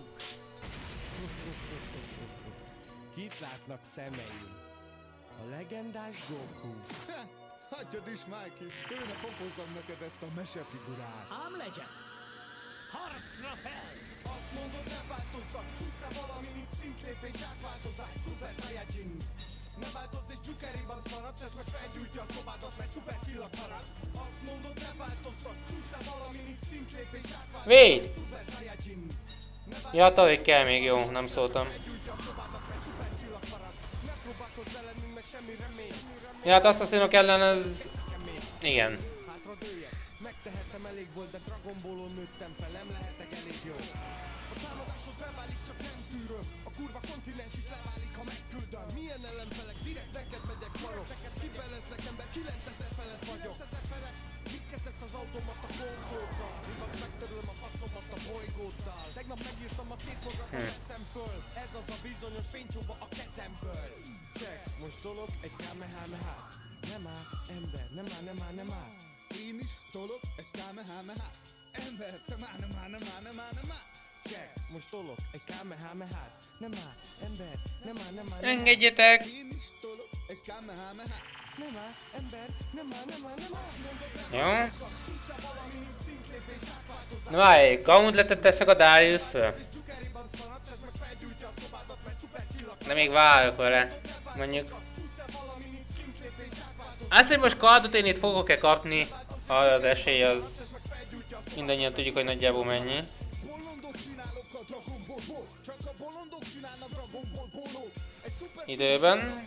Kit látnak szemeim? A legendás Goku. Hagyjad is, Mikey! Főne pofozzam neked ezt a mesefigurát! Ám legyen! Harcra fel! Azt mondod, ne változzak, csúsz-e valami, mint szintlépés, átváltozás, Super Saiyajin! Ne változz és Dzsukeriban maradsz, ez meg felgyújtja a szobádat, mert szuper csillag maradsz! Azt mondod, ne változzak, csúsz-e valami, mint szintlépés, átváltozás, Védj! Super Saiyajin! Ja, talán kell még, jó, nem szóltam. Ja, hát Assassinok ellen ez... Igen. Megtehettem elég volt, de Dragon Ballon nőttem fel, nem lehetek elég jó. A támadásod beválik, csak nem tűröm. A kurva kontinens is leválik, ha megküldöm. Milyen ellenfelek, direkt neked megyek marok. Neked kibeleznek ember, kilencezer felett vagyok. Mit kezdesz az automata konzolkkal? Ribac megtörölöm a faszomat a bolygóddal. Tegnap megírtam a szétfogatom eszem föl. Ez az a bizonyos fénycsóva a kezemből. Check, most dolog egy kamehameha. Nem áll, ember, nem áll, nem áll, nem áll. Én is tolok egy kamehameha. Ember, te már nem áll, nem áll, nem áll, nem áll. gyerekek, most tolok egy kámehá-mehát. Nem áll, ember, nem áll, nem áll. Engedjetek! Én is tolok egy kámehá-mehát. Nem áll, ember, nem áll, nem áll, nem áll. Jó. Na várj, gauntletet teszek a Darius-szől. De még várok vele. Mondjuk. Azt, hogy most kardot én itt fogok-e kapni, arra az esély az... Mindannyian tudjuk, hogy nagyjából mennyi. Időben.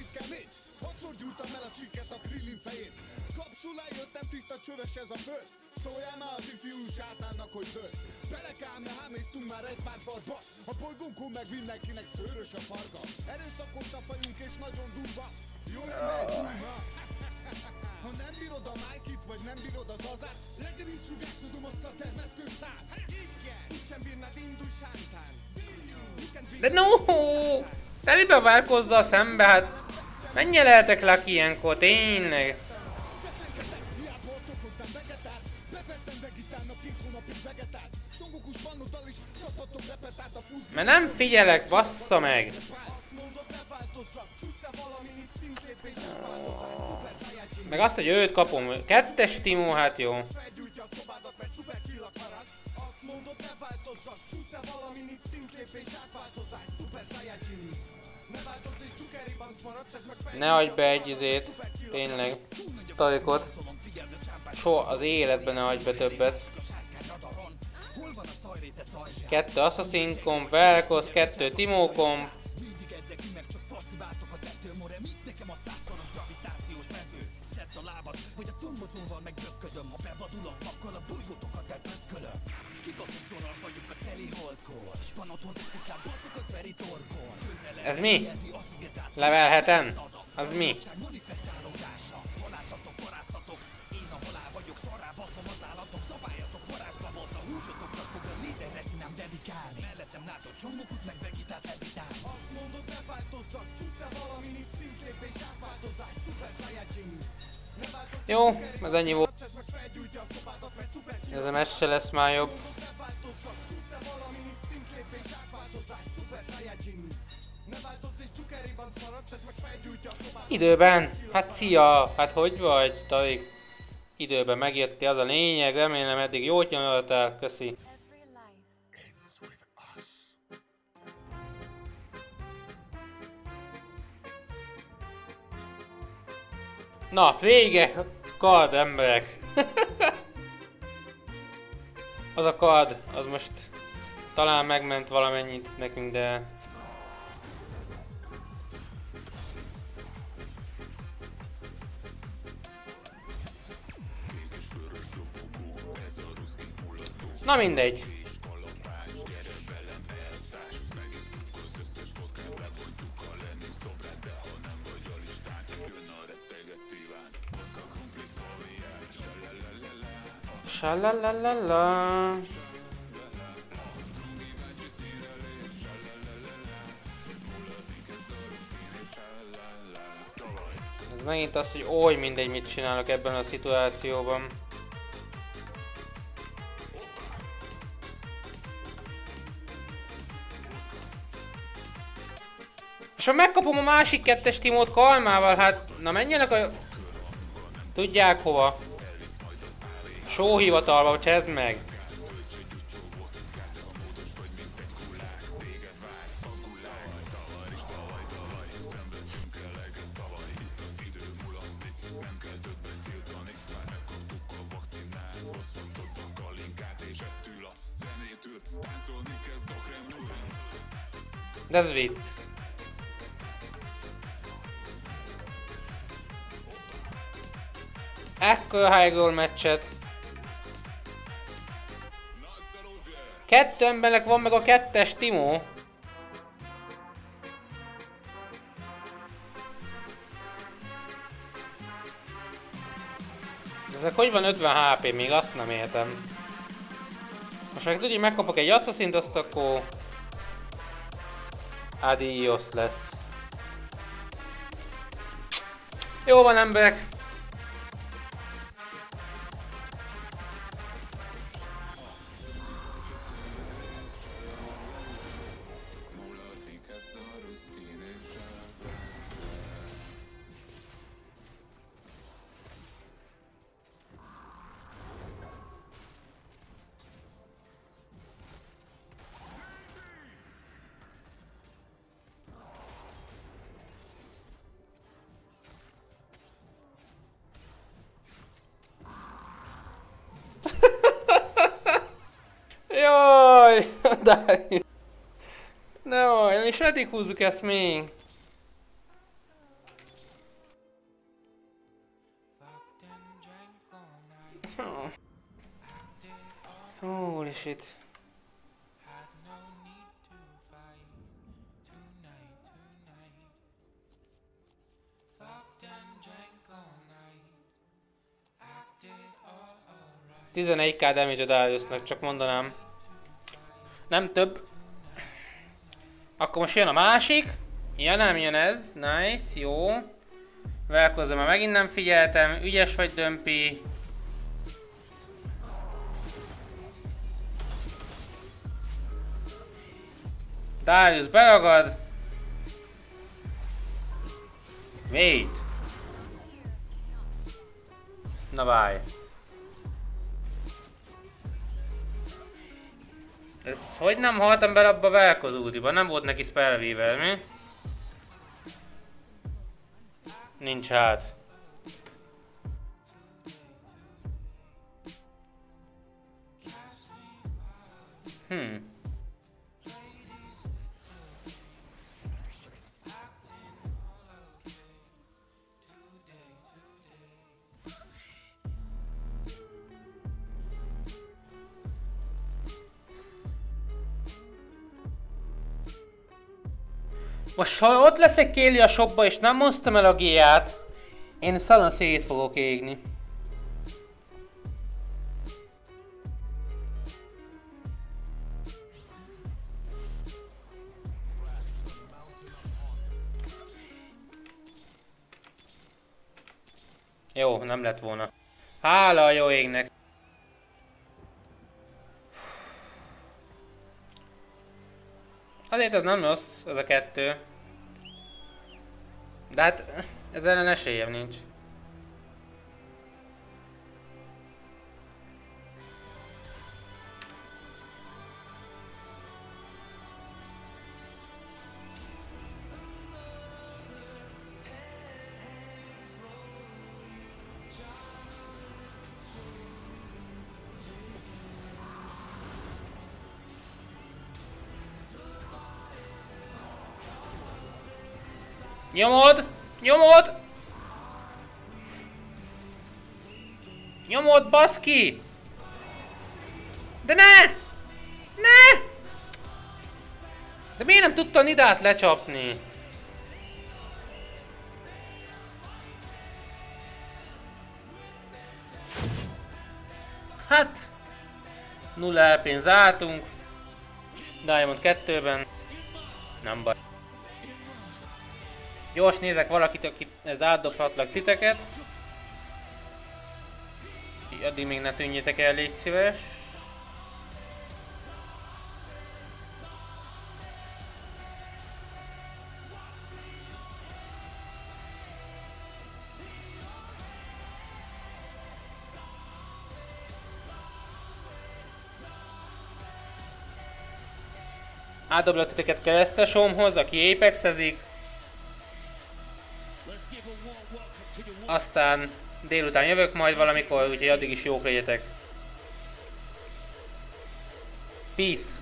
Csöves ez a föld, szóljál már az ifjú sátánnak, hogy zöld. Belekámra háméztunk már egy pár farba, a bolygónkon meg mindenkinek szőrös a farka. Erőszakos a fejünk és nagyon durva, jó lenne egy durva. Ha nem bírod a Mike-it, vagy nem bírod az azát, legyen is szugásozom azt a termesztő szát. Úgysem bírnád, indulj sántán. De no! Telibe várkozzal szembe, hát... Mennyire lehetek lucky ilyenkor, tényleg? Mert nem figyelek, bassza meg! Meg azt, hogy őt kapom. Kettes Timo, hát jó. Ne adj be egy izét. Tényleg. Tarikot. Soha az életben ne adj be többet. Kettő Assassin komp, Velkosz, kettő Timo komp. Ez mi? Level heten? Az mi? Jó, ez ennyi volt. Ez a meccs se lesz már jobb. Időben? Hát szia! Hát hogy vagy, Tarik? Időben megjöttél, az a lényeg, remélem eddig jót nyomoltál, köszi. Na, vége! Kard, emberek! Az a kard, az most talán megment valamennyit nekünk, de... Na mindegy. Sha-la-la-la-la. Ez megint az, hogy oly mindegy, mit csinálok ebben a szituációban. És ha megkapom a másik kettes Timót Kalmával, hát na menjenek a... Tudják hova. Sóhivatalba, csezd meg! De ez vicc. Ekkora high goal meccset. Kettő embernek van meg a kettes Timo. De ezek hogy van ötven há pé? Még azt nem értem. Most meg tudjuk, megkapok egy Assassin-t, azt akkor... Adios lesz. Jó van, emberek. Darius. No, és eddig húzzuk ezt még. Holy shit. tizenegy k damage a Dariusnak, csak mondanám. Nem több. Akkor most jön a másik. Ja, nem jön ez. Nice, jó. Velkozom, már megint nem figyeltem. Ügyes vagy, Dömpi. Darius beragad. Wait. Na várj. Ez hogy nem haltam bele abba a velkozúdiba? Nem volt neki spellweaver, mi? Nincs hát. Hmm. Most ha ott lesz egy Kéli a shopba és nem hoztam el a G-át, én szalon szét fogok égni. Jó, nem lett volna. Hála a jó égnek. Azért ez nem rossz, az a kettő. De hát ez ellen esélyem nincs. Nyomod! Nyomod! Nyomod, baszki! De ne! Ne! De miért nem tudta Nidát lecsapni? Hát... nulla el pén zártunk. Diamond kettőben. Nem baj. Gyors nézek valakit, akit ez átdobhatlak titeket. Addig még ne tűnjetek el, légy szíves. Átdoblak titeket keresztes homhoz, aki apexezik. Aztán délután jövök majd valamikor, úgyhogy addig is jók legyetek. Peace!